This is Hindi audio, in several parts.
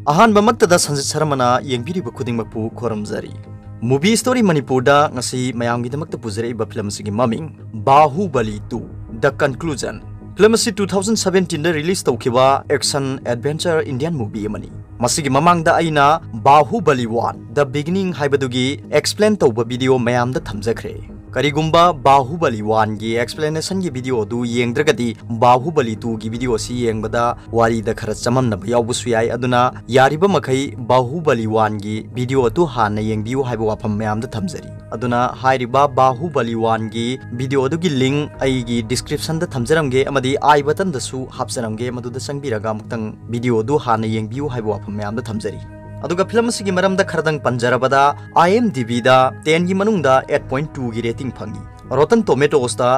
अहानबमक्तदा संजित शर्मना येंबिरिब खुदिंगमकपु खोरमजरी मूवी स्टोरी मणिपुरदा ngasi mayamgidamक्ता पुजरइबा फिल्म सिगी ममिंग बाहुबली 2 द कंक्लूजन फिल्म असि 2017 दा रिलीज तौखिबा एक्शन एडवेंचर इंडियन मूवी अमनी मसिगी ममांगदा आइना बाहुबली 1 द बिगिनिंग हाइबदुगी एक्सप्लेन तौबा वीडियो मयामदा थमजखरे करिगुंबा बाहुबली 1 की एक्सप्लेनेशन की वीडियो दु येंद्रगदी बाहुबली 2 की वीडियो सी येंगबदा वारीदा खरा चममनब यावबसु याय अदुना यारिबा मखै बाहुबली 1 की वीडियो दु हाना येंबियु हाइबा वाफम मयामदा थमजरी अदुना हाइरिबा बाहुबली 1 की वीडियो दुगी लिंक आइगी डिस्क्रिप्शन दा थमजरमगे अमदी आई बटन दसु हापसरमगे मदुदा संगबिरगा मुक्तंग वीडियो दु हाना येंबियु हाइबा वाफम मयामदा थमजरी अदुगा फिल्म सिगी मरमदा खरदंग पंजरबदा IMDb दा 10 की मनुंगदा 8.2 की रेटिंग फंगी रोटन टोमेटोस दा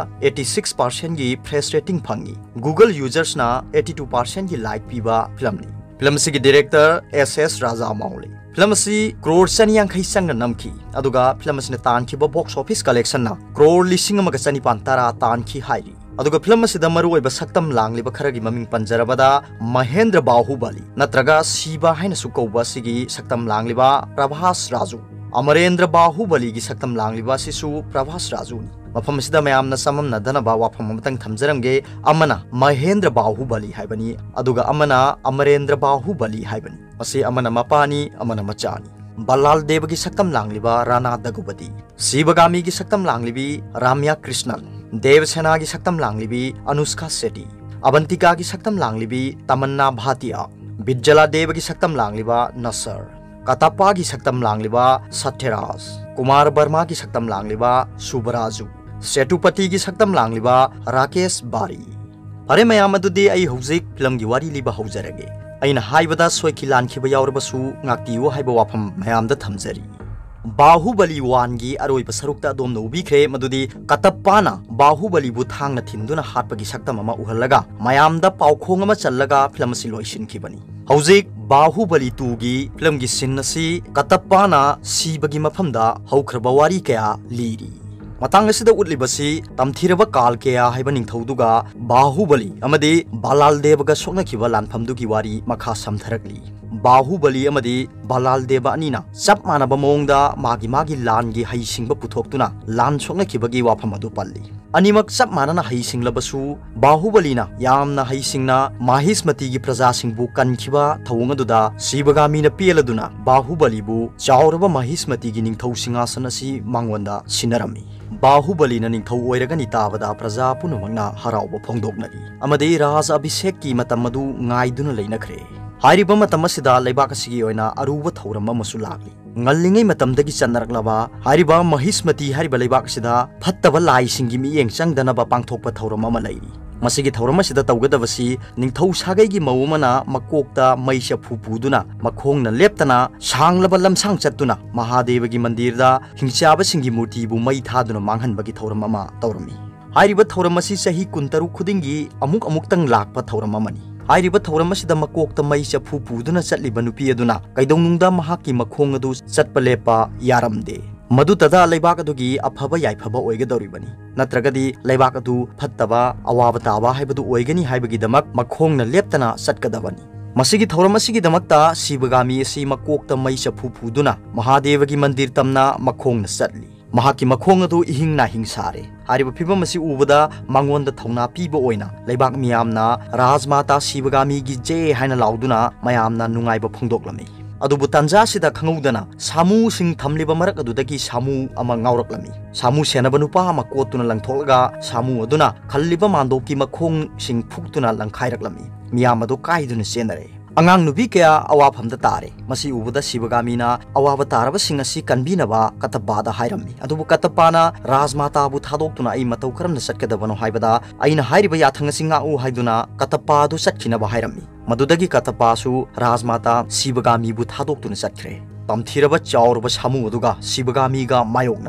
86% की फ्रेश रेटिंग फंगी गूगल यूजर्स ना 82% की लाइक पीबा फिल्म सिगी director SS Raja Mouli film सी करोड़ चनियांखै संग नमखी अदुगा फिल्म सिने तानखिबा बॉक्स ऑफिस कलेक्शन ना करोड़ लिसिंग अमगा चनिपान तारा तानखी हाइरी अदुगा फिल्म सिदा मरुओइबा सक्तम लांगलिबा खरगी ममिंग पंजरबदा महेंद्र बाहुबली नत्रगा शिवा हाइना सुकौबा सिगी सक्तम लांगलिबा प्रभास राजू अमरेंद्र बाहुबली की सक्तम लांगलिबा सिसु प्रभास राजू मफम सिदा मयामना सममना धनबा वाफम मतंग थमजरमगे अमना महेंद्र बाहुबली हाइबनी अदुगा अमना अमरेंद्र बाहुबली हाइबनी मसी अमना मपानी अमना मचानी बल्लाल देव की सक्तम लांगलिबा राणा दगुबती शिवगामी की सक्तम लांगलिबी राम्या कृष्णन देवसेना की सक्तम लांगलिबी अनुष्का शेट्टी अवंतिका की सक्तम लांगलिबी तमन्ना भाटिया बिज्जला देव की सक्तम लांगलिबा नसर कतप्पा की सक्तम लांगलिबा सत्यराज कुमार वर्मा की सक्तम लांगलिबा सुबराजू सेतुपति की सक्तम लांगलिबा राकेश बारी फरे मयाम अदुदि आई हौजिक फिल्म की वारी लिबा हौजरगे अइना हाइबदा सोइखि लानखिबा यावरबसु ngaktiyo haiba wafam mayamda thamjari Baahubali 1 की अरोइब सरुक्ता दोमनो उबिख्रे मदुदी कतप्पाना बाहुबली बु थांगना थिंदुना हाटपगी सक्तम अमा उहल्लगा मयामदा पाउखोंग अमा चल्लगा फिल्म असि लोइसिनखिबनी हौजिक बाहुबली 2 की फिल्म की सीन असि कतप्पाना सीबगी मफमदा हौख्रबा वारी कया लीरी मतंग असिदा उतलिबसि तमथिरबा काल कया हाइबा निंथौदुगा बाहुबली अमदि बालाल देवगा सोक्नखिबा लानफमदुगी वारी मखा समथरकली बाहुबली अमदि बालाल देव अनिना चप मानबा मोंगदा मागी लान की हईसिंगबा पुथोक्तुना लान सोक्नखिबगी वाफम अदु पल्ली अनिमक चप मानना हईसिंगलबसु बाहुबलीना यामना हईसिंगना माहिष्मती की प्रजासिंगबु कनखिबा थौंग अदुदा शिवगामीना पेलदुना बाहुबलीबु चाउरबा माहिष्मती की निंथौ सिंहासन असि मांगवंदा सिनरमी बाहुबलीना निंथौ ओइरगनि ताबदा प्रजा पुनमंगना हराउबा फोंदोकनरी अमदि राज अभिषेक की मतम अदु ngaiduna लैनखरे हाइरिबा मतम असिदा लैबाक असिगी ओइना अरुबा थौरम अमसु लागली ngallingei matamdagi channaраklaba हाइरिबा महिष्मती हाइरिबा लैबाक असिदा फत्तबा लाइसिंगी मियेंग चंगदनबा पांगथोकपा थौरम अमा लैरी मसिगी थौरम असिदा तौगदबसि निंथौ सागैगी मौमना मकोकता मैसा फुपुदुना मखोंगना लेप्तना सांगलबा लमसांग चत्तुना महादेवगी मंदिरदा हिंचाबसिंगी मूर्तिबु मै थादुना मांगहनबगी थौरम अमा तौरमी हाइरिबा थौरम असि सही कुंतरु खुदिंगी अमुक लाकपा थौरम अमनी हाइरिबा थौरम असिदा मकोकता मैसा फुपुदुना चटलिबा नुपी अदुना कैदौनुंगदा महाकी मखोंग अदु चटपा लेपा यारमदे मदुतदा लैबाक अदुगी अफबा याइफबा ओइगदौरिबनी नत्रगदी लैबाक अदु फत्तबा अवाबा ताबा हाइबदु ओइगनी हाइबगीदमक मखोंगना लेप्तना चटकदबनी मसिगी थौरम असिगीदमकता शिवगामी असि मकोकता मैसा फुपुदुना महादेवगी मंदिर तमना मखोंगना चटली महाकी मखोंग अदु इहिंगना हिंसारे हारिबा फिबम असि उबदा मांगोंदा थौना पीबा ओइना लैबाक मियामना राजमाता शिवगामी की जय हाइना लाउदुना मयामना नुंगाइबा फोंदोकलमी अदुबु तंजा सिदा खंगौदना सामू सिंग थमलिबा मरक अदुदगी सामू अमा ngaurakलमी सामू सेनबा नुपा अमा कोतुना लंगथोलगा सामू अदुना खल्लिबा मांदोकी मखोंग सिंग फुक्तुना लंखाइरकलमी मियाम अदु काइदुना सेनरे अंगांग नुबी कया अवाफमदा तारे मसी उबदा शिवगामीना अवाबा तारबा सिंग असि कनबीनबा कतप्पादा हाइरम्मी अदुबु कतप्पाना राजमाताबु थादोक्तुना आई मतौ करमना चटकदबनो हाइबदा अइना हाइरिबा याथंग सिंगा उ हाइदुना कतप्पादु चटखिनबा हाइरम्मी मदुदगी कतप्पासु राजमाता शिवगामीबु थादोक्तुना चटख्रे तमथिरबा चाउरबा सामू अदुगा शिवगामीगा मायोक्नरे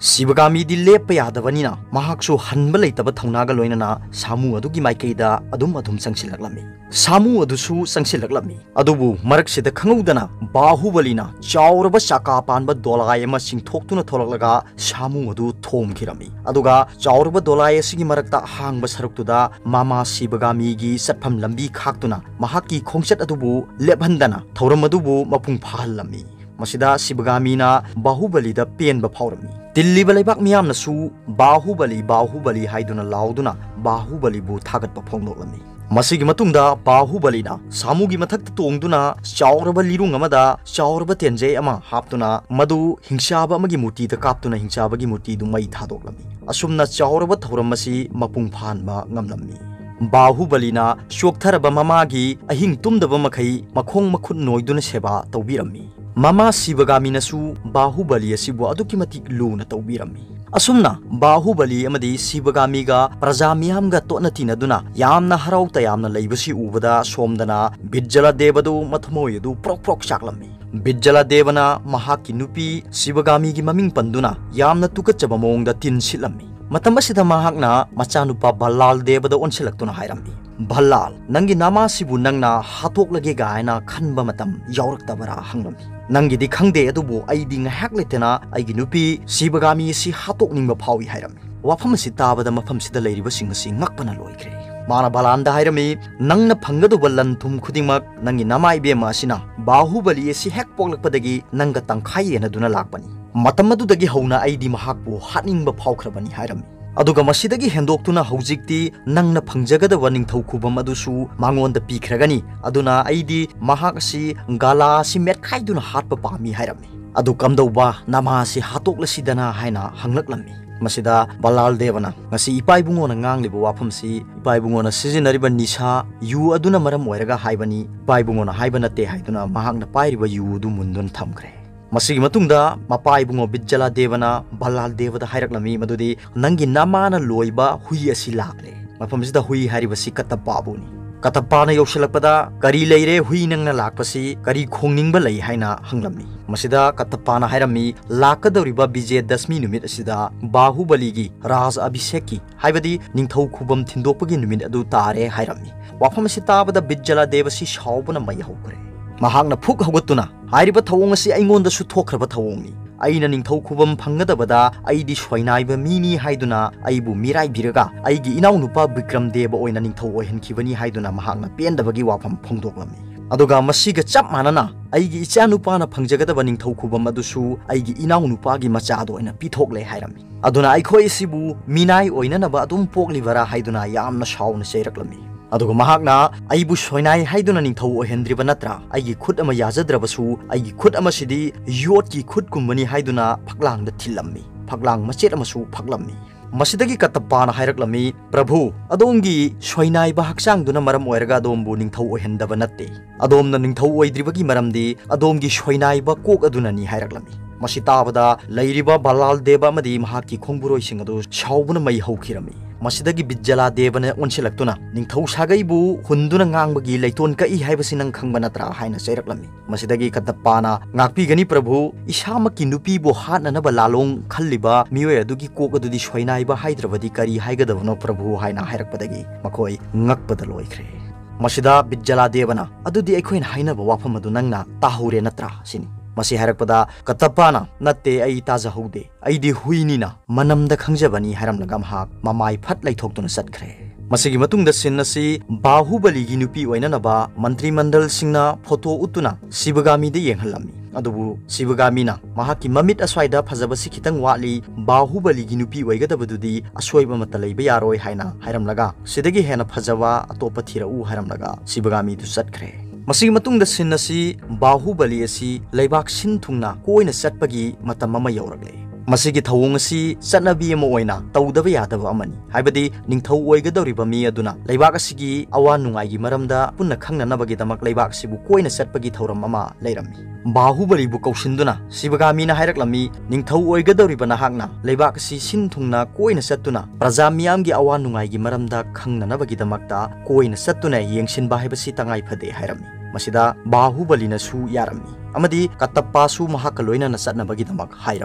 शिवगामी दी लेप यादवनीना महाक्सु हनब लेतब थौनागा लोइनना सामु अदुगी माइकैदा अदुम संसिलक्लमी सामु अदुसु संसिलक्लमी अदुबु मरक्सिदा खंगौदना बाहुबलीना चाउरब चाका पानब दोलाय अमा सिंथोक्तुना थोलक्लगा सामु अदु थोमखिरमी अदुगा चाउरब दोलाय सिगी मरक्ता हांगब सरुक्तुदा मामा शिवगामीगी सत्फम लंबी खाक्तुना महाकी खोंगचत अदुबु लेपहंदना थौरम अदुबु मपुंग फाहलमी मसिदा शिवगामीना बाहुबलीदा पेनब फावरमी दिल्ली बलेबाक मियामनसु बाहुबली हाइदुना लाउदुना बाहुबलीबु थागतप फोंदोक्लमी मसिगी मतुंगदा बाहुबलीना सामुगी मथक्ता तोंगदुना चाउरब लिरुंग अमदा चाउरब तेंजे अमा हापतुना मदु हिंसाब अमगी मूर्तिदा कापतुना हिंसाबगी मूर्तिदु मई थादोक्लमी असुमना चाउरब थौरमसी मपुंग फानबा ngamlami बाहुबलीना शोक्थरब ममागी अहिंग तुमदब मखै मखोंग मखुत नोइदुना सेवा तौबिरमी मामा शिवगामीनसु बाहुबली असिबु अदुकी मतिक लूना तौबिरमी असुमना बाहुबली अमदी शिवगामीगा प्रजा मियामगा तोना तिनदुना यामना हराउ तयामना लैबसी उबदा सोमदना बिज्जला देवदु मथमोयदु प्रोक प्रोक चाकलमी बिज्जला देवना महाकी नुपी शिवगामीगी ममिंग पंदुना यामना तुकच्चब मोंगदा तिनसिलमी मतम असिदा महाकना मचानुपा भल्लाल देवदा ओनसिलक्तुना हायरमी भल्लाल नंगी नामासिबु नंगना हाथोक्लगे गायना खनबा मतम यावरक्तबरा हंगलमी नंगिदी खंगदे अदुबु अइदी ngahak letena aigi nupi Sivagami asi हाथोकनिंगबा फावी हायरमी वाफम असि ताबदा मफम सिदा लैरिबा सिंग असि ngakpana लोइख्रे माना बालांदा हायरमी नंगना फंगदुबा लनथुम खुदिंगमक नंगी नमाइबे मासिना बाहुबली असि हेक पोगलकपदगी नंगा तंखाई एनदुना लाकपनी मतमदुदगी हौना अइदी महाकपु हानिंगबा फावख्रबनी हायरमी अदुगा मसिदगी हेंदोक्तुना हौजिक्ति नंगना फंगजगदबा निंगथौखुबम अदुसु मांगोंदा पीख्रगनी अदुना अइदी महाकसि गाला सि मेटखाइदुना हाटपा पामी हायरमी अदु कमदौबा नामासि हातोक्लसिदना हायना हंगलक्लमी मसिदा बलाल देवना ngasi ipaibungona nganglibo wafamsi ipaibungona sizinariba nisa yu aduna maram oiraga haibani ipaibungona haibana te haiduna mahakna pairiba yu du mundun thamkre मसिगी मतुंगदा मपाइबुंगो बिज्जला देवना बलाल देवदा हायरक्लमी मदुदी नंगी नामाना लोइबा हुई असि लाक्ले मफमसिदा हुई हारिबसि कतप्पाबुनी कतप्पाना योशलकपदा करी लेरे हुई नंगना लाकपसि करी खोंगनिंगबा लई हायना हंगलमी मसिदा कतप्पाना हायरमी लाकदौरिबा विजय दशमी नुमित असिदा बाहुबलीगी राज अभिषेकी हाइबदी निंगथौ खुबम थिंदोकपगी नुमित अदु तारे हायरमी वाफमसि ताबदा बिज्जला देवसि शावबना मय हौकरे महाकना फुक हौगतुना हारिबा थवोंग असि अइंगोंदसु थोखरबा थवोंगनी अइना निंगथौ खुबम फंगदबदा अइदी सोइनाइबा मीनी हाइदुना अइबु मिराइ बिरगा अइगी इनाउ नुपा विक्रम देव ओइना निंगथौ ओइहनखिबनी हाइदुना महाकना पेंदबगी वाफम फोंदोक्लमी अदुगा मसिगा चप मानना अइगी इचा नुपाना फंगजगदबा निंगथौ खुबम अदुसु अइगी इनाउ नुपागी मचादो ओइना पिथोक्ले हाइरमी अदुना अइखोइ सिबु मिनाइ ओइननबा अदुम पोक्लिबरा हाइदुना यामना साउना चैरक्लमी अदुगा महाकना अइबु सोइनाइ हाइदुना निंगथौ ओइहनद्रिबा नत्रा अइगी खुद अमा याजद्रबसु अइगी खुद अमा सिदी योटकी खुद कुमबनी हाइदुना फगलांगदा थिलम्मी फगलांग मचेत अमसु फगलम्मी मसिदगी कतप्पाना हायरक्लमी प्रभु अदोंगी सोइनाइबा हक्सांगदुना मरम ओइरगा अदोमबु निंगथौ ओइहनदबा नत्ते अदोमना निंगथौ ओइद्रिबगी मरमदी अदोमगी सोइनाइबा कोक अदुनानी हायरक्लमी मसि ताबदा लैरिबा बलाल देव अमदी महाकी खोंगबुरोइसिंग अदु शावबुना मई हौखिरमी मसिदगी बिज्जला देवना ओनसिलक्तुना निंगथौ सागैबु हुंदुना ngangbagi लैतोन कई हाइबसि नंग खंगबा नत्रा हाइना चैरक्लमी मसिदगी कतप्पाना ngakpigani प्रभु इसामकी नुपीबु हातननबा लालोंग खल्लिबा मियोय अदुगी कोक अदुदी सोइनाइबा हाइद्रबदी करी हाइगदबनो प्रभु हाइना हाइरक्पदगी मखोय ngakpada लोइख्रे मसिदा बिज्जला देवना अदुदी अखोइन हाइनबा वाफम अदु नंगना ताहुरे नत्रा सिनी मसी हरकपदा कतप्पाना नत्ते अई ताजहौदे अईदी हुइनीना मनमदा खंगजबनी हरमलगा महाक ममाई फट लैथोक्तुना सटख्रे मसिगी मतुंगदा सिन असि बाहुबलीगी नुपी ओइननबा मंत्री मंडल सिंगना फोटो उतुना शिवगामीदे येंहलमी अदुबु शिवगामीना महाकी ममित अस्वाइदा फजबसि खितंग वाली बाहुबलीगी नुपी ओइगदबदुदी असोइबा मत लैबा यारोय हाइना हरमलगा सिदगी हेना फजवा अतोप थिरउ हरमलगा शिवगामी दु सटख्रे मसिगी मतुंगदा सिन असि बाहुबली असि लैबाक सिन थुंगना कोइना चटपगी मतम अमा यौरगले मसिगी थवोंग असि चटनबी अमा ओइना तौदबा यादबा अमनी हाइबदी निंगथौ ओइगदौरिबा मी अदुना लैबाक असिगी अवा नुंगाइगी मरमदा पुन्ना खंगननबगी दमक लैबाक सिबु कोइना चटपगी थौरम अमा लैरमी बाहुबलीबु कौसिंदुना शिवगामीना हाइरक्लमी निंगथौ ओइगदौरिबा नाहाकना लैबाक असि सिन थुंगना कोइना चटुना प्रजा मियामगी अवा नुंगाइगी मरमदा खंगननबगी दमकता कोइना चटुना येंगसिनबा हाइबसि तंगाइ फदे हाइरमी मसिदा बाहुबलीनासु यारमी अमदी कतप्पासु महाका लोइनाना चटनबगी दमक हाइरमी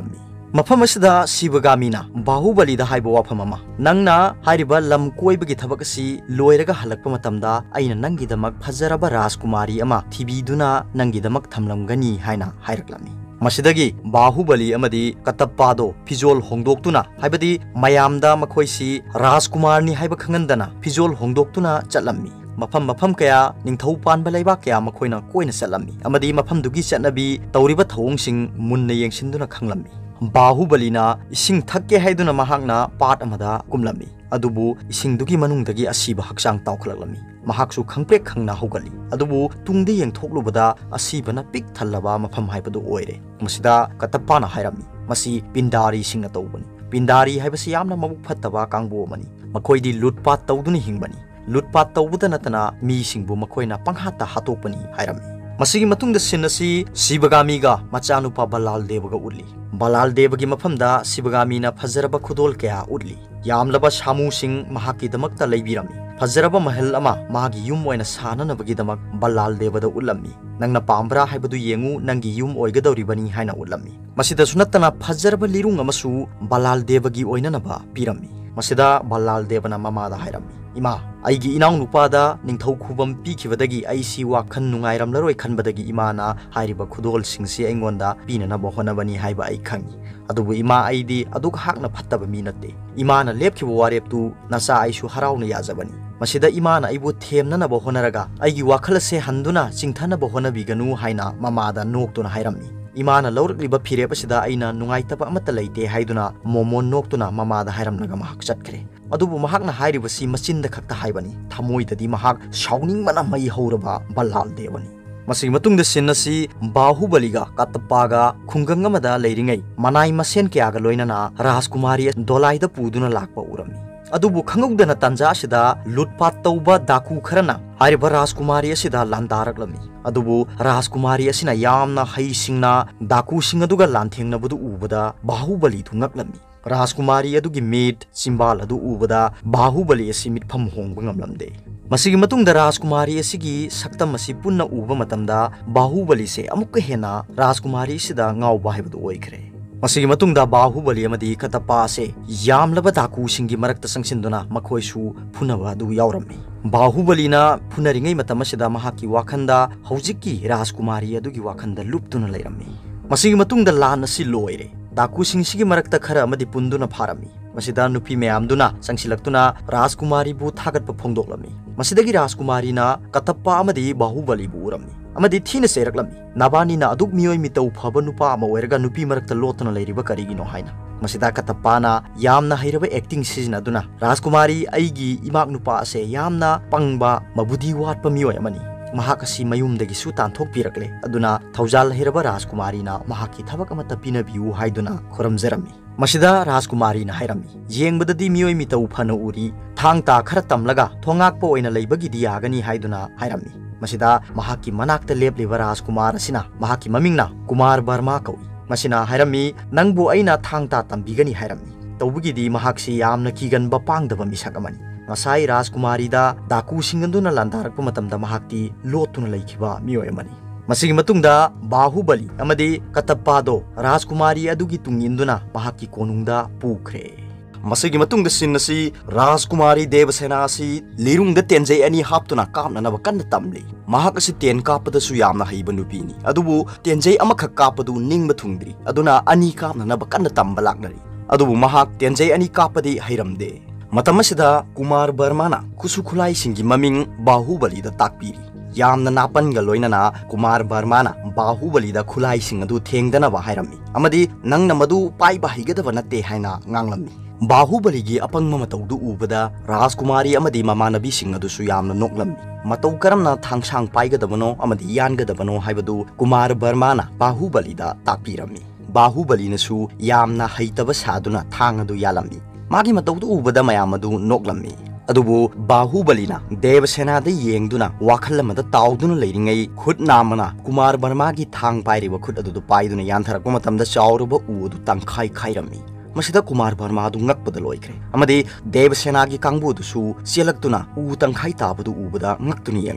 मफम असिदा शिवगामीना बाहुबलीदा हाइबा वाफम अमा नंगना हाइरिबा लम कोइबगी थबक असि लोइरगा हलकपा मतमदा अइना नंगिदमक फजरबा राजकुमारी अमा थिबीदुना नंगिदमक थमलमगनी हाइना हाइरक्लामी मसिदगी बाहुबली अमदी कतप्पादो फिजोल होंदोक्तुना हाइबदी मयामदा मखोइसी राजकुमारनी हाइबा खंगंदना फिजोल होंदोक्तुना चलम्मी मफम मफम कया निंथौ पानबा लैबा कया मखोइना कोइना चलम्मी अमदी मफम दुगी चटनबी तौरिबा थौंगसिंग मुन्ना येंसिंदुना खंगलम्मी बाहुबलीना इसिंग थक्के हाइदुना महाकना पाट अमदा कुमलम्मी अदुबु इसिंगदुगी मनुंगदगी असीबा हक्चांग तावखलक्लम्मी महाकसु खंगप्रेक खंगना होगली अदुबु तुंगदे येंथोक्लुबदा असीबना पिक थल्लबा मफम हाइबदु ओइरे मसिदा कतप्पाना हाइरम्मी मसी पिंडारी सिंगना तौबनी पिंडारी हाइबसी यामना मबुक फत्तबा कांगबो अमनी मखोइदी लुटपाट तौदुना हिंगबनी लुटपाट तौबदा नतना मी सिंगबु मखोइना पंगहाता हातोकपनी हाइरम्मी मसिगी मतुंगदा सिन असि शिवगामीगा मचानुपा बलाल देवगा उल्ली बलाल देवगी मफमदा शिवगामीना फजरबा खुदोल कया उल्ली यामलबा सामुसिंग महाकीदमक्ता लैबिरमी फजरबा महल अमा मागी युम ओइना साननबगीदमक बलाल देवदा उल्लम्मी नंगना पाम्ब्रा हाइबदु येंगु नंगी युम ओइगदौरिबनी हाइना उल्लम्मी मसिदसु नत्तना फजरबा लिरुंग अमसु बलाल देवगी ओइननबा पिरम्मी मसिदा बलाल देवना ममादा हाइरम्मी इमा आइगी इनाउ नुपादा निंथौ खुबम पीखिबदगी आइसी वाखन नुंगाइरमलरोय खनबदगी इमाना हाइरिबा खुदोल सिंगसी अइंगोंदा पीननबा होनबनी हाइबा आई खंगी अदुबु इमा आइदी अदुक हाकना फत्तबा मी नत्ते इमाना लेपखिबा वारेपतु नसा आइसु हराउना याजबनी मसिदा इमाना आइबु थेमननबा होनरगा आइगी वाखलसे हंदुना चिंथनबा होनबिगनु हाइना ममादा नोक्तुना हाइरम्मी इमाना लौरक्लिबा फिरेप असिदा आइना नुंगाइतबा अमत्ता लैते हाइदुना मोमोन नोक्तुना ममादा हाइरमनगा महाक चटखरे अदुबु महाकना हाइरिबसी मचिंदा खक्ता हाइबनी थमोइददी महाक शाउनिंगमना मई हौरबा बलाल देवनी मसिग मतुंगदा सिन असि बाहुबलीगा कतप्पागा खुंगंगमदा लैरिंगै मनाई मसेन कयागा लोइनना राजकुमारी दोलाइदा पुदुना लाकपा उरम्मी अदुबु खंगौदना तंजा असिदा लुटपाट तौबा दाकू खरना हाइरिबा राजकुमारी असिदा लांदारक्लम्मी अदुबु राजकुमारी असिना यामना हईसिंगना दाकू सिंग अदुगा लांथेंगनबदु उबदा बाहुबली थुंगक्लम्मी राजकुमारी अदुगी मीट चिंबाल अदु उबदा बाहुबली असि मिटफम होंगबा ngamlamde मसिगी मतुंगदा राजकुमारी असिगी सक्तम असि पुन्ना उबा मतमदा बाहुबली से अमुक हेना राजकुमारी सिदा ngaubा हाइबदु ओइखरे मसिगी मतुंगदा बाहुबली अमदी कतप्पा से यामलबा दाकू सिंगी मरक्ता संगसिंदुना मखोइसु फुनबा दु यावरम्मी बाहुबलीना फुनरिंगै मतम असिदा महाकी वाखंदा हौजिकी राजकुमारी अदुगी वाखंदा लुप्तुना लैरम्मी मसिगी मतुंगदा लान असि लोइरे दाकू सिंगसिगी मरक्ता खरा अमदी पुंदुना फारम्मी मसिदा नुपी मयामदुना संगसिलक्तुना राजकुमारी बु थागतपा फोंदोक्लम्मी मसिदगी राजकुमारीना कतप्पा अमदी बाहुबली बु उरम्मी अमदी थीना सेरक्लम्मी नबानीना अदुक मियोय मितौ फबा नुपा अमा ओइरगा नुपी मरक्ता लोतुना लैरिबा करिगिनो हाइना मसिदा कतप्पाना यामना हैरबा एक्टिंग सिजनदुना राजकुमारी आइगी इमाक नुपा असे यामना पंगबा मबुदी वाटपा मियोय अमनी महाकसी मयुमदगिसु तांथोकपिरक्ले अदुना थौजाल हैरबा राजकुमारीना महाकी थबक अमता पिनबियु हाइदुना खोरमजरम्मी मसिदा राजकुमारीना हाइरम्मी येंगबददी मियोय मितौ फनो उरी थांगता खरा तमलगा थोंगाकपा ओइना लैबगिदी यागनी हाइदुना हाइरम्मी मसिदा महाकी मनाक्ता लेपलिबा राजकुमार असिना महाकी ममिंगना कुमार वर्मा कौई मसिना हाइरम्मी नंगबु अइना थांगता तंबिगनी हाइरम्मी तौबगिदी महाकसी यामना कीगनबा पांगदबा मिसक अमनी ngasai राजकुमारीदा दाकू सिंगंदुना लांदारकपा मतमदा महाक्ति लोतुना लैखिबा मियोय अमनी मसिगी मतुंगदा बाहुबली अमदी कतप्पादो राजकुमारी अदुगी तुंगिंदुना महाकी कोनुंगदा पुखरे मसिगी मतुंगदा सिन्नसी राजकुमारी देवसेना असि लिरुंगदा तेंजै अनि हापतुना कामननबा कन्न तमली महाकसी तेन कापदसु यामना हईबा नुपीनी अदुबु तेंजै अमखक कापदु निंगबा थुंगद्री अदुना अनि कामननबा कन्न तंबा लाक्नरी अदुबु महाक तेंजै अनि कापदि हैरमदे मतमसिदा कुमार वर्माना खुसु खुलाई सिंगी ममिंग बाहुबलीदा ताकपीरी यामना नापनगा लोइनना कुमार वर्माना बाहुबलीदा खुलाई सिंग अदु थेंगदनबा हाइरम्मी अमदी नंगना मदु पाइबा हिगदबा नत्ते हाइना nganglami बाहुबलीगी अपंग मतौदु उबदा राजकुमारी अमदी ममानबी सिंग अदुसु यामना नोक्लम्मी मतौ करमना थांगसांग पाइगदबनो अमदी यानगदबनो हाइबदु कुमार वर्माना बाहुबलीदा ताकपीरम्मी बाहुबलीनसु यामना हैतबा सादुना थांग अदु यालम्मी मागी मतौदु उबदा मयाम अदु नोक्लम्मी अदुबु बाहुबलीना देवसेनादा येंगदुना वाखलमदा ताउदुना लैरिंगै खुद नामना कुमार वर्मागी थांग पाइरिबा खुद अदुदु पाइदुना यानथरकपा मतमदा चाउरबा उ अदु तंखाई खाइरम्मी मसिदा कुमार वर्मा अदु ngakpada loikre amadi देवसेनागी कांगबुदुसु चेलक्तुना उ तंखाई ताबदु उबदा ngakतुनि येंगलम्मी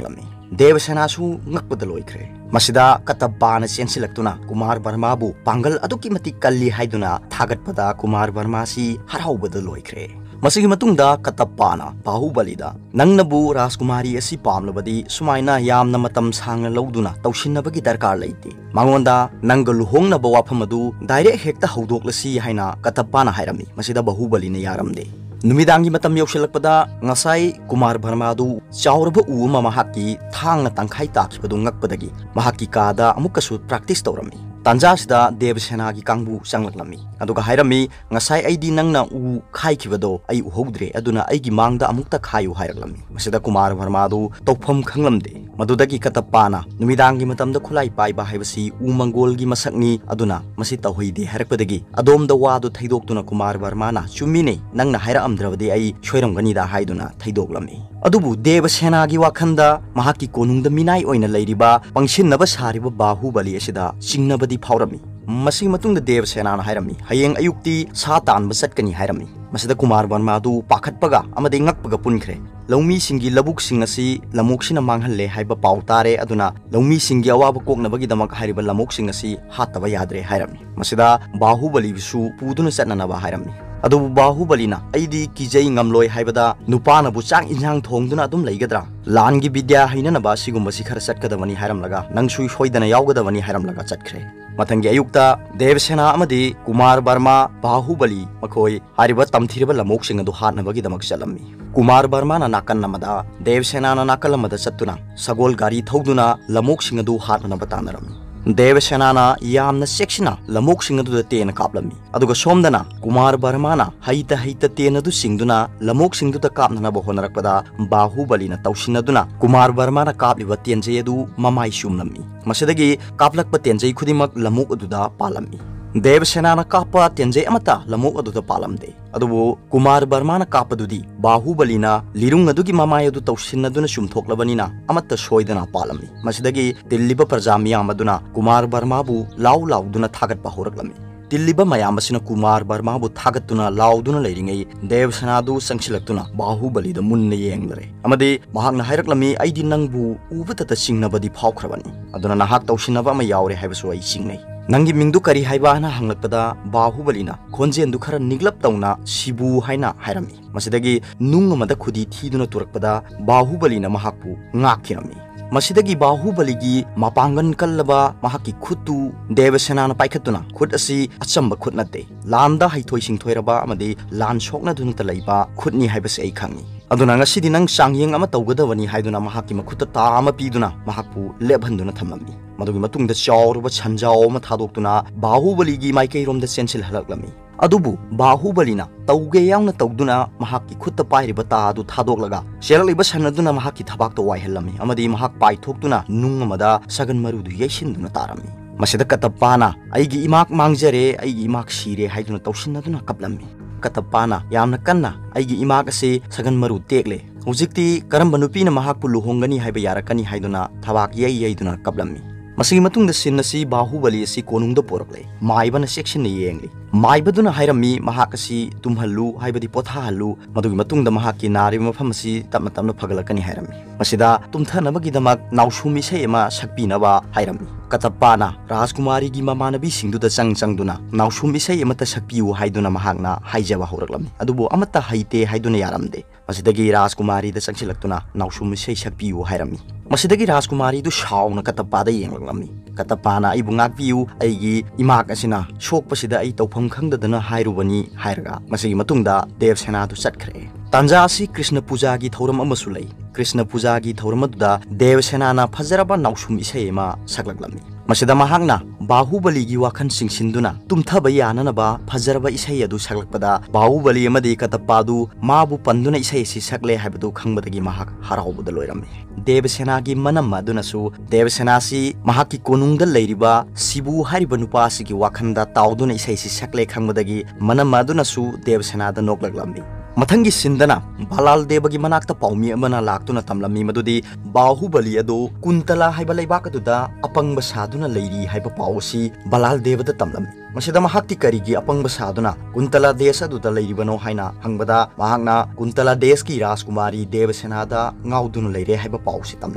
देवसेनासु ngakpada loikre masida katapana chensilaktuna Kumar Verma bu pangal aduki mati kalli haiduna thagatpada Kumar Verma si haraubada loikre masigi matungda katapana Bahubali da nangnabu Rajkumari asi pamlabadi sumaina yamna matam sangna lawduna tawsinnabagi darkar leite mangonda nangal hongnaba wafamadu direct hekta haudoklasi haina katapana hairami masida Bahubali ne yaramde Numidangi matam yausilakpada ngasai Kumar Verma du chauraba u ama mahaki thangna tangkhai takibadu ngakpadagi mahaki kada amukasu practice tawrami tanjasida Devsena gi kangbu changlaklammi aduga hairami ngasai aidi nangna u khaikibado ai uhodre aduna aigi mangda amukta khayu hairaklammi masida Kumar Verma du tawpham khanglamde madudagi katapana numidangi matamda khulai paiba haibasi u mangol gi masakni aduna masi tawhide harakpadagi adomda wadu thaidoktuna Kumar Verma na chumine nangna haira amdravadi ai shoiramgani da haiduna thaidoklammi adubu Devsena gi wakhanda mahaki konungda minai oina leiriba pangsinnaba sariba Bahubali asida chingnabadi phaurami masi matungda Devsena na hairami hayeng ayukti sa tanba chatkani hairami masida Kumar Verma du pakhatpaga amade ngakpaga punkhre Laumi singi labuk sing asi lamuk sina manghalle haiba pau tare aduna laumi singi awaba koknabagi damak hariba lamuk sing asi hataba yadre hairami masida Bahubali bisu puduna chatnanaba hairami adu Bahubali na aidi kijai ngamloi haibada nupana bu chang injang thongduna adum leigadra langi bidya haina na ba sigumba si khara chatkadawani hairam laga nangsui hoidana yawgadawani hairam laga chatkhre mathangi ayukta Devsena amadi Kumar Verma Bahubali makoi hariba tamthiraba lamuk sing adu hatnabagi damak chalammi Kumar Verma na nakan namada Devsena na nakalamada chattuna sagol gari thoduna lamuk sing adu hatna batanarami Devsena na yamna sectiona lamuk sing adu da tena kaplammi aduga somdana Kumar Verma na haita tena du singduna lamuk sing du da kapna ba honarakpada Bahubali na tawsinaduna Kumar Verma na kapliba tenjei adu mamai sumlammi masidagi kaplakpa tenjei khudimak lamuk adu da palammi Devsena na kapa tenjei amata lamuk adu da palamde adubu Kumar Verma na kapadudi Bahubali na lirung adugi mamai adu tawsinnaduna sumthoklabani na amatta soidana palami masidagi tilliba prajami amaduna Kumar Verma bu law duna thagatpa horaklami tilliba mayam asina Kumar Verma bu thagatuna lauduna leiringai Devsena du sangsilaktuna Bahubali da munna yenglare amade mahakna hairaklami aidi nangbu ubutata singnabadi phaukrabani aduna nahak tawsinnaba ma yaure haibasu ai singnai Nangi mingdu kari haiba na hanglakpada Bahubali na khonjen du khara niglap tawna Shibu haina hairami masidagi nung amada khudi thiduna turakpada Bahubali na mahakpu ngakirami masidagi Bahubali gi mapangan kallaba mahaki khutu Devsena na paikhatuna khut asi achamba khut nate landa haithoi singthoiraba amade lan sokna dunta leiba khutni haibase ai khangi aduna ngasidi nang changyeng ama tawgadawani haiduna mahaki makhutta ta ama piduna mahakpu lebhanduna thamlammi madugi matungda chawruba chanjao ma thadoktuna Bahubali gi maikai romda sensil halaklami adubu Bahubali na tawge yauna tawduna mahaki khutta pairiba ta adu thadoklaga shelaliba sanaduna mahaki thabak to waihallami amadi mahak paithoktuna nung amada sagan marudu yaisinduna tarami masida katapana aigi imak mangjare aigi imak sire haiduna tawsinnaduna kaplammi katapana yamna kanna aigi imak ase sagan maru tekle hujikti karamba nupina mahakpu luhongani haiba yarakani haiduna thabak yaiduna kaplammi masigi matungda sinnasi Bahubali asi konungda porakle maibana section ne yengli maibaduna hairami mahakasi tumhallu haibadi pothahallu madugi matungda mahaki nari mafam asi tamna phagalakani hairami masida tumthanabagi damak nausumi seema sakpinaba hairami katapana Rajkumari gi mamanabi singduda changduna nausumi seema ta sakpiu haiduna mahakna haijaba horaklami adubo amata haite haiduna yaramde masidagi Rajkumari da changsilaktuna nausumi sei sakpiu hairami masidagi Rajkumari du shauna katapada yenglami katapana aibu ngakpiu aigi imak asina sokpasida ai tawpham khangdadana hairubani hairaga masigi matungda Devsena du chatkre tanja asi Krishna puja gi thoram amasu lei Krishna puja gi thoram aduda Devsena na fajaraba nausum isema saklaklami masida mahakna Bahubali gi wakhan singsinduna tumthaba yananaba fajaraba isai adu saklakpada Bahubali amadi katapadu mabu panduna isai si sakle haibadu khangbadagi mahak haraubuda loirami Devsena gi manam adunasu Devsena si mahaki konungda leiriba Shibu hariba nupasi gi wakhanda tauduna isai si sakle khangbadagi manam adunasu Devsena da noklaklami Mathangi sindana Balal Debagi manakta paumi amana laktuna tamlami madudi Bahubali ado Kuntala haiba leibakaduda apangba saduna leiri haiba pausi Balal Devada tamlami masida mahakti karigi apangba saduna Kuntala desa duda leiribano haina hangbada mahakna Kuntala deski Rajkumari Devsena da ngauduna leire haiba pausi tamlami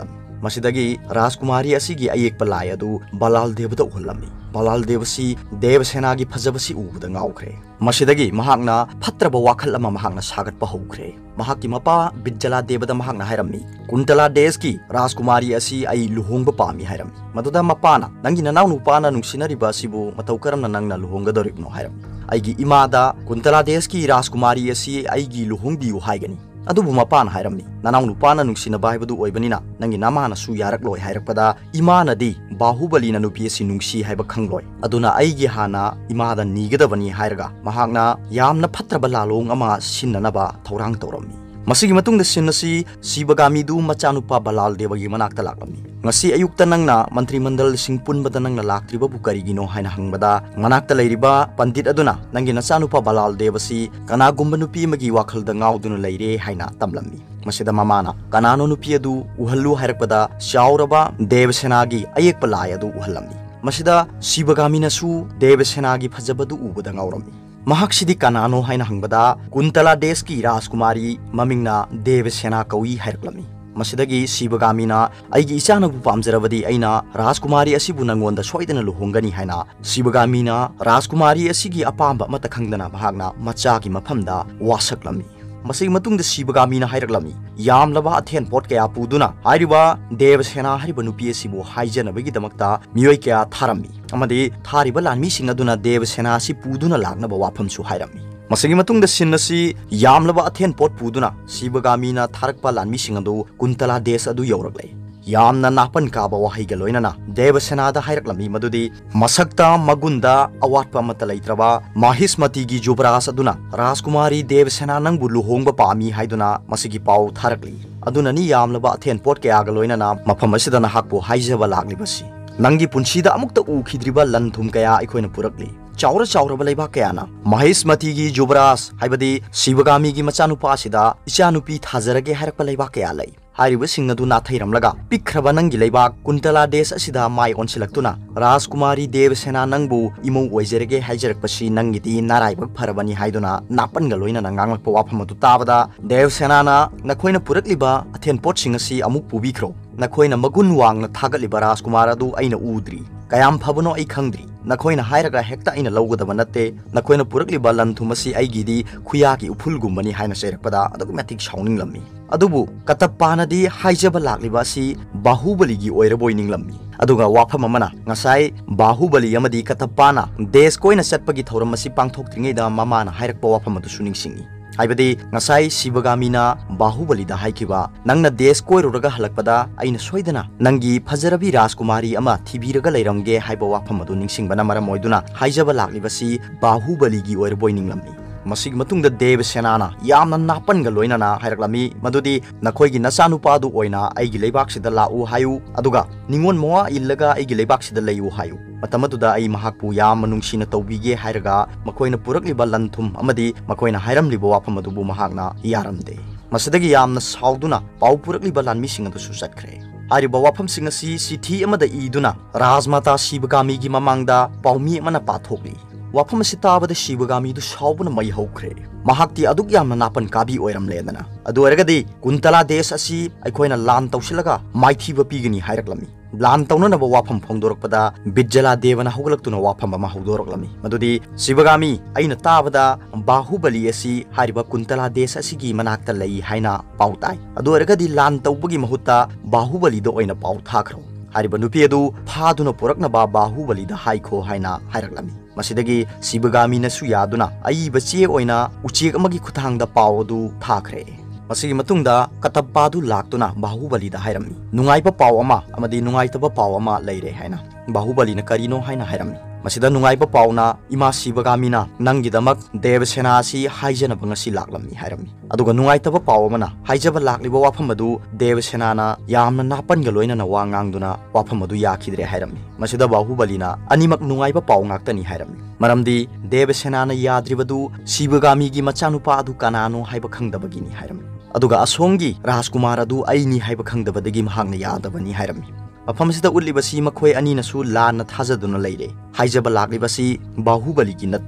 मसिदगी राजकुमारी असिगी अयेक पलाय अदु बलाल देवदा उहलमी बलाल देवसी देवसेना की फजबसी उबदा ngaukre मसिदगी महाकना फत्रब वाखल अमा महाकना सागतपा हौखरे महाकी मपा बिज्जला देवदा महाकना हायरमी कुंतला देश की राजकुमारी असी आई लुहोंगबा पामी हायरमी मदुदा मपाना नंगी ननाव नुपाना नुंसिनरिबा सिबु मतौ करमना नंगना लुहोंगदोरिबनो हायरमी आईगी इमादा कुंतला देश की राजकुमारी असी आईगी लुहोंगबियु हायगनी अदुबु मपान हायरमी ननाव नुपाना नुंसिनबा हायबदु ओइबनिना नंगी नामाना सु यारकलोय हायरकपदा इमानदी बाहुबलीना नुपी असि नुंसी हायबा खंगलोय अदुना आईगी हाना इमादा नीगदबनी हायरगा महाकना यामना फत्रबा लालोंग अमा सिन्ननबा थौरांग तौरमी मसिगी मतुंग द सिन्नसी शिवगामीदु मचानुपा बलाल Devaki मनाक्ता लाक्लमी ngasi ayukta nangna mantri mandal singpun bada nangna laktriba bu karigino haina hangbada manakta leiriba pandit aduna nangi nachanupa balal devasi kana gumba nupi magi wakhal da ngauduna leire haina tamlami masida mamana kanano nupi adu uhallu hairakpada shauraba devsenagi ayek palai adu uhallamni masida shibagamina su devsenagi phajabadu ubada ngaurami महाक्सिदी कानानो हाइना हंगबदा Kuntala देश की राजकुमारी ममिंगना देवसेना कौई हायरक्लमी मसिदगी शिवगामीना आइगी इचानबु पामजरबदी आइना राजकुमारी असिबु नंगोंदा सोइदना लुहोंगनी हाइना शिवगामीना राजकुमारी असिगी अपांबा मत खंगदना महागना मचागी मफमदा वासक्लमी मसिग मतुंग द शिवगामीना हायरक्लमी यामलबा अथेन पोट कया पुदुना हायरिबा देवसेना हारिबा नुपी असिबु हाइजनबगी दमक्ता मियोय कया थारमी अमदि थारिबा लानमी सिंग अदुना देवसेना असि पुदुना लागनबा वाफमसु हायरमी मसिगी मतुंग द सिन्नसी यामलबा अथेन पोट पुदुना शिवगामीना थारकपा लानमी सिंग अदु कुंतला देश अदु यौरक्ले यामना नापन काबा वाहैगा लोइनना देवसेनादा हायरक्लमी मदुदी मसक्ता मगुंदा अवाटपा मत लैत्रबा माहिस्मतीगी जुबरास अदुना राजकुमारी देवसेना नंगबु लुहोंगबा पामी हाइदुना मसिगी पाउ थारकली अदुननी यामलबा अथेन पोट कयागा लोइनना मफम असिदा नाहकबु हाइजबा लागलिबसी नंगी पुंसीदा अमुक्ता उखिद्रिबा लनथुम कया अखोइना पुरकली चाउरा चाउरबा लैबा कयाना माहिस्मतीगी जुबरास हाइबदी शिवगामीगी मचानुपासिदा इचानुपी थाजरगे हायरकपा लैबा कया लै हारिबा सिंग अदु नाथैरमलगा पिखरबा नंगी लैबाक कुंतला देश असिदा माय ओनसिलक्तुना राजकुमारी देवसेना नंगबु इमौ ओइजरगे हाइजरकपसी नंगिदी नारायबक फरबनी हाइदुना नापनगा लोइना नंगांगलकपा वाफम अदु ताबदा देवसेनाना नखोइना पुरकलिबा अथेन पोट सिंग असि अमुक पुबिख्रो नखोइना मगुन वांगना थागतलिबा राजकुमार अदु अइना उद्री कयाम फबनो आई खंद्री नखोइना हायरगा हेक्ता अइना लौगदबा नत्ते नखोइना पुरकलिबा लनथुमसी अइगिदी खुयाकी उफुलगुम्बनी हाइना सेरकपदा अदुग मैटिक साउनिंगलम्मी अदुबु कतप्पानदी हाइजबा लाक्लिबासी बाहुबलीगी ओइरबोइनिंगलम्मी अदुगा वाफम अमना ngasai बाहुबली अमदी कतप्पाना देश कोइना चटपगी थौरमसी पांगथोक्त्रिङैदा ममाना हायरकपा वाफम अदु सुनिंगसिंगी हाइबदी ngasai शिवगामीना बाहुबलीदा हाइकिबा नंगना देश कोइरोरगा हलकपदा अइना सोइदना नंगी फजरबी राजकुमारी अमा थिबिरगा लैरमगे हाइबा वाफम अदु निंगसिंगबना मरम ओइदुना हाइजबा लाक्लिबसी बाहुबलीगी ओइरबोइनिंगलम्मी मसिग मतुंग देवसेनाना यामना नापनगा लोइनाना हायरक्लामी मदुदी नखोइगी नचानुपादु ओइना आइगी लेबाक्सिदा लाउ हायु अदुगा निंगोन मोआ इल्लगा आइगी लेबाक्सिदा लैयु हायु मतमदुदा आई महाकपु याम मनुंगसिना तौबिगे हायरगा मखोइना पुरकलिबा लनथुम अमदी मखोइना हायरमलिबा वाफम अदुबु महाकना यारमदे मसिदगी यामना साउदुना पाउ पुरकलिबा लानमिसिंग अदुसु चटख्रे हारिबा वाफमसिंग असि सिथि अमदा इदुना राजमाता शिवगामीगी ममांगदा पाउमी अमना पाथोकली वाफम असि ताबदा शिवगामीदु साउबना मै हौख्रे महाक्ति अदुक यामना नापन काबी ओइरमलेदना अदु ओइरगदी कुंतला देश असि अखोइना लान तौसिलगा माइथिबा पिगनी हायरक्लमी लान तौननबा वाफम फोंदोरकपदा बिज्जला देवना हौगलक्तुना वाफम अमा हौदोरक्लमी मदुदी शिवगामी अइना ताबदा बाहुबली असि हारिबा कुंतला देश असिगी मनाक्ता लई हाइना पाउताई अदु ओइरगदी लान तौबगी महुत्ता बाहुबलीदो ओइना पाउ थाखरो हारिबा नुपी अदु फादुना पुरकनबा बाहुबलीदा हाइखो हाइना हायरक्लमी मसिदगी शिवगामीनसु यादुना अइबा चे ओइना उचेक अमगी खुथांगदा पाउ अदु थाखरे मसिगी मतुंगदा कतप्पादु लाक्तुना बाहुबलीदा हायरमी नुंगाइबा पाउ अमा अमदी नुंगाइतबा पाउ अमा लैरे हाइना बाहुबलीना करिनो हाइना हायरमी मसिदा नुंगाइबा पाउना इमा शिवगामीना नंगिदमक देवसेना असि हाइजनबा ngasi लाक्लमी हायरमी अदुगा नुंगाइतबा पाउ अमना हाइजबा लाक्लिबा वाफम अदु देवसेनाना यामना नापनगा लोइनना वा nganगदुना वाफम अदु याखिद्रे हायरमी मसिदा बाहुबलीना अनिमक नुंगाइबा पाउ ngakतनी हायरमी मरमदी देवसेनाना याद्रिबदु शिवगामीगी मचानुपा अदु कानानो हाइबा खंगदबगिनी हायरमी अदुगा असोंगी राजकुमार अदु अइनी हाइबा खंगदबदगी महांगना यादबनी हायरमी मफमसिदा उल्लिबसी मखोय अनीनसु लान थाजदुना लैरे हाइजबा लाक्लिबसी बाहुबलीगी नत्ते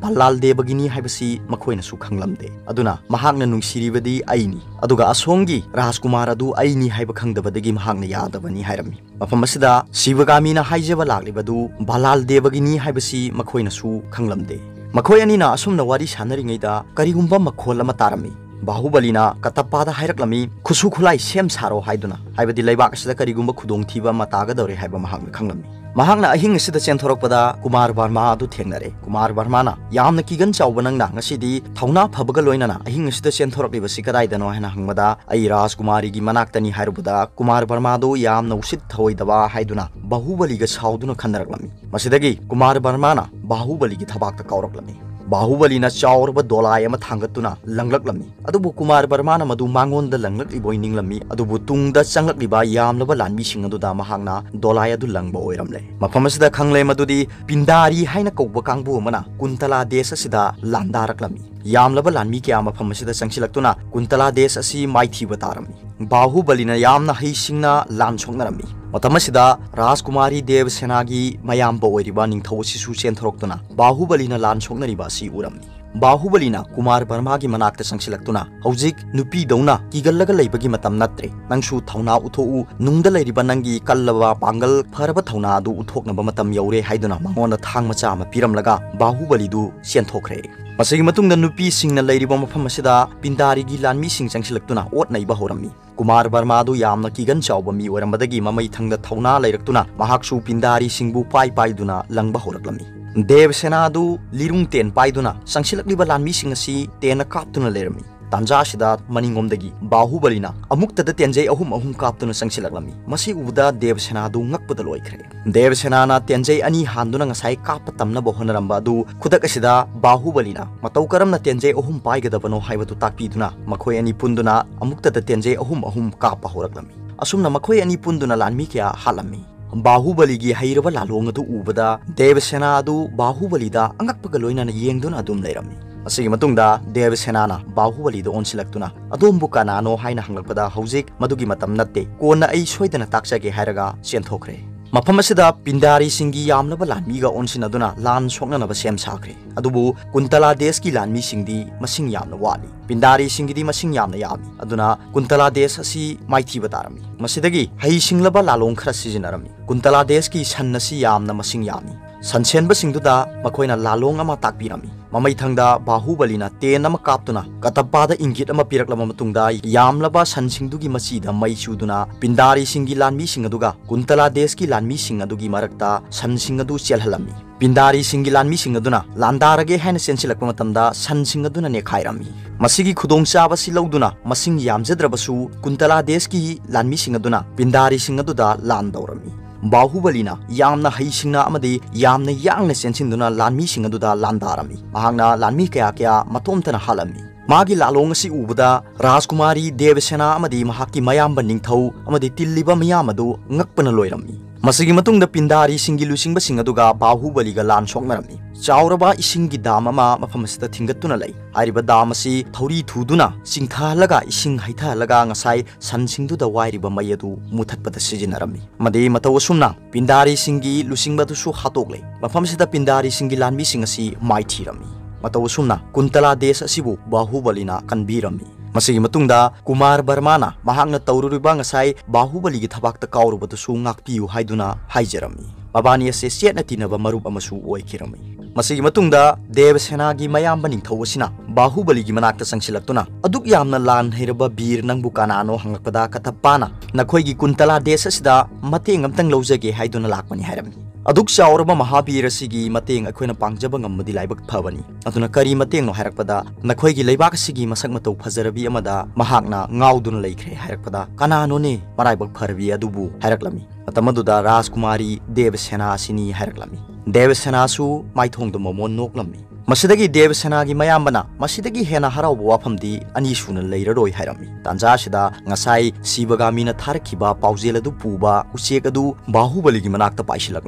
Balal Debagini Habasi Makoina Sukanglamde. Aduna, Mahagna Nungsiribadi Aini. Aduga Asongi, Rajkumara du Aini Habakang the Badagim Hagna Yadavani Hirami. Mafamasida, Sivagamina Hajava Laglibadu, Balal Debagini Habasi Makoina Su Kanglamde. Makoyanina Asum the Wadi Shanaringida, Karigumba Makola Matarami. Bahubalina, Katapada Hiraklami, Kusukulai Sem Saro Haiduna, Ibadi Labaks the Karigumba Kudong Tiva Mataga Dori Habamahang Kangami. Mahangna Ahing Sida Centoropada, Kumar Barma do Tenere, Kumar Barmana, Yam the Kigan Chaubananga, Sidi, Tauna Pabagaloina, Ahing Sida Centorok Sikarai the Nohana Hangmada, Airas Kumari Gimanakani Hairubuda, Kumar Barmado, Yam no sit Toidava Haiduna, Bahubaligas Hauduna Kandarami. Masidagi, Kumar Barmana, Bahubali Tabaka Kauraklami. Bahubalina Chaurba Dolayama Tangatuna, Langlami, Adubu Kumar Barmana Madu Mangon the Langlak Boining Lami, Adubu Tung the Sangak Liba Yam Lavalan Mishing Aduda Mahangna, Dolaya du Langbo Oiramle. Mapamasda Kangle Madudi, Pindari Hainako Bakangbu Mana, Kuntala Desa Sida, Landaraklami. Yam Lavalan Mikiama Pamasida Sanksilatuna, Kuntala Desa Si Mighty Batarami. Bahubalina Yamna Hishingna Lanchongarami. Matamasida Rajkumari Dev Senagi Mayamba Oiriba Ningtosisu Centroktuna, Bahubalina Lanchonariba Si Urami. Bahubalina Kumar Barmagi Manakta Sanksilatuna, Hauzik Nupi Dona, Igalaga Labagi Matam Natre, Nangshu Tauna Utou, Nunda Ladibanangi, Kalava Pangal, Parabatona do Utokna Bamatam Yore Haiduna, Mamona Tangmachama Piramlaga, Bahubalidu, Sientokre. Masigi matungda nupi singna leiriba mafam asida pindari gi lanmi sing changsilaktuna otna iba horami. Kumar Barmadu yamna kigan chawba mi orambadagi mamai thangda thauna leiraktuna mahaksu pindari singbu pai duna langba horaklami. Dev Senadu lirung ten paiduna sangsilakliba lanmi sing asi tena kaptuna leirami. Tanja Shida Maningomdagi, Bahubalina, Amukta the Tenjay ahum Captain Sangsilaglami, Masi Uda Dev Senadu Nakpudaloikre. Dev Senana Tenjay Ani Handuna Sai Kapatamna Bohanarambadu, Kudakasida, Bahubalina, Mataukaram na Tenjay ahum Paigadabano Haiva to Takpiduna, Makoi Ani Punduna, Amukta the Tenjay ahum Kapa Horaglami. Asumna Makoi Ani Punduna Lanmikia Halami. Bahubaligi Hairava Lalonga to Ubada, Dev Senadu, Bahubalida, Angakpagaloina Yengduna Dum Lerami. Asigi matungda Dev Senana Bahubali do onsilaktuna adom bukana no haina hanglakpada hauzik madugi matam natte kona ai soidana taksage hairaga senthokre mafam asida pindari singi yamlaba lanmiga onsinaduna lan soknanaba sem sakre adubu Kuntala Des ki lanmi singdi masing yamna wali pindari singidi masing yamna yami aduna Kuntala Des asi maithi batarami masidagi hai singlaba lalong khara sijinarami Kuntala Des ki sannasi yamna masing yami sansenba singduda makoina lalong ama takpirami Mamai thangda Bahubalina ten ama kaptuna katapada ingit ama piraklama matungda yamlaba sansingdugi masida mai chuduna pindari singi lanmi singaduga Kuntala Des ki lanmi singadugi marakta sansingadu chelhalami pindari singi lanmi singaduna landarage haina sensilakpa matamda sansingaduna nekhairami masigi khudong chaba si loduna masing yamjadrabasu Kuntala Des ki lanmi singaduna pindari singaduda landawrami Bahubalina yamna haisingna amadi yamna yangna sensinduna lanmi singaduda landarami mahangna lanmi kaya matomtana halami magi lalong si ubada Rajkumari Devsena amadi mahaki mayamba ningthau amadi tilliba mayamadu ngakpana loirami masigi matungda pindari singilu singba singaduga Bahubaliga lan soknarami chauraba isingi dam ama mafamasita thingatuna lei hariba dam asi thori thuduna singthalaga ising haithalaga ngasai sansingduda wairiba mayadu muthatpada sijinarami made mataw sumna pindari singi lusingbadu su hatokle mafamasita pindari singi lanmi singasi maithirami mataw sumna Kuntala Des asibu Bahubalina kanbirami masigi matungda Kumar Barmana mahangna tawruriba ngasai Bahubali gi thabakta kaurubadu su ngakpiu haiduna haijarami mabani ase setna tinaba marup amasu oikirami masigi matungda Dev Senagi mayamba ningthawasina Bahubali gi manakta sangsilaktuna aduk yamna lan heiraba bir nangbu kanano hangakpada katapana nakhoi gi Kuntala Des asida mateng amtang lojage haiduna lakmani hairami aduk chauraba Mahabir asigi mateng akhoina pangjaba ngamadi laibak phabani aduna kari mateng no hairakpada nakhoi gi leibak asigi masak matau phajarabi amada mahakna ngauduna leikre hairakpada kanano ne maraibak pharbi adubu hairaklami matamaduda Rajkumari Dev Sena asini hairaklami Dev Sena su maithongdo momon noklami masidagi Dev Sena gi mayambana masidagi hena harauba wafamdi ani suna leiraroi hairami tanja sida ngasai Sivagami na tharkiba paujel adu puba uchek adu Bahubali gi manakta paisilaklami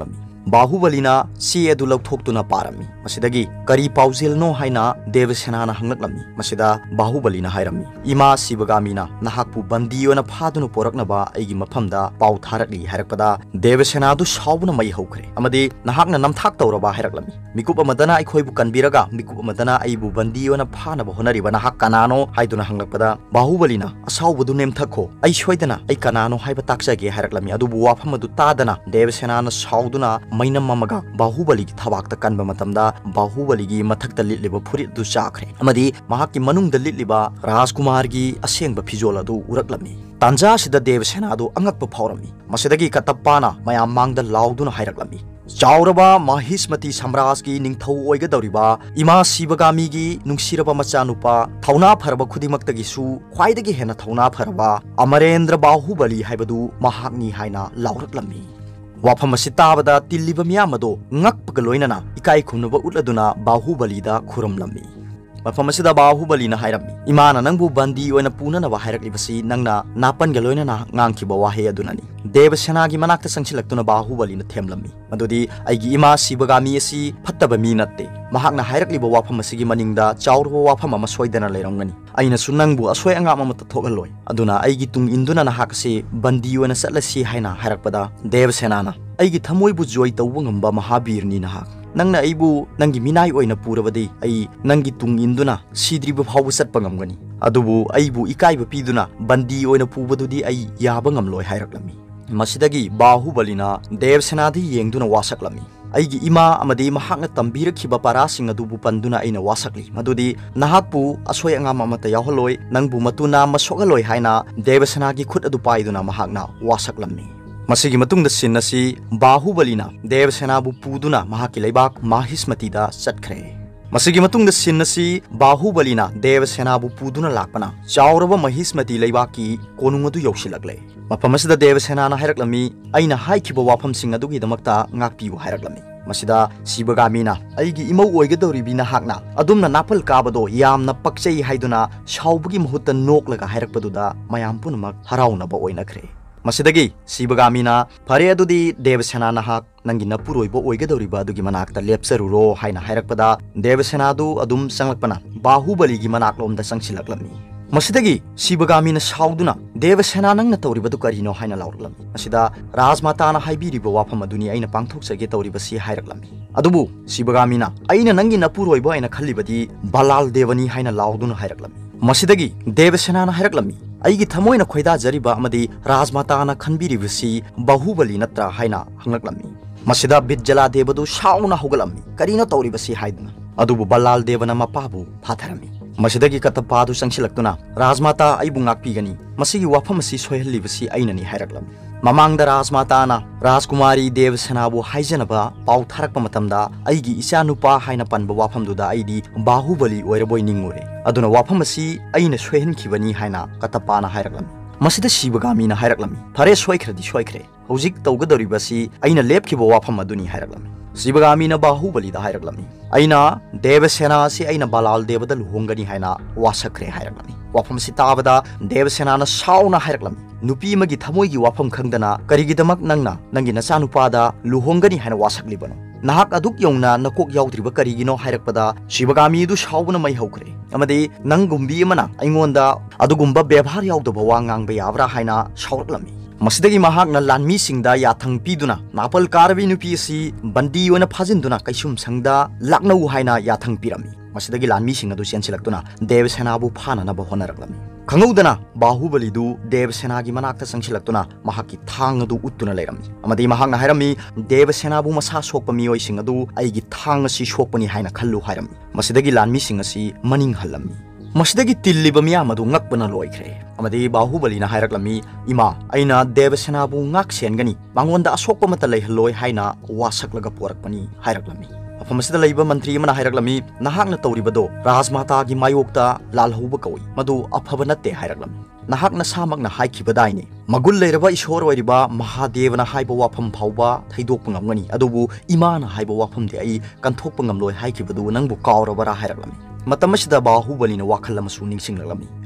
बाहुबलीना सी अदु लौथोक्तुना पारमी मसिदगी करी पाउजेलनो हाइना देवसेनाना हंगलक्लमी मसिदा बाहुबलीना हाइरमी इमा शिवगामीना नहाकपु बंदीओना फादुनु पोरकनबा एगी मफमदा पाउ थारकली हाइरकपदा देवसेनादु साउबना मई हौखरे अमदी नहाकना नमथाक तौरबा हाइरकलमी मिकुप अमदना अखोइबु कनबिरगा मिकुप अमदना आइबु बंदीओना फानबा होनरिबा नहाक कनानो हाइदुना हंगलकपदा बाहुबलीना असाउबदु नेमथखो आई सोइदना आई कनानो हाइबा ताकसगे हाइरकलमी अदुबु वाफमदु तादना देवसेनाना साउदुना मैनम अमगा बाहुबली की थबाक्ता कनबा मतमदा बाहुबली की मथक्ता लिटलिबा फुरित दु चाखरे अमदी महाकी मनुंगदा लिटलिबा राजकुमार की असेंगबा फिजोल अदु उरकलमी तांजा सिदा देवसेना अदु अंगकपा फावरमी मसिदगी कतप्पाना मयाम मांगदा लाउदुना हाइरकलमी चाउरबा महिष्मती साम्राज्य की निंगथौ ओइगदौरिबा इमा शिवगामी की नुंगसिरबा मचानुपा थौना फरबा खुदिमक्तगिसु ख्वाइदगी हेना थौना फरबा Amarendra Baahubali हाइबदु महाकनी हाइना लाउरकलमी वाफम ताबदा तिल्लिबा मियामदो ngakpga loinana ikai khumnaba utladuna बाहुबलीदा खुरमलमी मफम असिदा बाहुबलीना हाइरमी इमाना नंगबु बंदी ओइना पुननबा हाइरक्लिबसी नंगना नापनगा लोइनना ngankiba wahe adunani देवसेनागी मनाक्ता संगसिलक्तुना बाहुबलीना थेमलमी मदुदी आइगी इमा शिवगामी असि फत्तबा मी नत्ते महाकना हाइरक्लिबा वाफम असिगी मनिंगदा चाउरबा वाफम अमा सोइदना लेरंगनी अइना सुनंगबु असोय अंगाम अमा तथोगलोय अदुना आइगी तुंग इंदुना नाहाकसे बंदी ओइना सत्लसी हाइना हाइरक्पदा देवसेनाना आइगी थमोइबु जोय तौबा ngamba महावीरनी नाहाक नंगना आइबु नंगी मिनाई ओइना पुरबदि आई नंगी तुंग इंदुना सिद्रिबा फावबु सत्पा ngamgani अदुबु आइबु इकाइबा पिदुना बंदी ओइना पुबदुदि आई याबा ngamloi हाइरक्लमी मसिदगी बाहुबलीना देवसेनादि येंगदुना वासक्लमी आइगी इमा अमदि महाकना तंबीरखिबा पारासिंग अदुबु पंदुना आइना वासक्ली मदुदि नाहाकपु असोय अंगाम अमता यावहलोय नंगबु मतुना मसोगलोय हाइना देवसेनागी खुद अदु पाइदुना महाकना वासक्लमी मसिगी मतुंगदा सिन असि बाहुबलीना देवसेनाबु पुदुना महाकी लैबाक महिष्मतीदा चटखरे मसिगी मतुंगदा सिन असि बाहुबलीना देवसेनाबु पुदुना लाकपना चाउरबा महिष्मती लैबाकी कोनुंगदु यौसिलक्ले मफम असिदा देवसेनाना हाइरक्लमी अइना हाइखिबा वाफमसिंग अदुगिदमक्ता ngakpiu हाइरक्लमी मसिदा शिवगामीना आइगी इमौ ओइगदौरिबी नाहाकना अदुमना नापल काबदो यामना पक्चै हाइदुना साउबगी मुहुत्ता नोकलगा हाइरक्पदुदा मयाम पुनमक हराउनबा ओइनखरे मसिदगी शिवगामीना फरे अदुदी देवसेना नाहाक नंगी नपुरोइबो ओइगदौरिबा अदुगी मनाक्ता लेप्सरुरो हाइना हाइरक्पदा देवसेनादु अदुम संगलकपना बाहुबलीगी मनाकलोमदा संगसिलक्लमी मसिदगी शिवगामीना साउदुना देवसेना नंगना तौरिबदु करिनो हाइना लाउरक्लमी मसिदा राजमाताना हाइबिरिबो वाफम अदुनी आइना पांगथोकसगे तौरिबसी हाइरक्लमी अदुबु शिवगामीना आइना नंगी नपुरोइबो आइना खल्लिबदी बलाल देवनी हाइना लाउदुना हाइरक्लमी मसिदगी देवसेनाना हाइरक्लमी आइगी थमोइना खोइदाजरिबा अमदी राजमाताना खनबिरिबसी बाहुबली नत्रा हाइना हंगलक्लमी मसिदा बिज्जला देवदु साउना होगलम्मी करिनो तौरिबसी हाइदुना अदुबु बलाल देवना मपाबु फाथरमी मसिदगी कतपादु संगसिलक्तुना राजमाता आइबु ngakpigani मसिगी वाफम असि सोयहल्लिबसी आइननी हाइरक्लमी ममांगदा राजमाताना राजकुमारी देवसेनाबु हाइजनबा पाउ थारकपा मतमदा आइगी इचानुपा हाइना पनबा वाफमदुदा आइदी बाहुबली ओइरबोय निंगुरे अदुना वाफम असि आइना सोयहनखिबनी हाइना कतपाना हाइरक्लमी मसिदा शिवगामीना हाइरक्लमी फरे सोयख्रदि सोयख्रे हौजिक तौगदौरिबसी आइना लेपखिबा वाफम अदुनी हाइरक्लमी शिवगामीना बाहुबलीदा हाइरक्लमी आइना देवसेना से आइना बलाल देवदा लुहोंगनी हाइना वासख्रे हाइरक्लमी वाफम सि ताबदा देवसेनाना साउना हाइरक्लमी नुपी मगी थमोइगी वाफम खंगदना करिगिदमक नंगना नंगी नचानुपादा लुहोंगनी हाइना वासक्लिबनो नाहक अदुक यौना नकोक याउद्रिबा करिगिनो हाइरक्पदा शिवगामीदु साउबना मै हौखरे अमदी नंगुंबी अमना अइंगोंदा अदुगुंबा व्यवहार याउदबा वा ngangbा याब्रा हाइना साउरक्लमी मसिदगी महाकना लानमी सिंगदा याथंग पिदुना नापल कारबी नुपी असि बंदी ओना फाजिनदुना कैसुम संगदा लाकनौ हाइना याथंग पिरमी मसिदगी लानमी सिंग अदु चेनसिलक्तुना देवसेनाबु फाननबा होनरक्लमी खंगौदना बाहुबलीदु देवसेनागी मनाक्ता संगसिलक्तुना महाकी थांग अदु उत्तुना लेरमी अमदी महाकना हाइरमी देवसेनाबु मसा सोकपा मियोय सिंग अदु आइगी थांग असि सोकपनी हाइना खल्लु हाइरमी मसिदगी लानमी सिंग असि मनिंग हल्लमी मसिदगी तिल्लिबा मियाम अदु ngakpana लोइख्रे अमदी बाहुबलीना हाइरक्लमी इमा आइना देवसेनाबु ngakसेनगनी मांगोंदा असोकपा मत लेहलोय हाइना वासक्लगा पोरकपनी हाइरक्लमी अफमसिदा लैबा मंत्री मना हाइरक्लमी नाहाकना तौरिबदो राजमातागी मायोक्ता लालहौबा कौई मदु अफबा नत्ते हाइरक्लमी नाहाकना सामकना हाइखिबदाइने मगुल लेरबा ईश्वर ओइरिबा महादेवना हाइबा वाफम फावबा थैदोकपा ngamgani अदुबु इमाना हाइबा वाफमदे आई कंथोकपा ngamloi हाइखिबदु नंगबु कावरबरा हाइरक्लमी मतमसिदा बाहुबलीना वाखल अमसु निंगसिंगलमी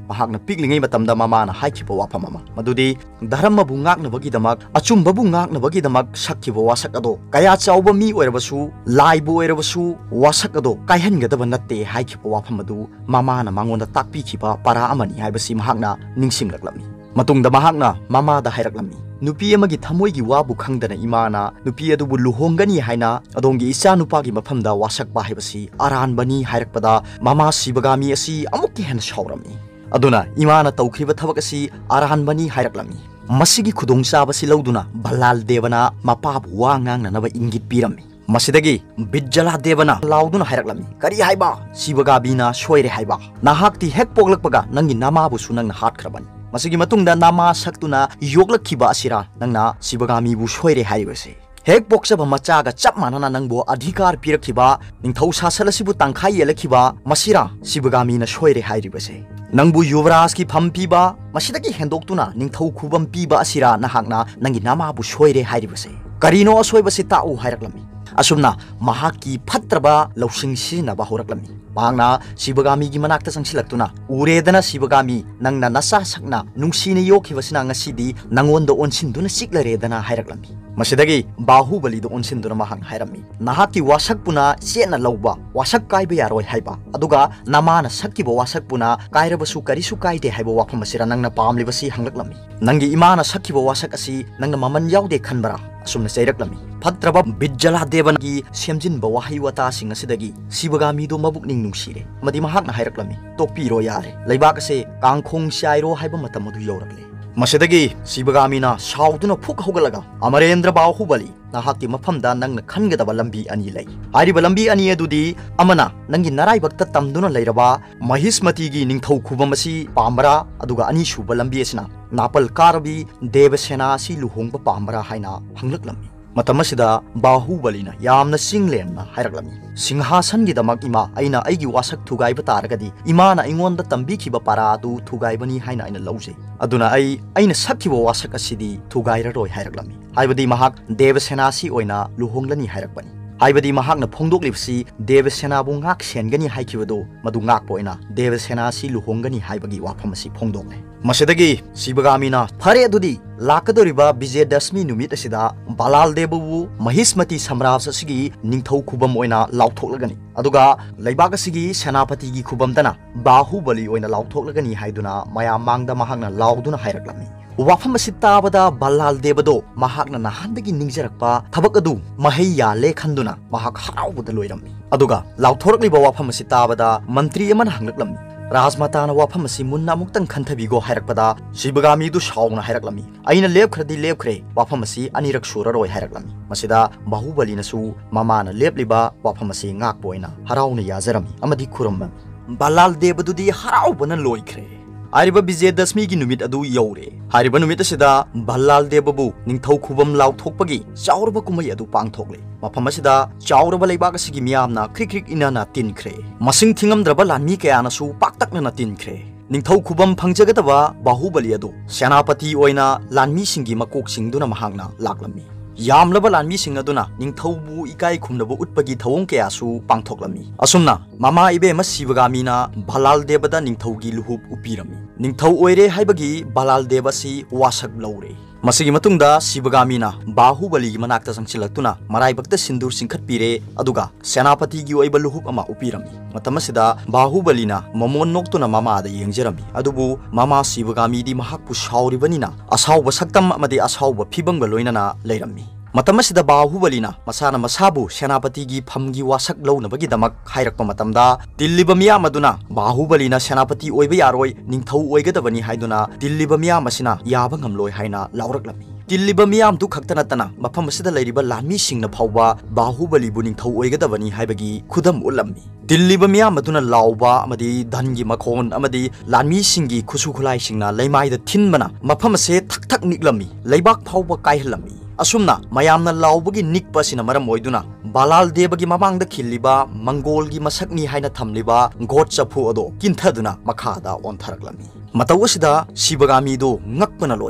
महाकना पिकलिंगै मतमदा मामाना हाइखिबा वाफम अमा मदुदि धर्मबु ngaknabagidamag achumbabu ngaknabagidamag sakkiba wasak ado kaya chawba mi oirabasu laibu oirabasu wasak ado kaihangadaba natte haikhiba wafam adu mamana mangonda takpikhiba para amani haibasi mahakna ningsinglaklammi matungda mahakna mamada hairaklammi nupi amagi thamoigi wabu khangdana imana nupi adubu luhongani haina adongi isa nupagi mafamda wasakba haibasi aranbani hairakpada mama sibagami asi amukki hen shawrami aduna imana tawkhriba thabak asi aranbani hairaklammi masigi khudong sabasi lauduna balal devana mapabu wa ngangnanaba ingit pirami masidagi bijjala devana lauduna hairaklammi kari haiba sibagabina soire haiba nahakti hek poglakpaga nangi namabu sunang hatkrabani masigi matungda nama saktuna yoglakhiba asira nangna sibagami bu soire haibase hek boksaba machaga chap manana nangbo adhikar pirakhiba ningthau sasalasibu tangkhai yelakhiba masira sibagami na soire hairibase nangbu yuvraj ki phampiba masidagi hendoktuna ningthau khubam piba asira nahakna nangi nama bu soire hairibase karino asoibase ta'u hairaklammi asumna mahaki phatraba lausingsi na bahoraklammi bangna sibagami gi manakta sangsilaktuna uredana sibagami nangna nasa sakna nungsine yokhibasina ngasidi nangonda onsinduna siklaredana hairaklammi masidagi bahubali do onsinduna mahang hairami nahaki wasak puna sena lauba wasak kaiba yaroi haiba aduga namana sakkiba wasak puna kairabasu karisu kaide haiba wafam asira nangna pamlibasi hanglaklammi nangi imana sakkiba wasak asi nangna maman yaude khanbara asumna seiraklammi phatraba bijjala devanagi semjinba wahi wata sing asidagi sibagami do mabukning nungsire madi mahakna hairaklammi topiro yare leibak ase kangkhong sairo haiba matam adu yaurakle masidagi sibagami na sauduna phuk hogalaga amarendra bahubali nahaki mafamda nangna khangadaba lambi ani lei ariba lambi ani adudi amana nangi narai bakta tamduna leiraba mahismati gi ningthau khubamasi pamara aduga ani shuba lambi asina napal karabi devasena si luhongba pamara haina hanglaklammi matamasida bahubalina yamna singlemna hairaklammi singhasan gi damak ima aina aigi wasak thugaiba taragadi imana ingonda tambi khiba para adu thugaibani haina aina lauje aduna aina sakkiba wasak asidi thugaira roi hairaklammi haibadi mahak devasena si oina luhonglani hairakbani haibadi mahakna phongdoklibsi devasena bu ngak sengani haikibado madu ngak poina devasena si luhongani haibagi wafam asi phongdokne masidagi sibagami phare adudi lakadoriba Vijayadashmi numit asida balal debu mahismati samraj asigi ningthau khubam oina lauthoklagani aduga leibak asigi senapati gi khubam dana bahubali oina lauthoklagani haiduna mayam mangda mahakna lauduna hairaklammi wafam asi tabada balal debado mahakna nahandagi ningjarakpa thabak adu mahaiya lekhanduna mahak haraubuda loirammi aduga lauthorakliba wafam asi tabada mantri amana hanglaklammi Rajmatana wafam asi munna muktang khanthabigo hairakpada sibagami du shauna hairaklammi aina lepkhradi lepkhre wafam asi anirak suraroi hairaklammi masida bahubali nasu mamana lepliba wafam asi ngakpoina harauna yajarami amadi khuramma balal debadudi haraubana loikhre ariba Vijayadashmi gi numit adu yaure hariba numit asida balal debabu ningthau khubam lauthokpagi chaurba kumai adu pangthokle mafam asida chaurba leibak asigi miyamna krikrik inana tinkhre masing thingamdraba lanmi kayana su paktakna na tinkhre ningthau khubam phangjagadaba bahubali adu senapati oina lanmi singi makok singduna mahangna laklammi yamlaba lanmi sing aduna ningthaubu ikai khumnabu utpagi thawong kayasu pangthoklammi asumna mama ibe masibagami na balal debada ningthaugi luhub upirami ningthau oire haibagi balal debasi wasak laure masigi matungda sibagami na bahubali gi manakta sangsilaktuna maraibakta sindur singkhat pire aduga senapati gi oiba luhub ama upirami matamasida bahubali na mamon noktuna mama da yengjerami adubu mama sibagami di mahakpu shauribanina asawba saktam amadi asawba phibangba loinana leirami matamasida bahubali na masana masabu senapati gi phamgi wasak launabagi damak hairakpa matamda dilliba miyam aduna bahubali na senapati oiba yaroi ningthau oigadabani haiduna dilliba miyam asina yaba ngamloi haina lauraklammi dilliba miyam du khaktana tana mafam asida leiriba lanmi singna phawba bahubali bu ningthau oigadabani haibagi khudam ulammi dilliba miyam aduna lauba amadi dhangi makhon amadi lanmi singi khusu khulai singna leimaida thinbana mafam ase thak thak niklammi leibak phawba kaihlammi asumna mayamna laubagi nikpasina maram oiduna balal debagi mamangda khilliba mangolgi masakni haina thamliba god chapu ado kinthaduna makhada ontharaklammi matawasida sibagami do ngakpana loikhre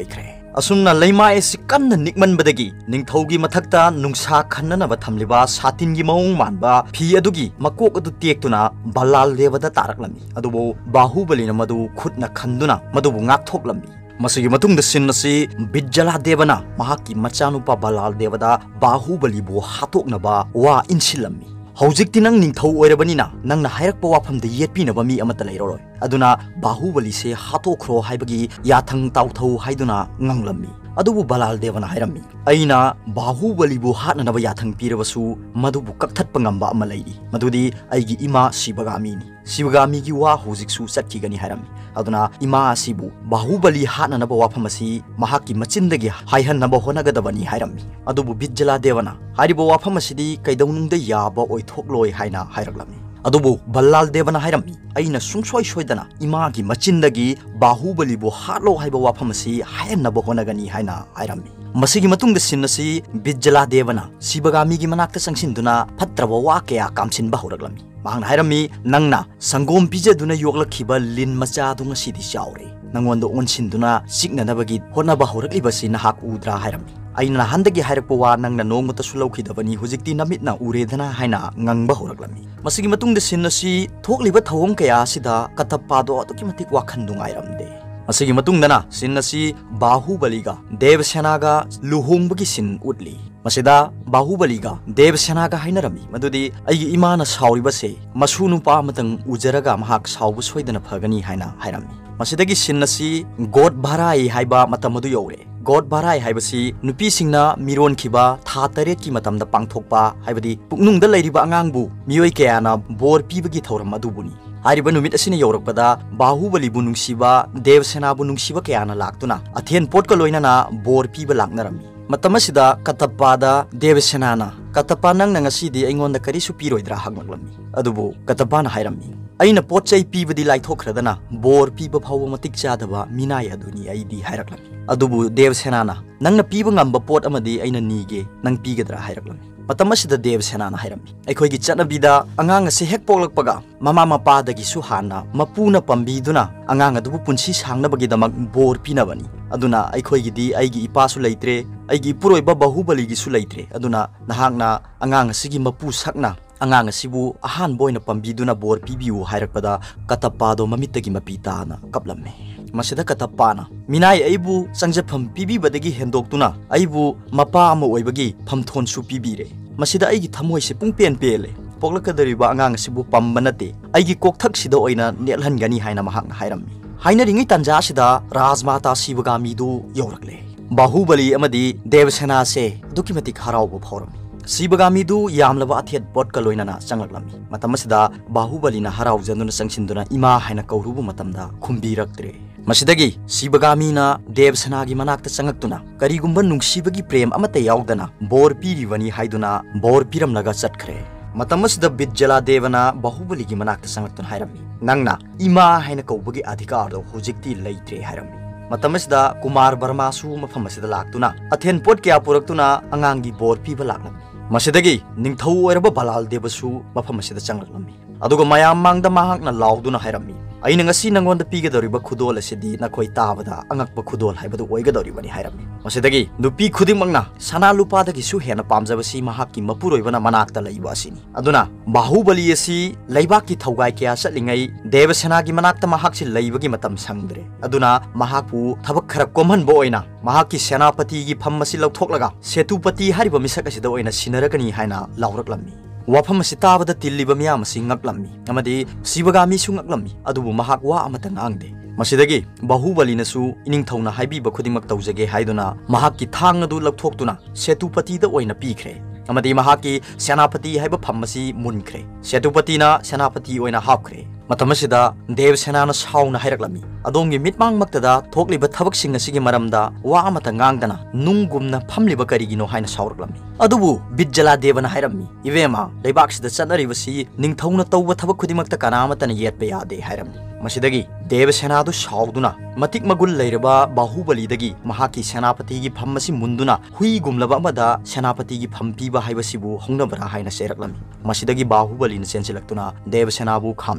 असुमना लैमाई असि कन्ना निकमनबदगी निंगथौगी मथक्ता नुंसा खन्ननबा थमलिबा सातिनगी मौंग मानबा फी अदुगी मकोक अदु तेक्तुना बलाल देवदा तारकलमी अदुबो बाहुबलिना मदु खुदना खंदुना मदुबु ngakthoklami मसिगी मतुंगदा सिन असि बिज्जला देवना महाकी मचानुपा बलाल देवदा बाहुबलिबु हातोकनबा वा इनसिलमी हौजिक्ति नंग निंगथौ ओइरबनिना नंगना हायरकपा वाफमदा येतपिनबा मी अमता लैरोय अदुना बाहुबली से हातोखरो हाइबगी याथंग ताउथौ हाइदुना nganglami अदुबु बलाल देवना हायरमी अइना बाहुबलीबु हाटनबा याथंग पीरबसु मदुबु कक्थटपा ngamba अमा लैरि मदुदी अइगी इमा शिवगामीनी शिवगामीगी वा हौजिकसु चटकीगनी हायरमी अदुना इमा असिबु बाहुबली हाटनबा वाफम असि महाकी मचिंदगी हायहनबा होनगदबनी हायरमी अदुबु बिज्जला देवना हारिबो वाफम असिदी कैदौनुंगदा याबा ओइथोकलोय हायना हायरक्लमी अदुबु बल्लाल देवना हायरमी अइना सुंसोय सोयदना इमागी मचिंदगी बाहुबलीबु हाटलो हायबा वाफम असि हायहनबा होनगनी हायना हायरमी मसिगी मतुंगदा सिन असि बिज्जला देवना शिवगामीगी मनाक्ता संगसिनदुना फत्रबा वा कया कामसिनबा हौरक्लमी मांगना हायरमी नंगना संगोम पिजदुना योगलखिबा लिन मचादु ngasiदी चावरे नंगोंद ओनसिनदुना सिगननबगी होनबा हौरक्लिबसि नहाक उद्रा हायरमी अइना हंदगी हायरकपा वा नंगना नोंगमतसु लौखिदबनी हुजिक्ति नमितना उरेदना हायना ngangbा हौरक्लमी मसिगी मतुंगदा सिन असि थोकलिबा थौंग कया सिदा कतप्पादो अदुकी मतिक वाखन दुंगाइरमदे मसिगी मतुंगदना सिन असि बाहुबलीगा देवसेनागा लुहोंगबगी सिन उतली मसिदा बाहुबलीगा देवसेनागा हाइनरमी मदुदी अइगी इमाना सावरिबसे मसु नुपा अमतंग उजरगा महाक सावबु सोइदना फगनी हाइना हाइरमी मसिदगी सिन असि गोड भाराई हाइबा मतमदु यौरे गोड भाराई हाइबसी नुपी सिंगना मिरोन खिबा था तरे की मतमदा पांगथोकपा हाइबदी पुकनुंगदा लैरिबा अंगांगबु मियोय कयाना बोर पीबगी थौरम अदुबुनी हारिबा नुमित असिना यौरकपदा बाहुबलीबु नुंगसिबा देवसेनाबु नुंगसिबा कयाना लाक्तुना अथेन पोटका लोइनाना बोर पीबा लाक्नरमी मतमसिदा कतप्पादा देवसेनाना कतप्पा नंगना ngasiदी अइंगोंदा करिसु पीरोइद्रा हंगलमी अदुबु कतप्पाना हायरमी अइना पोटचै पीबदी लाइथोखरदना बोर पीबा फावबा मतिक चादबा मिनाय अदुनी अइदी हायरक्लमी अदुबु देवसेनाना नंगना पीबा ngamba पोट अमदी अइना नीगे नंग पीगदरा हायरक्लमी मतमसिदा देवसेनाना हायरमी अखोइगी चटनबीदा अंगांग असे हेक पोकलकपगा ममा मपादगिसु हाना मपुना पंबीदुना अंगांग अदुबु पुंसी सांगनबगीदमक बोर पीनबनी अदुना अखोइगिदी अइगी इपासु लैत्रे अइगी पुरोइबा बाहुबलीगिसु लैत्रे अदुना नहांगना अंगांग असिगी मपु सकना अंगांग असिबु अहान बोइना पंबीदुना बोर पीबिउ हायरकपदा कतप्पादो ममित्तगी मपीताना कपलम्मे मसिदा कतप्पाना मिनाय अइबु संजफम पीबीबदगी हेंदोक्तुना अइबु मपा अमा ओइबगी फमथोनसु पीबीरे मसिदा अइगी थमोइसे पुंपेन पेले पोकलकदरिबा अंगांग असिबु पम्बा नते अइगी कोकथक्सिदा ओइना नेलहनगनी हायना महांगना हायरम्मी हायनरिङै तंजासिदा राजमाता शिवगामीदु यौरक्ले बाहुबली अमदी देवसेना से दुकी मतिक हराउबो फावरमी शिवगामीदु यामलबा अथेत पोटका लोइनाना चंगलक्लमी मतमसिदा बाहुबलीना हराउजनुना संगसिनदुना इमा हायना कौरुबु मतमदा खुंबीरक्त्रे मसिदगी शिवगामीना देवसेनागी मनाक्ता चंगक्तुना करिगुंबा नुंगसिबगी प्रेम अमता याउदना बोर पीरिवनी हाइदुना बोर पीरमलगा चटखरे मतमसिदा बिज्जला देवना बाहुबलीगी मनाक्ता चंगक्तुना हायरमी नंगना इमा हायना कौबगी अधिकारदो हुजिक्ति लैत्रे हायरमी मतमसिदा कुमार वर्मासु मफमसिदा लाक्तुना अथेन पोट क्या पुरक्तुना अंगांगी बोर पीबा लाक्लमी मसिदगी निंगथौ ओइरबा बलाल Devsu मफमसिदा चंगलक्लमी अदुगा मयाम मांगदा महाक्ना लाउदुना हायरमी अइना ngasi nangonda pigedoriba khudol asidi nakhoi tabada angakpa khudol haibadu oigadoribani hairami masidagi nupi khudimangna sana lupadagi su hena pamjabasi mahakki mapuroibana manakta laiba asini aduna bahubali asi laibaki thaugai kya satlingai devasenagi manakta mahaksi laibagi matam sangdre aduna mahakpu thabak khara komhanbo oina mahakki senapati gi phammasi lauthoklaga setupati hariba misak asida oina sinaragani haina lauraklammi वाफम सिताबदा तिल्लिबा मियाम सि ngaklammi amadi शिवगामी सु ngaklammi adubu mahak wa amata ngangde masidagi बाहुबलीनसु इनिंगथौना हाइबिबा खुदिमक तौजगे हाइदुना महाकि थांग अदु लौथोक्तुना सेतुपति द ओइना पीखरे amadi महाकि सेनापति हाइबा फम्मसि मुनखरे सेतुपतिना सेनापति ओइना हापखरे मतमसिदा देवसेनाना साउना हाइरक्लमी अदोंगी मिटमांग मक्तदा थोकलिबा थबकसिंग असिगी मरमदा वा अमता ngang नुंगुमना फमलिबा करिगिनो हाइना साउरक्लमी अदुबु बिज्जला देवना हाइरम्मी इवेमा लेबाक्सिदा चनरिबसि निंगथौना तौबा थबक खुदिमक्ता कनामतना येतपा यादे हाइरम्मी मसिदगी देवसेनादु साउदुना मतिक Mughal लैरबा बाहुबलीदगी महाकि सेनापतिगी फम्मसि मुंदुना हुइगुमलबा अमदा सेनापतिगी फम्पीबा हाइबसिबु होंगनबरा हाइना सेरक्लमी मसिदगी बाहुबलीना चेंसिलक्तुना देवसेनाबु खामलम्मी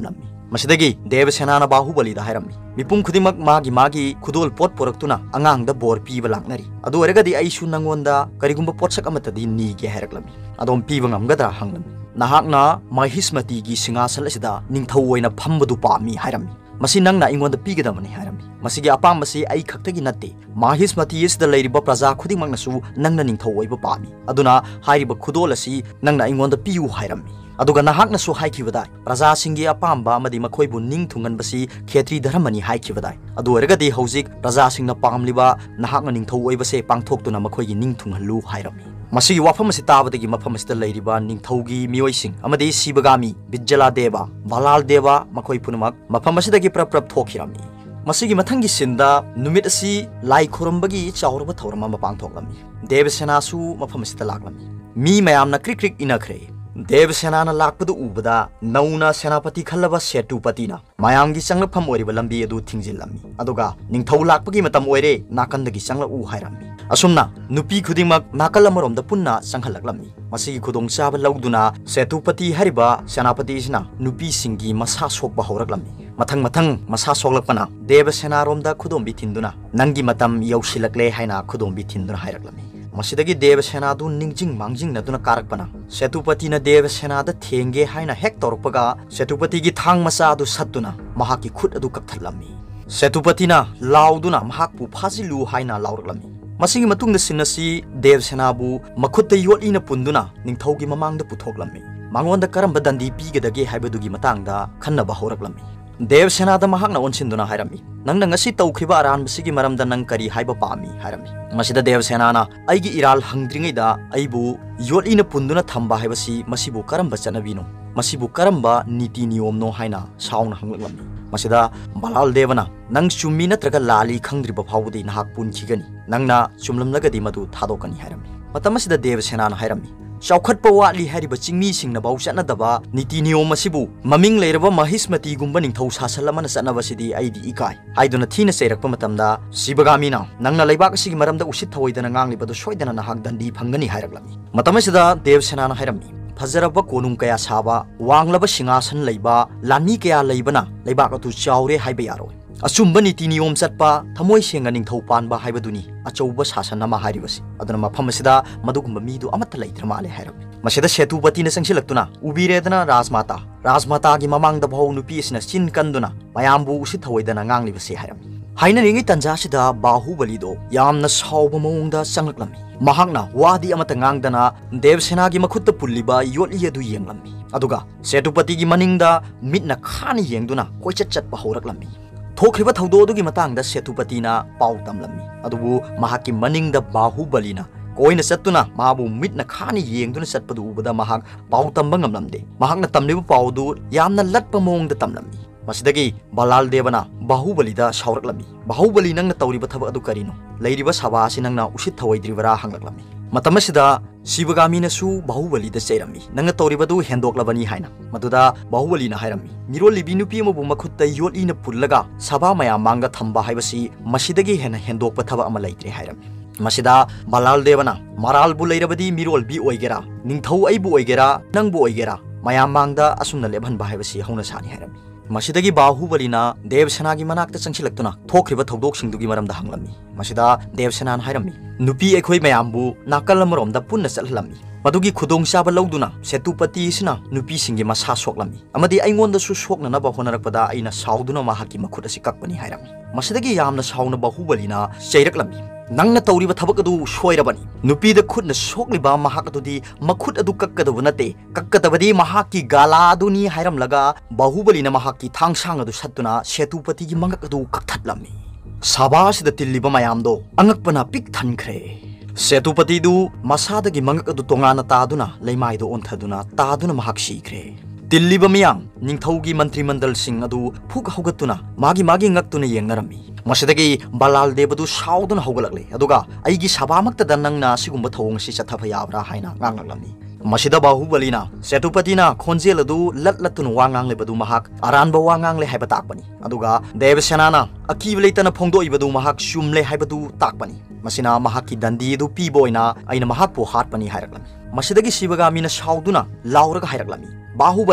Masidagi Devasena Bahubali the Harami. Mipum Kudimak Magi Kudol Pot Poractuna, Angang the Bor Piva Langnari. Ado Rega the Aishu Nangonda, Karigumba Potsakamata di Ni Geheraklami. Adon Pivangam Gadra Hanglam. Nahakna, my Hismatigi Singasalasida, Ningtawina Pambadu mi Harami. Masinang na ingon the Pigadamani Harami. Masigi Apamasi Ai Kaktagi Nate. Mahismati is the Lady Bapraza Kuding Magnasu, Nanga Ningtawai Bapami. Aduna, Hariba Kudolasi, Nanga ingon the Piu Harami. Aduga nahakna su haikivadai praja singi apamba amadi makhoi bu ning thungan basi khetri dharamani haikivadai adu ergadi hojik praja singna pamliba nahakna ningthau oibase pangthoktuna makhoi gi ning thunghalu hairami masigi wafam asi tabadagi mafam asi leiriba ningthaugi miyoising amadi sibagami bijjala deva balal deva makhoi punamak mafam asidagi prap thokhirami masigi mathangi sinda numit asi lai khorambagi chawrba thawrama mapangthoklami devasena su mafam asi laklami mi mayamna krik inakhre Devasena lakpadu ubada nauna senapati khalaba setupatina mayamgi changla pham oriba lambi adu thingzilami aduga ningthau lakpagi matam oire nakandagi changla u hairami asumna nupi khudingmak nakal amaromda punna changhalaklami masigi khudong chaba lauduna setupati hariba senapati isna nupi singi masa sokba horaklami mathang masa soklakpana Devasena romda khudombi thinduna nangi matam yausilakle haina khudombi thinduna haiраklami Masidagi Devasena du ningjing mangjing naduna karakpana Setupati na Devasena da thenge haina hek torpaga Setupati gi thang masa du satuna mahaki khut adu kakthalami Setupati na lauduna mahakpu phazilu haina lauraklami Masigi matungda sinasi Devasena bu makhutta yolina punduna ningthaugi mamangda puthoklami mangonda karamba dandi pigedage haibadugi matangda khannaba horaklami Devasena da mahakna onsinduna hairami nangna ngasi tawkhriba aran basigi maramda nang kari haiba pami hairami masida Devasena na aigi iral hangdringai da aibu yolina punduna thamba haibasi masibu karamba chanabino masibu karamba niti niyomno haina sauna hanglami masida balal devana nang chummi natraga lali khangdriba phawdi nahak punkhigani nangna chumlamlagadi madu thadokani hairami matamasida Devasena na hairami Chawkhatpa watli hariba chingmi singna baw chanadaba niti niyom asibu maming leiraba Mahismati gumba ningthau sasalamana chanabasidi aidi ikai haiduna thina seirakpa matamda sibagami na nangna leibak asigi maramda usit thawoidana nganglibadu soidana nahak dandi phangani hairaklami matamasida Devasena na hairami Fajaraba konung kaya saba wanglaba singasan leiba lani kaya leibana leibak atu chawre haiba yaroi Asumba niti niyom chatpa thamoi senga ningthau panba haibaduni achouba sasana ma haribasi aduna mafam asida madugumba midu amata leitra male hairami masida Setupati na sangsilaktuna ubiredana Rajmata gi mamangda bhau nupi asina chin kanduna mayambu usit thawoidana nganglibasi hairami haina ringi tanja sida Bahubali do yamna sauba mawngda changaklami mahakna wadi amata ngangdana Devasena gi makhutta pulliba yoli adu yenglami aduga Setupati gi maningda mitna khani yengduna koichat chatpa horaklami Thokriba thawdodugi matangda Setupatina pau tamlami adubu mahaki maningda Bahubali na koina sattuna mabu mitna khani yengduna satpadu ubada mahak pau tamba ngamlamde mahakna tamliba paudu yamna latpa mongda tamlami masidagi Balal devana Bahubali da sauraklami Bahubali nangna tawriba thaba adu karino leiriba saba asi nangna usit thawaidribara hangaklami matamasida Sibagami na su Bahubali da chairami nanga tawribadu hendoklabani haina maduda Bahubali na hairami mirol libi nupi amabu makhutta yoli na pullaga saba maya manga thamba haibasi masidagi hena hendokpa thaba ama leitre hairami masida Balal devana maral bu leirabadi mirol bi oigera ningthau aibu oigera nangbu oigera maya mangda asumna lebhanba haibasi hauna sani hairami Masidagi Bahubali na Devasena gi manakta changsilaktuna thokriba thawdoksingdugi maramda hanglami masida Devasena na hairami nupi ekhoi mayambu nakal amarom da punna chalhlami madugi khudong chaba lauduna Setupati sina nupi singi masa soklami amadi aingonda su sokna na ba honarakpada aina sauduna mahaki makhut asi kakpani hairami masidagi yamna sauna Bahubali na cheiraklami nangna tawriba thabak adu soirabani nupi da khutna sokliba mahak adudi makhut adu kakkadabu nate kakkadabadi mahaki gala aduni hairamlaga Bahubali na mahaki thangsang adu sattuna Setupati gi mangak adu kakthatlami sabas da tilliba mayamdo angakpana pik thankhre Setupati du masada gi mangak adu tongana taduna leimai do onthaduna taduna mahak sikre tilliba miyam ningthaugi mantri mandal sing adu phuk hogatuna magi ngaktuna yengnarami masidagi Balal devadu sauduna hogalakle aduga aigi sabamakta danangna sigumba thawong si chathapa yabra haina nganglami masida Bahubali na Setupati na khonjel adu latlatun wangangle badu mahak aranba wangangle haiba takpani aduga Devasena na akibale tana phongdo ibadu mahak shumle haibadu takpani masina mahaki dandi du piboina aina mahakpo hatpani hairaklami masidagi Sibagami na sauduna lauraga hairaklami Bahubali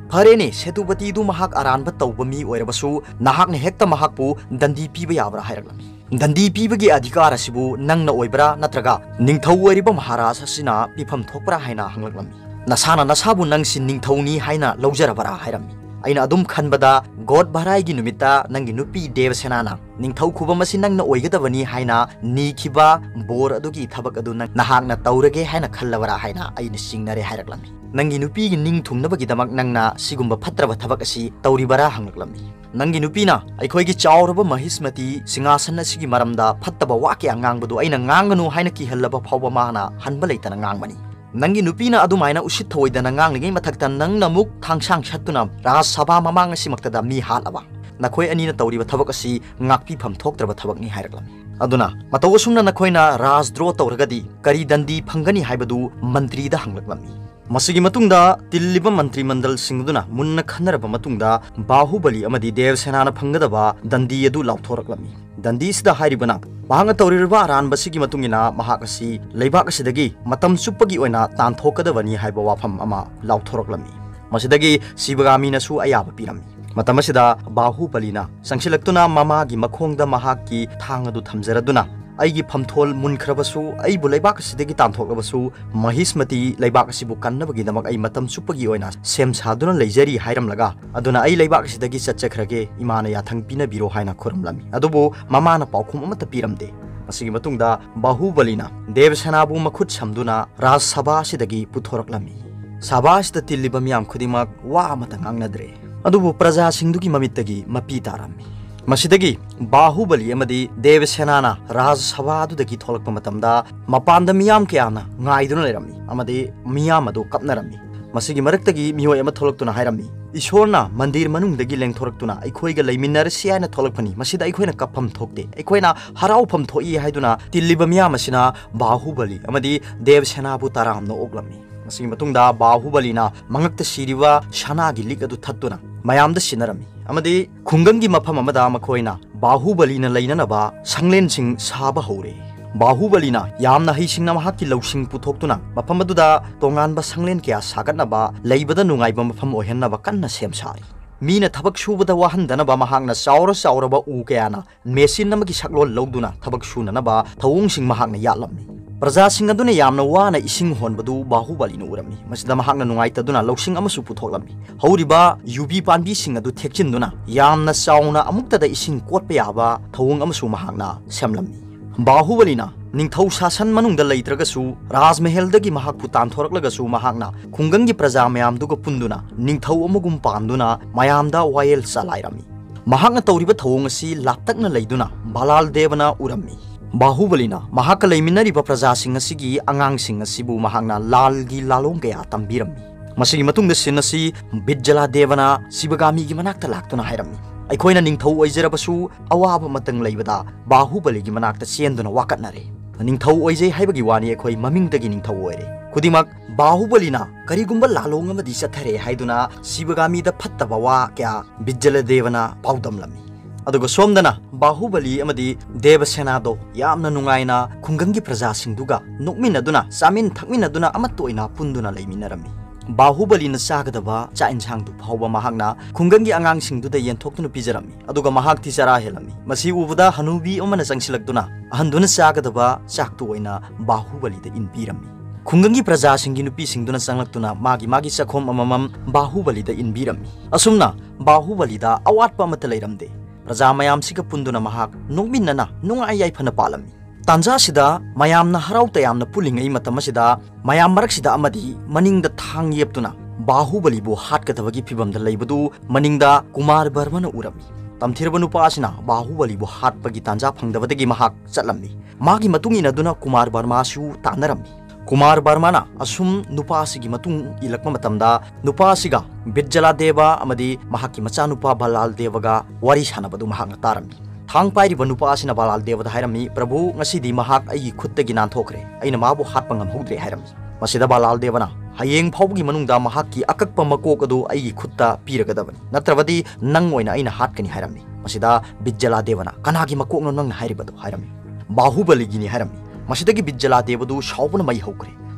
फरेने Sethupathi दु महाक अरानब तौब मी ओइरबसु नाहाकने हेक्ता महाकपु दंदी पीबा याबरा हायरगलमी दंदी पीबगी अधिकार असिबु नंगना ओइबरा नत्रगा निंगथौ ओइरिबा महाराज असिना पिफम थोकपरा हायना हंगलगलमी नसाना नसाबु नंगसि निंगथौनी हायना लौजरबरा हायरमी अइना अदुम खनबदा गोड भराइगी नुमिता नंगी नुपी देवसेनाना निंगथौ खुबमसि नंगना ओइगदबनी हायना नीखिबा बोर अदुगी थबक अदु नाहाकना तौरगे हायना खल्लबरा हायना अइना सिंगनरे हायरगलमी नंगी नुपीगी निंग थुंगनबगिदमक नंगना सिगुंबा फत्रब थबक असि तौरिबरा हंगलगलमी नंगी नुपीना अइखोइगी चावरब महिस्मति सिंहासन असिगी मरमदा फत्तब वाक्य अंगांगबदु अइना ngangganu हायना किहल्लबा फावबा माना हनबा लैतना ngangbani नंगी नुपीना अदुमायना उसित थवइदना ngangligai मथक्ता नंगना मुक थांगसांग सत्तुना राज सभा ममांग असिमक्तदा मी हालबा नखोइ अनिना तौरिबा थबक असि ngakpifam थोक्त्रबा थबकनि हायरगलमी अदुना मतौसुमना नखोइना राजद्रोह तौरगदी करी दंदी फंगनी हायबदु मंत्रीदा हंगलगलमी मसिगी मतुंगदा तिल्लिबा मंत्री मंडल सिंगदुना मुन्ना खन्नरबा मतुंगदा बाहुबली अमदी देवसेनाना फंगदबा दंदी अदु लाउथोरगलमी दंदी सिदा हायरिबना महांग तौरिरबा अरानबसिगी मतुंगिना महाकसि लैबाक असिदगी मतम सुप्पगी ओइना तानथोकदबनी हायबा वाफम अमा लाउथोरगलमी मसिदगी शिवगामीनासु अयाबा पिरमी मतमसिदा बाहुबलीना संसिलक्तुना ममागी मखोंगदा महाकी थांगदु थमजरदुना अइगी फमथोल मुनखरबसु अइबु लैबाक असिदगी तानथोकबसु महिस्मति लैबाक असिबु कन्नबगिदमक अइ मतम सुप्पगी ओइना सेम सादुना लैजरी हायरमलगा अदुना अइ लैबाक असिदगी चच्चखरगे इमाना याथंग पिनबिरो हायना खुरमलमी अदुबु ममाना पाउखुम अमत पिरमदे मसिगी मतुंगदा बाहुबलीना देवसेनाबु मखुत समदुना राज सभा असिदगी पुथोरकलमी सभा असिदा तिल्लिबा मियाम खुदिमक वा अमत ngangnadre अदुबु प्रजा सिंधुगी ममित्तगी मपी तारमी मसिदगी बाहुबली अमदी देवसेनाना राज सभा दुदगी थोलकपा मतमदा मपानदा मियाम क्याना ngaiduna lerami amadi miyam adu kapnarami मसिगी मरक्तगी मिहोय अमा थोलक्तुना हायरमी ईश्वरना मंदिर मनुंगदगी लेंथोरक्तुना अइखोइगा लैमिन्नरसि हायना थोलक्पनी मसिदा अइखोइना कपफम थोकते अइखोइना हराउफम थोई हायदुना तिल्लिबा मियाम असिना बाहुबली अमदी देवसेनाबु तारामनो ओगलमी मसिगी मतुंगदा बाहुबलीना मंगक्ता सिरिबा शनागी लिक अदु थत्तुना मयामदा सिनरमी अमदी खुंगंगी मफम अमदा मखोइना बाहुबलीना लैननबा संगलेनसिंग साबा हौरे बाहुबलीना यामना हईसिंगना महाकी लौसिंग पुथोक्तुना मफम अदुदा तोंगानबा संगलेन क्या सागतनबा लैबदा नुंगाइबा मफम ओहेन्नबा कन्ना सेम सारी मीना थबक सुबदा वाहनदनबा महांगना चावरबा उ कयाना मेसिन नमगी सकलोल लौदुना थबक सुननबा थवोंगसिंग महांगना यालमनी प्रजासिंग अदुना यामना वाना इसिंग होनबदु बाहुबलीना उरमी मसिदा महांगना नुंगाइतदुना लौसिंग अमसु पुथोक्लमी हौरिबा युबी पानबी सिंग अदु थेक्चिनदुना यामना चावना अमुक्तदा इसिंग कोटपा याबा थवोंग अमसु महांगना सेमलमी बाहुबलीना निंगथौ शासन मनुंगदा लैत्रगसु राजमहलदगी महाकपु तानथोरकलगसु महांगना खुंगंगी प्रजा मयामदुगा पुंदुना निंगथौ अमगुम पांदुना मयामदा वायल चलाइरमी महांगना तौरिबा थवोंग असि लापतकना लैदुना बलाल देवना उरमी बाहुबलीना महाक लैमिन्नरिबा प्रजासिंग असिगी अंगांगसिंग असिबु महांगना लालगी लालोंग कया तंबिरमी मसिगी मतुंगदा सिन असि बिज्जला देवना शिवगामीगी मनाक्ता लाक्तुना हायरमी अइखोइना निंगथौ ओइजरबसु अवाब मतंग लैबदा बाहुबलीगी मनाक्ता चेंदुना वाकटनरे निंगथौ ओइजै हाइबगी वानी अइखोइ ममिंगदगी निंगथौ ओइरे खुदिमक बाहुबलीना करिगुंबा लालोंग अमदि चथरे हाइदुना शिवगामीदा फत्तबा वा क्या बिज्जला देवना पाउदमलमी अदुगा सोमदना बाहुबली अमदी देवसेनादो यामना नुंगाइना खुंगंगी प्रजासिंगदुगा नोकमिनदुना सामिन थकमिनदुना अमत्तोइना पुंदुना लैमिनरमी बाहुबलीना चागदबा चा इन्सांगदु फावबा महांगना खुंगंगी अंगांगसिंगदुदा येंथोक्तुना पिजरमी अदुगा महाक्ति चरा हेलमी मसी उबदा हनुबी अमना चंगसिलक्तुना अहंदुना चागदबा चाक्तु ओइना बाहुबलीदा इनपीरमी खुंगंगी प्रजासिंगी नुपीसिंगदुना चंगलक्तुना मागी चखोम अममम बाहुबलीदा इनबीरमी असुमना बाहुबलीदा अवाटपा अमत लैरमदे प्रजा मयामसिगा पुंदुना महाक नोकमिनना नुंगाइ याइफना पालमी तांजासिदा मयामना हराउ तयामना पुलिंगै मतमसिदा मयाम मरक्सिदा अमदी मनिंगदा थांग येप्तुना बाहुबलीबु हाटकदबगी फिबमदा लैबदु मनिंगदा कुमार बर्मना उरमी तमथिरबा नुपासिना बाहुबलीबु हाटपगी तांजा फंगदबदगी महाक चलमनी मागी मतुंगिना दुना कुमार बर्मासु तानरमी कुमार बर्माना असुम नुपासिगी मतुंग इलक्मा मतमदा नुपासिगा बिज्जला देवा अमदी महाकी मचा नुपा बलाल देवगा वारी सानबदु महाक तारमी थांग पाइरिबा नुपासिना बलाल देवदा हायरमी प्रभु ngasiदी महाक अई खुत्तगी नानथोखरे अइना माबु हाटपा ngamhudre हायरमी मसिदा बलाल देवना हयेंग फावगी मनुंगदा महाकी अकक्पा मकोक अदु अई खुत्ता पीरगदबनी नत्रबदी नंग ओइना अइना हाटकनी हायरमी मसिदा बिज्जला देवना कनागी मकोक नो नंग हायरिबदु हायरमी बाहुबलीगिनी हायरमी मसिदगी बिज्जला देवदु शावबना मई हौखरे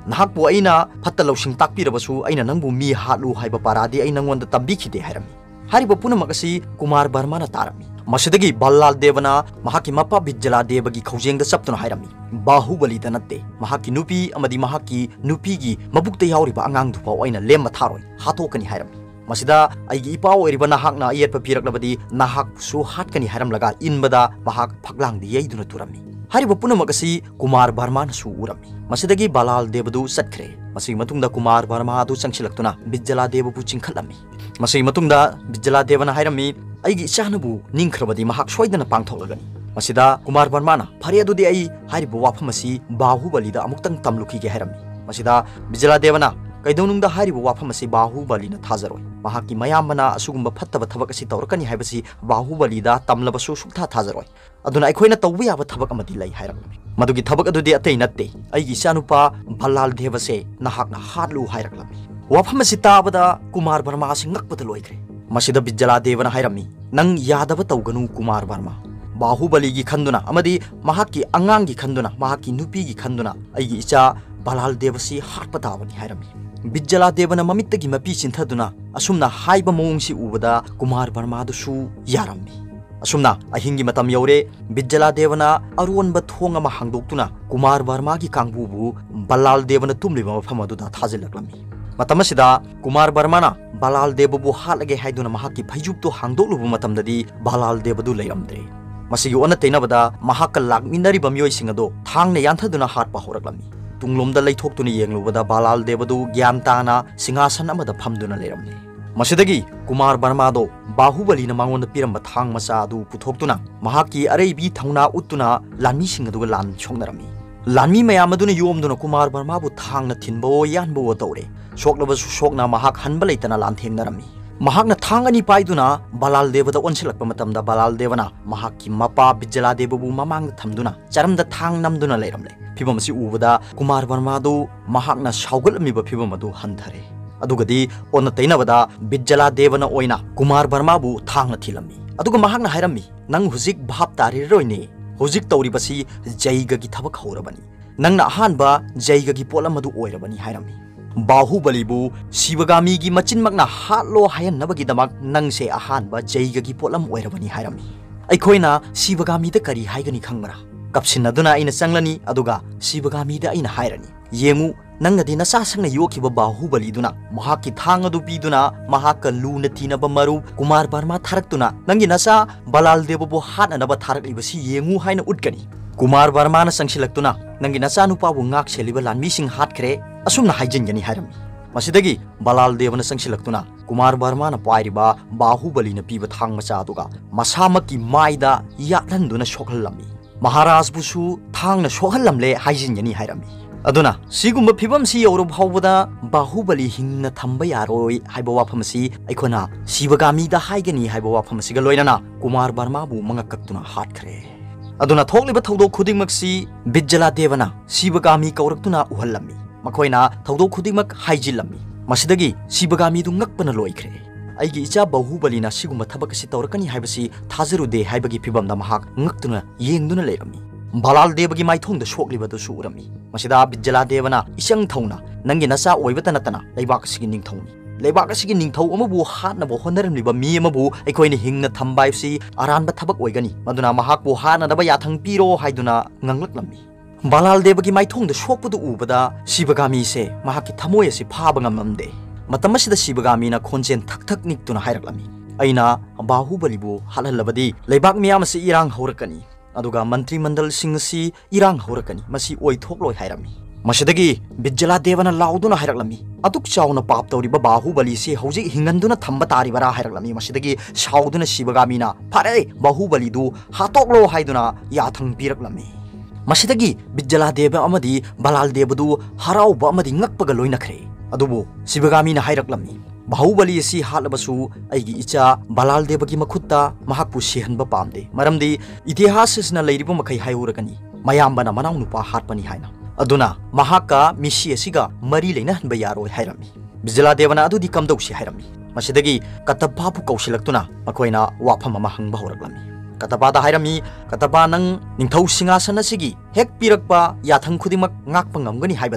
nahakpu aina phatta lawsing takpirabasu aina nangbu mi hatlu haiba paradi aina ngonda tambikhide hairami hariba punamak asi Kumar Barma na tarami masidagi Ballal Devana mahaki mapa Bijala Devagi khawjengda chaptuna hairami Bahubali da natte mahaki nupi amadi mahaki nupi gi mabukta yauriba angang dupa aina lemma tharoi hatokani hairami masida aigi ipaw oiriba nahakna ayetpa piraklabadi nahak su hatkani hairam laga inbada mahak phaglang di yeiduna turami hariba punamak asi Kumar Barma na su urami masidagi Ballal Devadu satkre masigi matungda Kumar Barma adu changsilaktuna Bijala Devabu chingkhalami masigi matungda Bijala Devana hairami aigi ichanabu ningkhrabadi mahak soidana pangtholagani masida Kumar Barma na phari adudi ai hariba wafam asi Bahubali da amuktang tamluki ge hairami masida Bijala Devana kaidonungda hariba wafam asi Bahubali na thazaroi mahaki mayamana asugumba phattaba thabak asi tawrakani haibasi Bahubali da tamlabasu suktha thazaroi aduna aikhoina tawbi yaba thabak amadi lai hairakami madugi thabak adudi atei natte aigi chanupa Ballal Deva se nahakna hatlu hairakami wafam asi tabada Kumar Barma asi ngakpata loikre masida Bijala Devana hairami nang yadaba tawganu Kumar Barma Bahubali gi khanduna amadi mahaki angang gi khanduna mahaki nupi gi khanduna aigi icha Ballal Deva si hatpatabani hairami Bijala Devana mamittagi mapi chinthaduna asumna haiba mawongsi ubada Kumar Barma dusu yarami asumna ahingi matam yaure Bijala Devana aronba thonga ma hangdoktuna Kumar Barma gi kangbubu Ballal Devana tumliba mafam aduda thajilaklami matamasida Kumar Barma na Ballal Devabu halage haiduna mahaki phajupto hangdoklubu matamdadi Ballal Devadu leiramdre masigi ona teinabada mahakal lakminariba miyoi singado thangna yanthaduna hatpa horaklami tunglomda leithokhtuna yenglubada Ballal Devadu gyam tana singasan amada phamduna leiramne masidagi Kumar Barma do Bahubali na mangonda piramba thang macha adu puthoktuna mahaki areibi thauna uttuna lanmi singaduga lan chongnarami lanmi mayamaduna yomduna Kumar Barma bu thangna thinbo yanbo tawre soklabasu sokna mahak hanba leitana lan thengnarami mahakna thangani paiduna Ballal Devada onsilakpa matamda Ballal Devana mahaki mapa Bijala Devabu mamang thamduna charamda thang namduna leiramle phibam si ubada Kumar Barma do mahakna saugalamiba phibam adu hanthare adugadi onna teinabada Bijala Devana oina Kumar Barma bu thangna thilami aduga mahakna hairami nang hujik bhap tari roine hujik tawribasi jaiga gi thabak horabani nangna ahanba jaiga gi polam adu oirabani hairami Bahubali bu Shivagami gi machinmakna hatlo hayan nabagi damak nangse ahanba jaiga gi polam oirabani hairami aikhoina Shivagami da kari haigani khangmara kapsinaduna aina changlani aduga Shivagami da aina hairani yengu nangadi nasa sangna yokiba Bahubali duna mahaki thang adu piduna mahaka luna tinaba maru Kumar Barma tharaktuna nangi nasa Ballal Devabu hatnaba tharaklibasi yengu haina utkani Kumar Barma na sangsilaktuna nangi nasa nupa bu ngak seliba lanmi sing hatkre asumna haijingani hairami masidagi Ballal Devana sangsilaktuna Kumar Barma na pairiba Bahubali na piba thang macha aduga masamaki maida yatlanduna shokhalami Maharaj busu thang na shokhalamle haijingani hairami aduna sigumba phibam si yorub hawbada Bahubali hingna thamba yaroi haiba wafam si aikona Shivagami da haigani haiba wafam si ga loinana Kumar Barma bu manga kaktuna hatkre aduna thokliba thodok khudingmak si Bijala Devana Shivagami kauraktuna uhallami makoina thodok khudingmak haijilami masidagi Shivagami du ngakpana loikre aigi icha Bahubali na sigumba thabak si tawrakani haibasi thajarude haibagi phibamda mahak ngaktuna yengduna leirami Ballal Devagi maithongda soklibadu su urami masida Bijala Devana isang thawna nangi nasa oibata natana leibak sigi ningthawni leibak sigi ningthaw amabu hatnabo honaramliba mi amabu aikoina hingna thambaisi aranba thabak oigani maduna mahakbu hanadaba yathang piro haiduna nganglaklammi Ballal Devagi maithongda sokpadu ubada Shivagami se mahaki thamoi asi phaba ngamamde matamasida Shivagami na khonjen thak thak niktuna hairaklammi aina Bahubali bu halhalabadi leibak miyam asi irang horakani aduga mantri mandal sing si irang horakani masi oi thokloi hairami masidagi Bijala Devana lauduna hairaklammi atuk chauna pap tawriba Bahubali se hojik hinganduna thamba tari bara hairaklammi masidagi sauduna Shivagami na phare Bahubali du hatoklo haiduna yathang piraklammi masidagi Bijala Deva amadi Ballal Devadu harauba amadi ngakpaga loinakre adubu Shivagami na hairaklammi Bahubali si halabasu aigi icha Ballal Devagi makhutta mahakpu sihanba pamde maramdi itihasasna leiriba makai hayurakani mayambana manaw nupa hatpani haina aduna mahaka misi asiga mari leina hanba yaroi hairami Bijala Devana adudi kamdausi hairami masidagi katababu kausilaktuna makoina wafam ama hangba horaklami katabada hairami kataba nang ningthau singasana sigi hek pirakpa yathang khudimak ngakpa ngamgani haibadai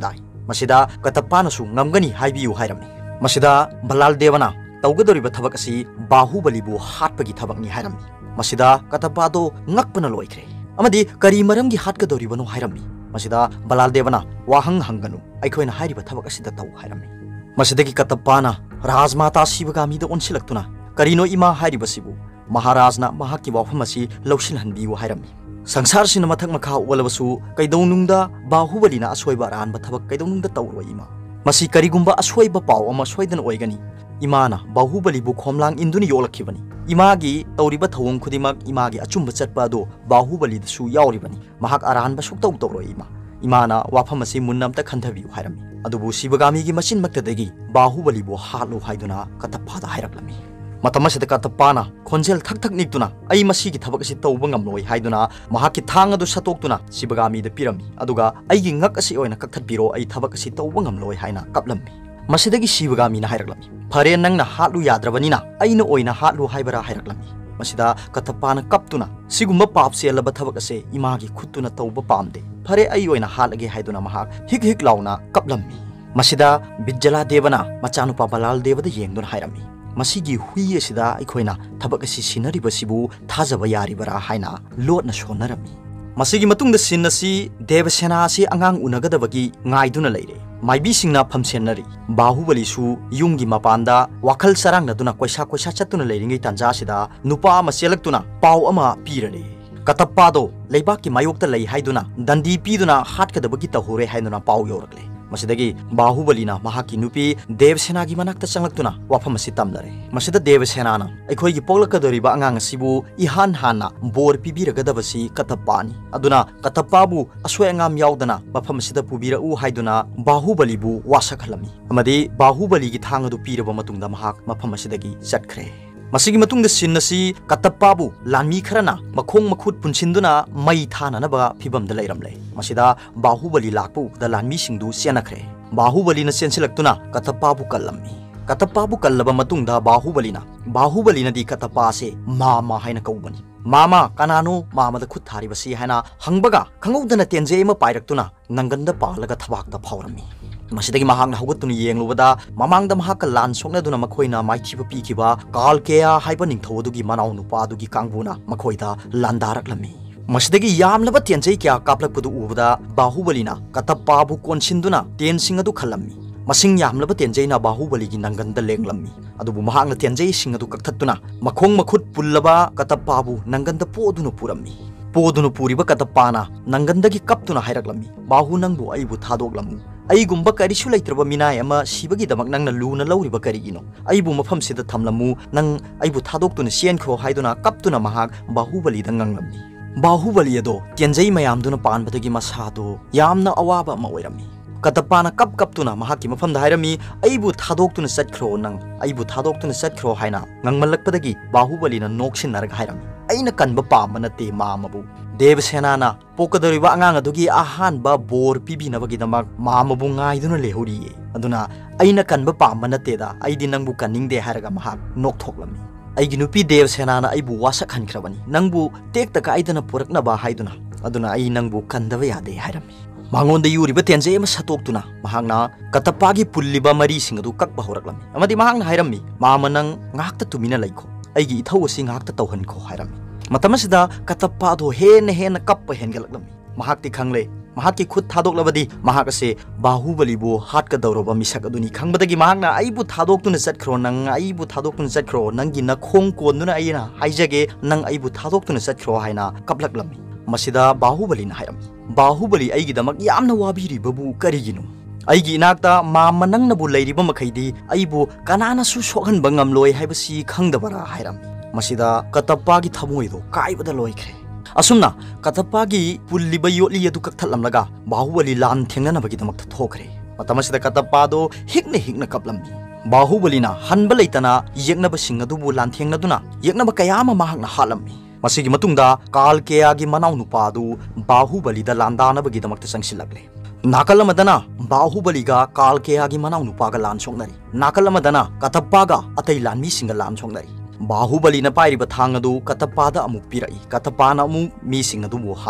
मसिदा कतप्पानसु ngamgani haibiyu hairami masida Balaldewana tawgadoriba thabak asi Bahubalibu hatpagi thabakni hairami masida Katappado ngakpana loikre amadi kari maramgi hatgadoribano hairami masida Balaldewana wahang hanganu aikhoina hairiba thabak asida taw hairami masidagi Katappana Rajmata Sibagami da onsilaktuna karino ima hairibasibu Maharajna mahaki wafamasi lawsilhanbiyu hairami Sangsar sina mathak makha walabasu kaidawnungda Bahubali na aswaiba ranba thabak kaidawnungda tawroi ima masi karigumba aswaiba paw ama soidan oigani imana Bahubali bu khomlang induni yolakhibani imagi tawriba thawong khudimak imagi achumba chatpa do Bahubali dasu yauribani mahak aranba suktaw tawroi ima imana wafamasi munnamta khanthabiyu hairami adubu Sibagami gi machin maktadagi Bahubali bu halu haiduna Katappada hairaklami Matamasida Katappana khonjel thak thak niktuna ai masigi thabak asi tawba ngamloi haiduna mahaki thang adu satoktuna Sibagami da pirami aduga aigi ngak asi oina kakthatbiro ai thabak asi tawba ngamloi haina kaplammi masidagi Sibagami na hairaklami phare nangna hatlu yadrabanina aina oina hatlu haibara hairaklami masida Katappana kaptuna sigumba papse laba thabak ase imagi khutuna tawba pamde phare ai oina halage haiduna mahak hik hik launa kaplammi masida Bijjala Devana machanupa Balaldewa da yengduna hairami masigi hui asida aikoina thabak asi sinaribasibu thajaba yaribara haina lotna sonarami masigi matungda sinasi Devasena asi angang unagadabagi ngaiduna leire maibi singna phamsenari Bahubali su yungi mapanda wakhal sarangna koisa koisa chatuna leiringai tanja asida nupa ama selaktuna paw ama pirare Katappado leibaki mayokta lei haiduna dandi piduna hatkadabagi tahore hainuna paw yorakle masidagi Bahubali na mahaki nupi Devasena gi manakta changlaktuna wafam asi tamlare masida Devasena na aikoi gi poglakadoriba angang asibu ihan hana bor pibiragadabasi Katappani aduna Katappabu asoi angam yaudana mafam asida pubira u haiduna Bahubali bu wasakhalami amadi Bahubali gi thang adu piraba matungda mahak mafam asidagi chatkre masigi matungda sinnasi Katappabu lanmi kharana makhong makhut punsinduna mai thana ba phibamda leiramle masida Bahubali lakpu da lanmi singdu sianakre Bahubali na sensilaktuna Katappabu kallammi Katappabu kallaba matungda Bahubali na di Katappa se mama haina kaubani mama kanano mama da khut thari basi haina hangbaga khangudana tenje ma pairaktuna nanganda palaga thabakta phawrami masidagi mahangna hawgatuna yenglubada mamangda mahaka lan soknaduna makhoina maithiba pikiba Kalkeya haiba ningthodugi manau nupa dugi kangbuna makhoida landaraklami masidagi yamlaba tenjei kya kaplakpudu ubada Bahubali na Katappabu konsinduna tensing adu khallammi masing yamlaba tenjei na Bahubali gi nanganda lenglammi adubu mahangna tenjei sing adu kakthatuna makhong makhut pullaba Katappabu nanganda poduna purammi podunu puriba Katappana nangandagi kaptuna hairaklammi bahu nangbu aibu thadoklammu aigumba karisu leitraba minai ama sibagi damak nangna luna lawriba karigino aibu mafam sida thamlamu nang aibu thadoktuна sienkhro haiduna kaptuna mahak Bahubali da nganglammi Bahubali ado tenjei mayamduna panbadagi masado yamna awaba ma oirami Katappana kaptuna mahaki mafamda hairami aibu thadoktuна satkhro nang aibu thadoktu나 satkhro haina ngangmalakpadagi Bahubali na noksinarga hairami aina kanba pamba nate mamabu Devasena na pokadoriba angang adugi ahanba bor pibinabagidamag mamabu ngaiduna lehuriye aduna aina kanba pamba nate da aidi nangbu kaningde haraga mahak nokthoklami aigi nupi Devasena na aibu wasak hankrabani nangbu tekta ka aidana puraknaba haiduna aduna ai nangbu kandaba yade hairami mangonda yuriba tenje ma satoktuna mahangna Katappagi pulliba mari singadu kakba horaklami amadi mahangna hairami mama nang ngakta tumina laikho aigi ithau asi ngakta tawhanko hairami matamasida Katappado hen kappa hengalaklammi mahakti khangle mahaki khut thadоклabadi mahakase Bahubali bu hatka dawroba misak aduni khangbadagi mahakna aibu thadоктuna satkhro nang aibu thadоктuna satkhro nangi na khong konnuna aina haijage nang aibu thadоктuna satkhro haina kaplaklammi masida Bahubali na hairami Bahubali aigi damak yamna wabiri babu karigino aigi inakta mama nangna bu leiriba makhaidi aibu kanana su sokhan bangam loi haibasi khangdabara hairami masida Katappagi thamoido kaibada loikre asumna Katappagi pulliba yotli adu kakthalamlaga Bahubali lan thengnanabagi damak thokre matamasida Katappado hikna kaplammi Bahubali na hanba leitana yeknaba singadu bu lan thengnaduna yeknaba kayama mahakna halammi masigi matungda Kalkeya gi manau nupadu Bahubali da landanabagi damak sangsilakle nakalamadana Bahubali ga Kalkeya gi manau nupaga lan soknari nakalamadana Katappaga atai lanmi singa lan soknari Bahubali na pairiba thang adu Katappada amuk pirai Katappana amuk mi sing adu bu hali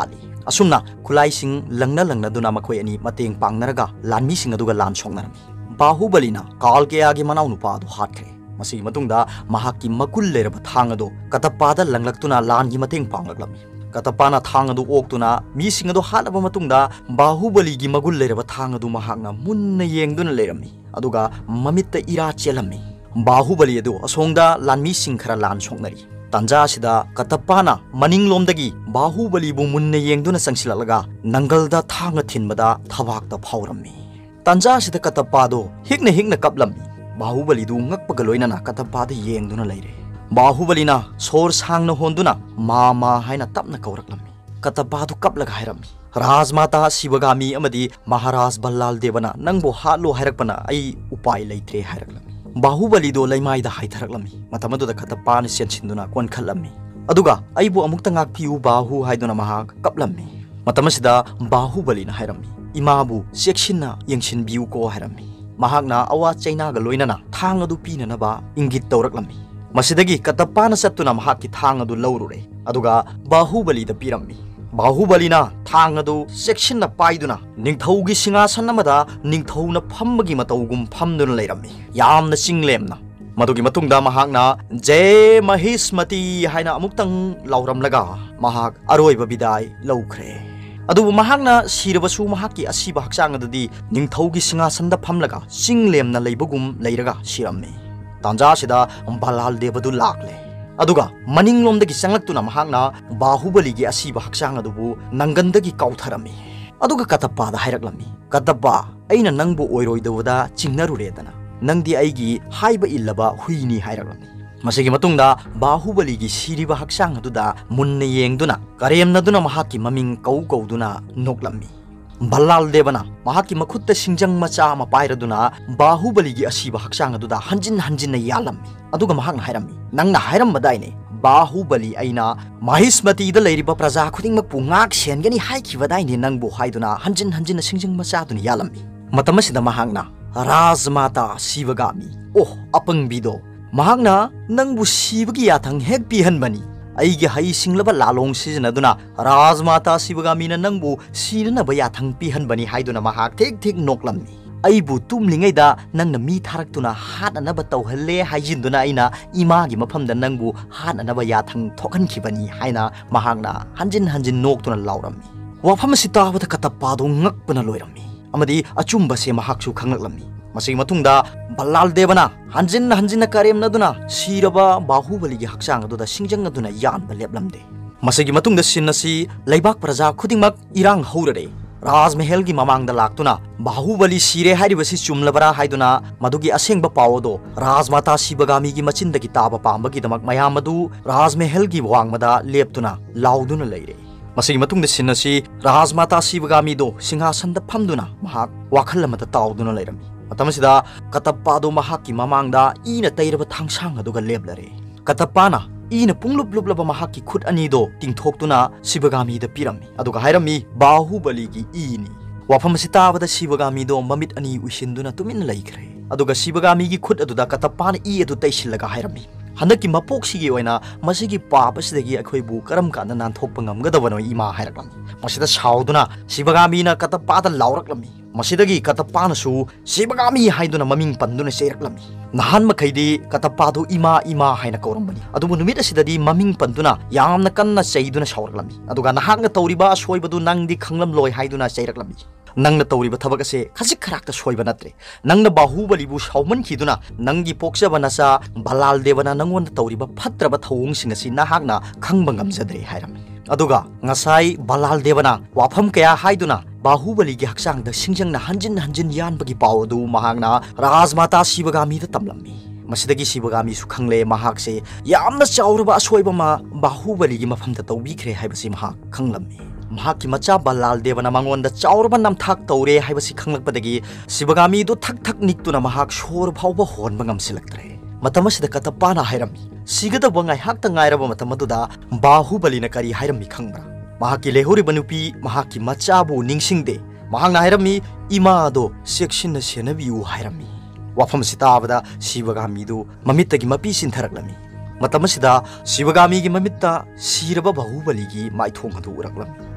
असुमना खुलाइसिंग लंगना लंगना दुना मखोय अनि मतेंग पांगनरगा लानमी सिंग अदुगा लान सोंगनरमी बाहुबलीना काल के आगे मनाउ नुपा दो हाटखे मसी मतुंगदा महाकी मकुल लेरब थांग अदो कतप्पादा लंगलक्तुना लानगी मतेंग पांगलक्लमी कतप्पाना थांग अदु ओक्तुना मी सिंग अदो हालब मतुंगदा बाहुबलीगी मगुल लेरब थांग अदु महाकना मुन्ना येंगदुना लेरमी अदुगा ममित्ता इरा चेलमी बाहुबली अदु असोंगदा लानमी सिंग खरा लान सोंगनरी तंजा सिदा कतप्पाना मनिंगलोमदगी बाहुबलीबु मुन्ना येंगदुना संगसिललगा नंगलदा थांग थिनबदा थवाकता फावरमी तंजा सिदा कतप्पादो हिगना कपलमी बाहुबली दु ngakpaga loinana katappada yengduna leire बाहुबलीना सोर सांगना होंदुना मामा हाइना तपना कौरक्लमी कतप्पादु कपलगा हायरमी राजमाता शिवगामी अमदी महाराज बल्लाल देवना नंगबो हालो हायरकपना आई उपाय लेत्रे हायरक्लमी बाहुबलीदो लैमाइदा हायथरक्लमी मतमदुदा कतप्पाना सेनसिंदुना कोनखलमी अदुगा आइबो अमुक्ता ngakपिउ बाहु हायदुना महाग कपलमी मतमसिदा बाहुबलीना हायरमी इमाबु सेक्सिनना यंगसिनबिउ को हायरमी महागना अवा चैनागा लोइनना थांग अदु पीननबा इंगित तौरक्लमी मसिदगी कतप्पाना सत्तुना महाकी थांग अदु लौरुरे अदुगा बाहुबलीदा पीरम्मी बाहुबलीना थांग अदु सेक्सिनना पाइदुना निंगथौगी सिंहासन अमदा निंगथौना फम्मगी मतौगुम फम्दुना लेरम्मी यामना चिंगलेमना मदुगी मतुंगदा महागना जय महिष्मती हाइना अमुक्तंग लौरमलगा महाग अरोइबा बिदाय लौख्रे अदुबु महागना सिरबसु महाकी असिबा हक्सांग अदुदी निंगथौगी सिंहासनदा फमलगा चिंगलेमना लेबगुम लेरगा सिरम्मी तांजासिदा बल्लाल देवदु लाक्ले अदुगा मनिंगलोमदगी संगलक्तुना महागना बाहुबलीगी असिबा हक्सांग अदुबु नंगंदगी कौथरम्मी अदुगा कतप्पादा हायरक्लम्मी कतप्पा अइना नंगबु ओइरोइदवदा चिंगनरुरेदना नंगदी अइगी हाइबा इल्लबा हुइनी हायरक्लम्मी मसिगी मतुंगदा बाहुबलीगी सिरिबा हक्सांग अदुदा मुन्ना येंगदुना करेमनदुना महाकी ममिंग कौदुना नोक्लम्मी बल्लाल देवना महाकी मखुत्ता सिंजंग मचा अमा पाइरदुना बाहुबलीगी असिबा हक्सांग अदुदा हंजिन हंजिन यालम्मी अदुगा महाकना हायरम्मी नंगना हायरमबदाइने बाहुबली अइना महिष्मतीदा लेरिबा प्रजा खुदिंगमकपु ngak सेनगनी हाइखिबदाइने नंगबु हाइदुना हंजिन हंजिन सिंजंग मचादुना यालम्मी मतमसिदा महाकना राजमाता शिवगामी ओह अपंगबिदो महाकना नंगबु शिवगी याथंग हेक पिहनबनी अइगे हई सिंगलबा लालोंग सिजनदुना राजमाता शिवगामीना नंगबु सिरनबा याथंग पिहनबनी हाइदुना महाक थेक थेक नोक्लम्मी अइबु तुमलिङैदा नंगना मी थारक्तुना हादनबा तौहल्ले हाइजिनदुना अइना इमागी मफमदा नंगबु हादनबा याथंग थोखनखिबनी हाइना महाकना हंजिन हंजिन नोक्तुना लाउरम्मी वाफम सिताबदा कतप्पादो ngakpana लोइरम्मी अमदी अचुम्बसे महाकसु खंगलक्लम्मी मसिगी मतुंगदा बल्लाल देवना हंजिन हंजिन करेमनदुना सिरबा बाहुबलीगी हक्सांग अदुदा सिंजंग अदुना यानबा लेपलमदे मसिगी मतुंगदा सिनसी लैबाक प्रजा खुदिंगमक इरांग हौररे राजमहल की ममांग लाक्तुना बाहुबली सिरे हाइरिबसी चुमलबरा हाइदुना मदुगी असेंगबा पावदो राजमाता शिवगामी की मचिंदगी ताबा पांबगी दमक मयाम मदु राजमहल की वांगमदा लेपतुना लाउदुना लेरे मसिगी मतुंगदा सिनसी राजमाता शिवगामी दो सिंहासनदा फमदुना महाक वाखल अमदा ताउदुना लेरमी मतमसिदा कतप्पादो महाकी ममांगदा ईना तैरबा थांगसांग अदुगा लेपलरे कतप्पाना ईना पुंगलुप लुपलबा महाकी खुद अनीदो तिंगथोक्तुना शिवगामीदा पिरम्मी अदुगा हायरम्मी बाहुबलीगी ईनी वाफम सिताबदा शिवगामीदो ममित अनी उइसिंदुना तुमिन लैखरे अदुगा शिवगामीगी खुद अदुदा कतप्पाना ई अदु तैसिलगा हायरम्मी हंदकी मपोक्सिगी ओइना मसिगी पापसिदगी अखोइबु करम काना नानथोक्पा ngamgadabano इमा हायरक्लम्मी मसिदा साउदुना शिवगामीना कतप्पादा लाउरक्लम्मी मसिदगी कतप्पानासु शिवगामी हाइदुना ममिंग पंदुना चेरक्लम्मी नहान मखैदी कतप्पादो इमा इमा हाइना कौरम्बनी अदुबु नुमित असिददी ममिंग पंदुना यामना कन्ना चैदुना साउरक्लम्मी अदुगा नहांगना तौरिबा सोइबदु नंगदी खंगलमलोय हाइदुना चैरक्लम्मी नंगना तौरिबा थबक असे खजिक खराक्ता सोइबा नत्रे नंगना बाहुबलीबु साउमनखिदुना नंगी पोक्सबा नसा बल्लाल देवना नंगोन तौरिबा फत्रबा थौंगसिंग असि नहांगना खंगबा ngamjadre हायरम्मी अदुगा ngasai बल्लाल देवना वाफम कया हाइदुना बाहुबलीगी हक्सांगदा सिंजंगना हंजिन हंजिन यानबगी पावदु महागना राजमाता शिवगामीदा तमलम्मी मसिदगी शिवगामी सु खंगले महाकसे यामना चाउरबा असोइबमा बाहुबलीगी मफमदा तौबिखरे हाइबसी महाक खंगलम्मी महाकी मचा बल्लाल देवना मंगोंदा चाउरबा नमथाक तौरे हाइबसी खंगलकपदगी शिवगामीदो थक थक निक्तुना महाक शोर फावबा होनबा ngamsilaktre मतमसिदा कतप्पाना हायरम्मी सिगदबा ngaihakta ngairaba matamaduda बाहुबलीना करी हायरम्मी खंगब्रा महाकी लेहोरिबा नुपी महाकी मचाबु निंगसिंगदे महांगना हायरम्मी इमादो सेक्सिन सेनबिउ हायरम्मी वाफम सिताबदा शिवगामीदु ममित्तगी मपी सिंथरक्लम्मी मतमसिदा शिवगामीगी ममित्ता सिरबा बाहुबलीगी माइथोंग अदु उरक्लम्मी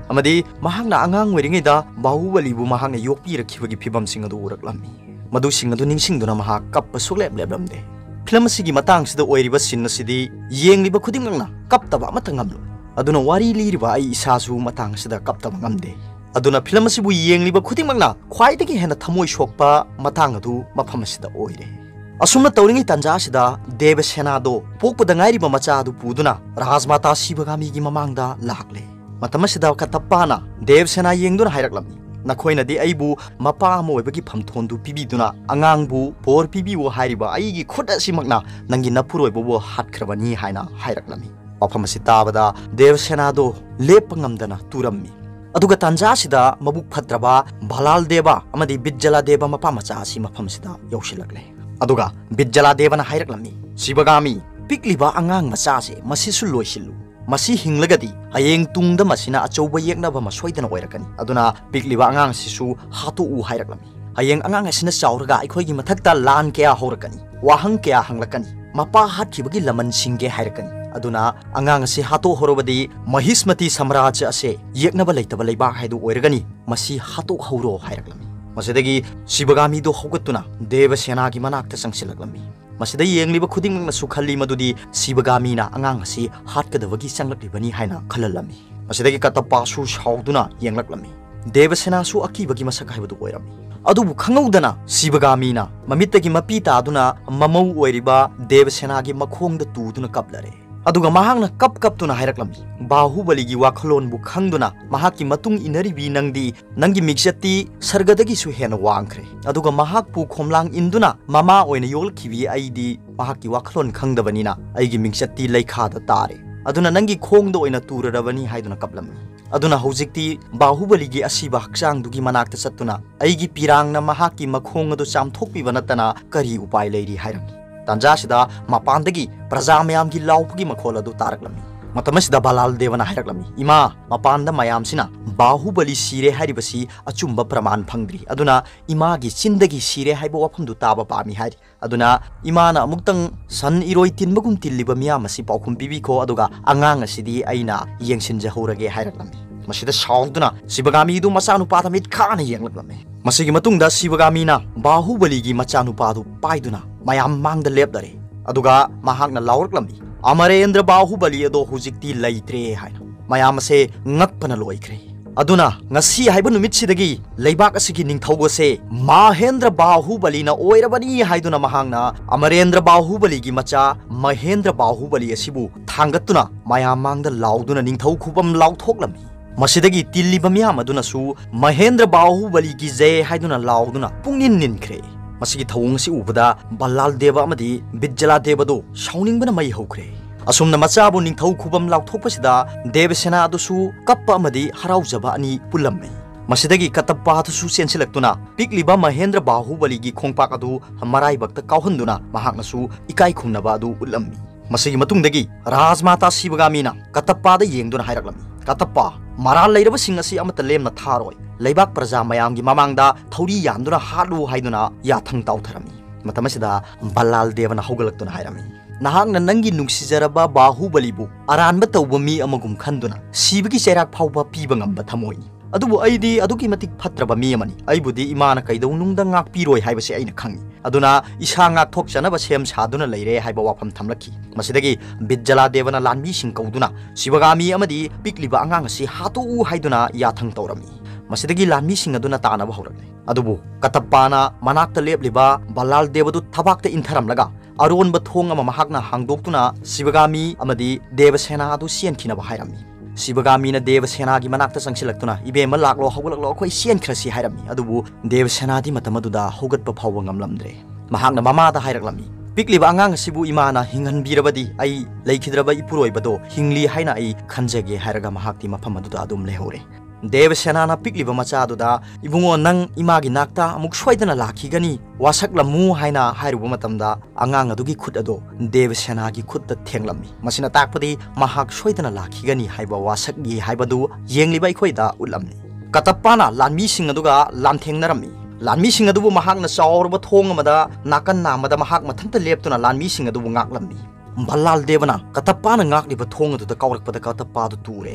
amadi mahakna angang oiringida Bahubali bu mahakna yokpirakhibagi phibamsing adu uraklami madu sing adu ningsingduna mahak kappa suklep leblamde film asigi matang sida oiriba sin asidi yengliba khudingna kaptaba matangamlo aduna wari liriba ai isasu matang sida kaptaba ngamde aduna film asibu yengliba khudingna khwaidagi hena thamoi sokpa matang adu mafam asida oire asumna tawringi tanja sida Devasena do pokpada ngairiba macha adu puduna Rajmata Shivagami gi mamangda lakle matamasida katapana Devasena yengduna hairaklamni nakoina di aibu mapa mo oibagi phamthondu pibiduna angangbu por pibiwo hairiba aigi khoda simakna nangi napuroibo bo hatkrabani haina hairaklamni pafamasi tabada Devasena do lepangamdana turammi aduga tanja sida mabuk phatraba Bhalal Deva amadi Bijjala Deva mapa macha asi mafamsida yaushilakle aduga Bijjala Devana hairaklamni Shivagami pikliba angang macha se masisu loisilu masi hinglagadi hayeng tungda masina achouba yeknaba masoidana oirakani aduna pikliba angang sisu hatu u hairaklamni hayeng angang asina chauraga aikhoigi mathakta lan kya horakani wahang kya hanglakani mapa hathibagi laman singge hairakani aduna angang asi hatu horobadi Mahismati Samrajya ase yeknaba leitaba leiba haidu oiragani masi hatu hauro hairaklamni masidagi Shivagami do hogatuna Devasena gi manakta sangsilaklamni masida yengliba khudingna sukhalli madudi Shivagami na angang asi hatkadawagi sanglakibani haina khalalami masidagi katapasu shauduna yenglaklammi Devasena su akibagi masak haibadu oirami adubu khangaudana Shivagami na mamittagi mapita aduna mamau oiriba Devasena gi makhongda tuduna kaplare aduga mahakna kaptuna hairaklammi Bahubali gi wakhalon bu khangduna mahakki matung inaribi nangi mixati sargadagi su hena wangkhre aduga mahakpu khomlang induna mama oina yolkhibi aidi mahakki wakhalon khangdabanina aigi mixati leikhada tare aduna nangi khongda oina turarabani haiduna kaplammi aduna hojikti Bahubali gi asiba hakchang dugi manakta satuna aigi pirangna mahakki makhong adu chamthokpiba natana kari upai leiri hairami Tanjasida mapandagi praja mayam gi laupgi makhol adu taraklammi matamasida Bhalal Devana hairaklammi ima mapanda mayam sina Bahubali sire haribasi achumba praman phangdri aduna ima gi chindagi sire haibo wafamdu taba pami hari aduna imana amuktang san iroi tinbagum tilliba miyam asi paukhum pibi ko aduga angang asidi aina yengsinja horage hairaklammi masida shauduna Shivagami du machanu patamit khana yenglaklammi masigi matungda Shivagami na Bahubali gi machanu padu paiduna mayam mangda lepdare aduga mahakna laurklammi Amarendra Bahubali ado hujikti laitre haina mayam se ngakpana loikre aduna ngasi haiba numitsidagi leibak asigi ningthaugo Mahendra Bahubali na oirabani haiduna mahangna Amarendra Bahubali gi macha Mahendra Bahubali asibu thangatuna mayam mangda lauduna ningthau khubam lauthoklammi masidagi tilliba miyam aduna su Mahendra Bahubali gi jay haiduna lauduna pungnin ninkre masigi thawung si ubada Bhalal Deva amadi Bijjala Deva do shauningbana mai hokre asumna machabu ningthau khubam lauthokpasida Devasena adusu kappa amadi haraujaba ani pulamme masidagi katappa athu sensilaktuna pikliba Mahendra Bahubali gi khongpak adu marai bakta kauhanduna mahakna su ikai khumnaba adu ulammi masigi matungdagi Rajmata Shivagami na katappa da yengduna hairaklammi katappa maral leiraba sing asi amata lemna tharoi leibak praja mayamgi mamangda thauri yanduna halu haiduna yathang tautharami matamasida Bhalal Devana hogalaktuna hairami nahakna nangi nungsijaraba Bahubali bu aranba tawba mi amagum khanduna sibagi chairak phawba piba ngamba thamoini adubu aidi adugi matik phatraba mi amani aibudi imana kaidau nungda ngak piroi haibase aina khangi aduna isa ngak thokjanaba sem saduna leire haiba wafam thamlaki masidagi Bijjala Devana lanmi sing kauduna Shivagami amadi pikliba angang asi hatu u haiduna yathang tawrami masidagi lanmi sing aduna tanaba horakle adubu katapana manakta lepliba Bhalal Deva du thabakta intharamlaga aronba thong ama mahakna hangdoktuna Shivagami amadi Devasena adu sienkinaba hairami Shivagami na Devasena gi manakta sangsilaktuna ibema laklo hogolaklo khoi sienkrasi hairami adubu Devasena di matamaduda hogatpa phawwa ngamlamdre mahakna mamada hairaklammi pikliba angang sibu imana hinghanbirabadi ai leikhidraba ipuroibado hingli haina ai khanjage hairaga mahakti mafamaduda adum lehore Devasena na pikliba machaduda ibungo nang imagi nakta amuk soidana lakhigani wasaklamu haina hairuba matamda angang adugi khut ado Devasena gi khutta thenglammi masina takpadi mahak soidana lakhigani haiba wasak gi haibadu yengliba ikhoida ulamni katapana lanmi sing aduga lanthengnarammi lanmi sing adubu mahakna chaurba thong amada nakan namada mahak mathanta leptuna lanmi sing adubu ngaklammi Bhalal Devana katapana ngakliba thong adu da kawrakpada katapadu ture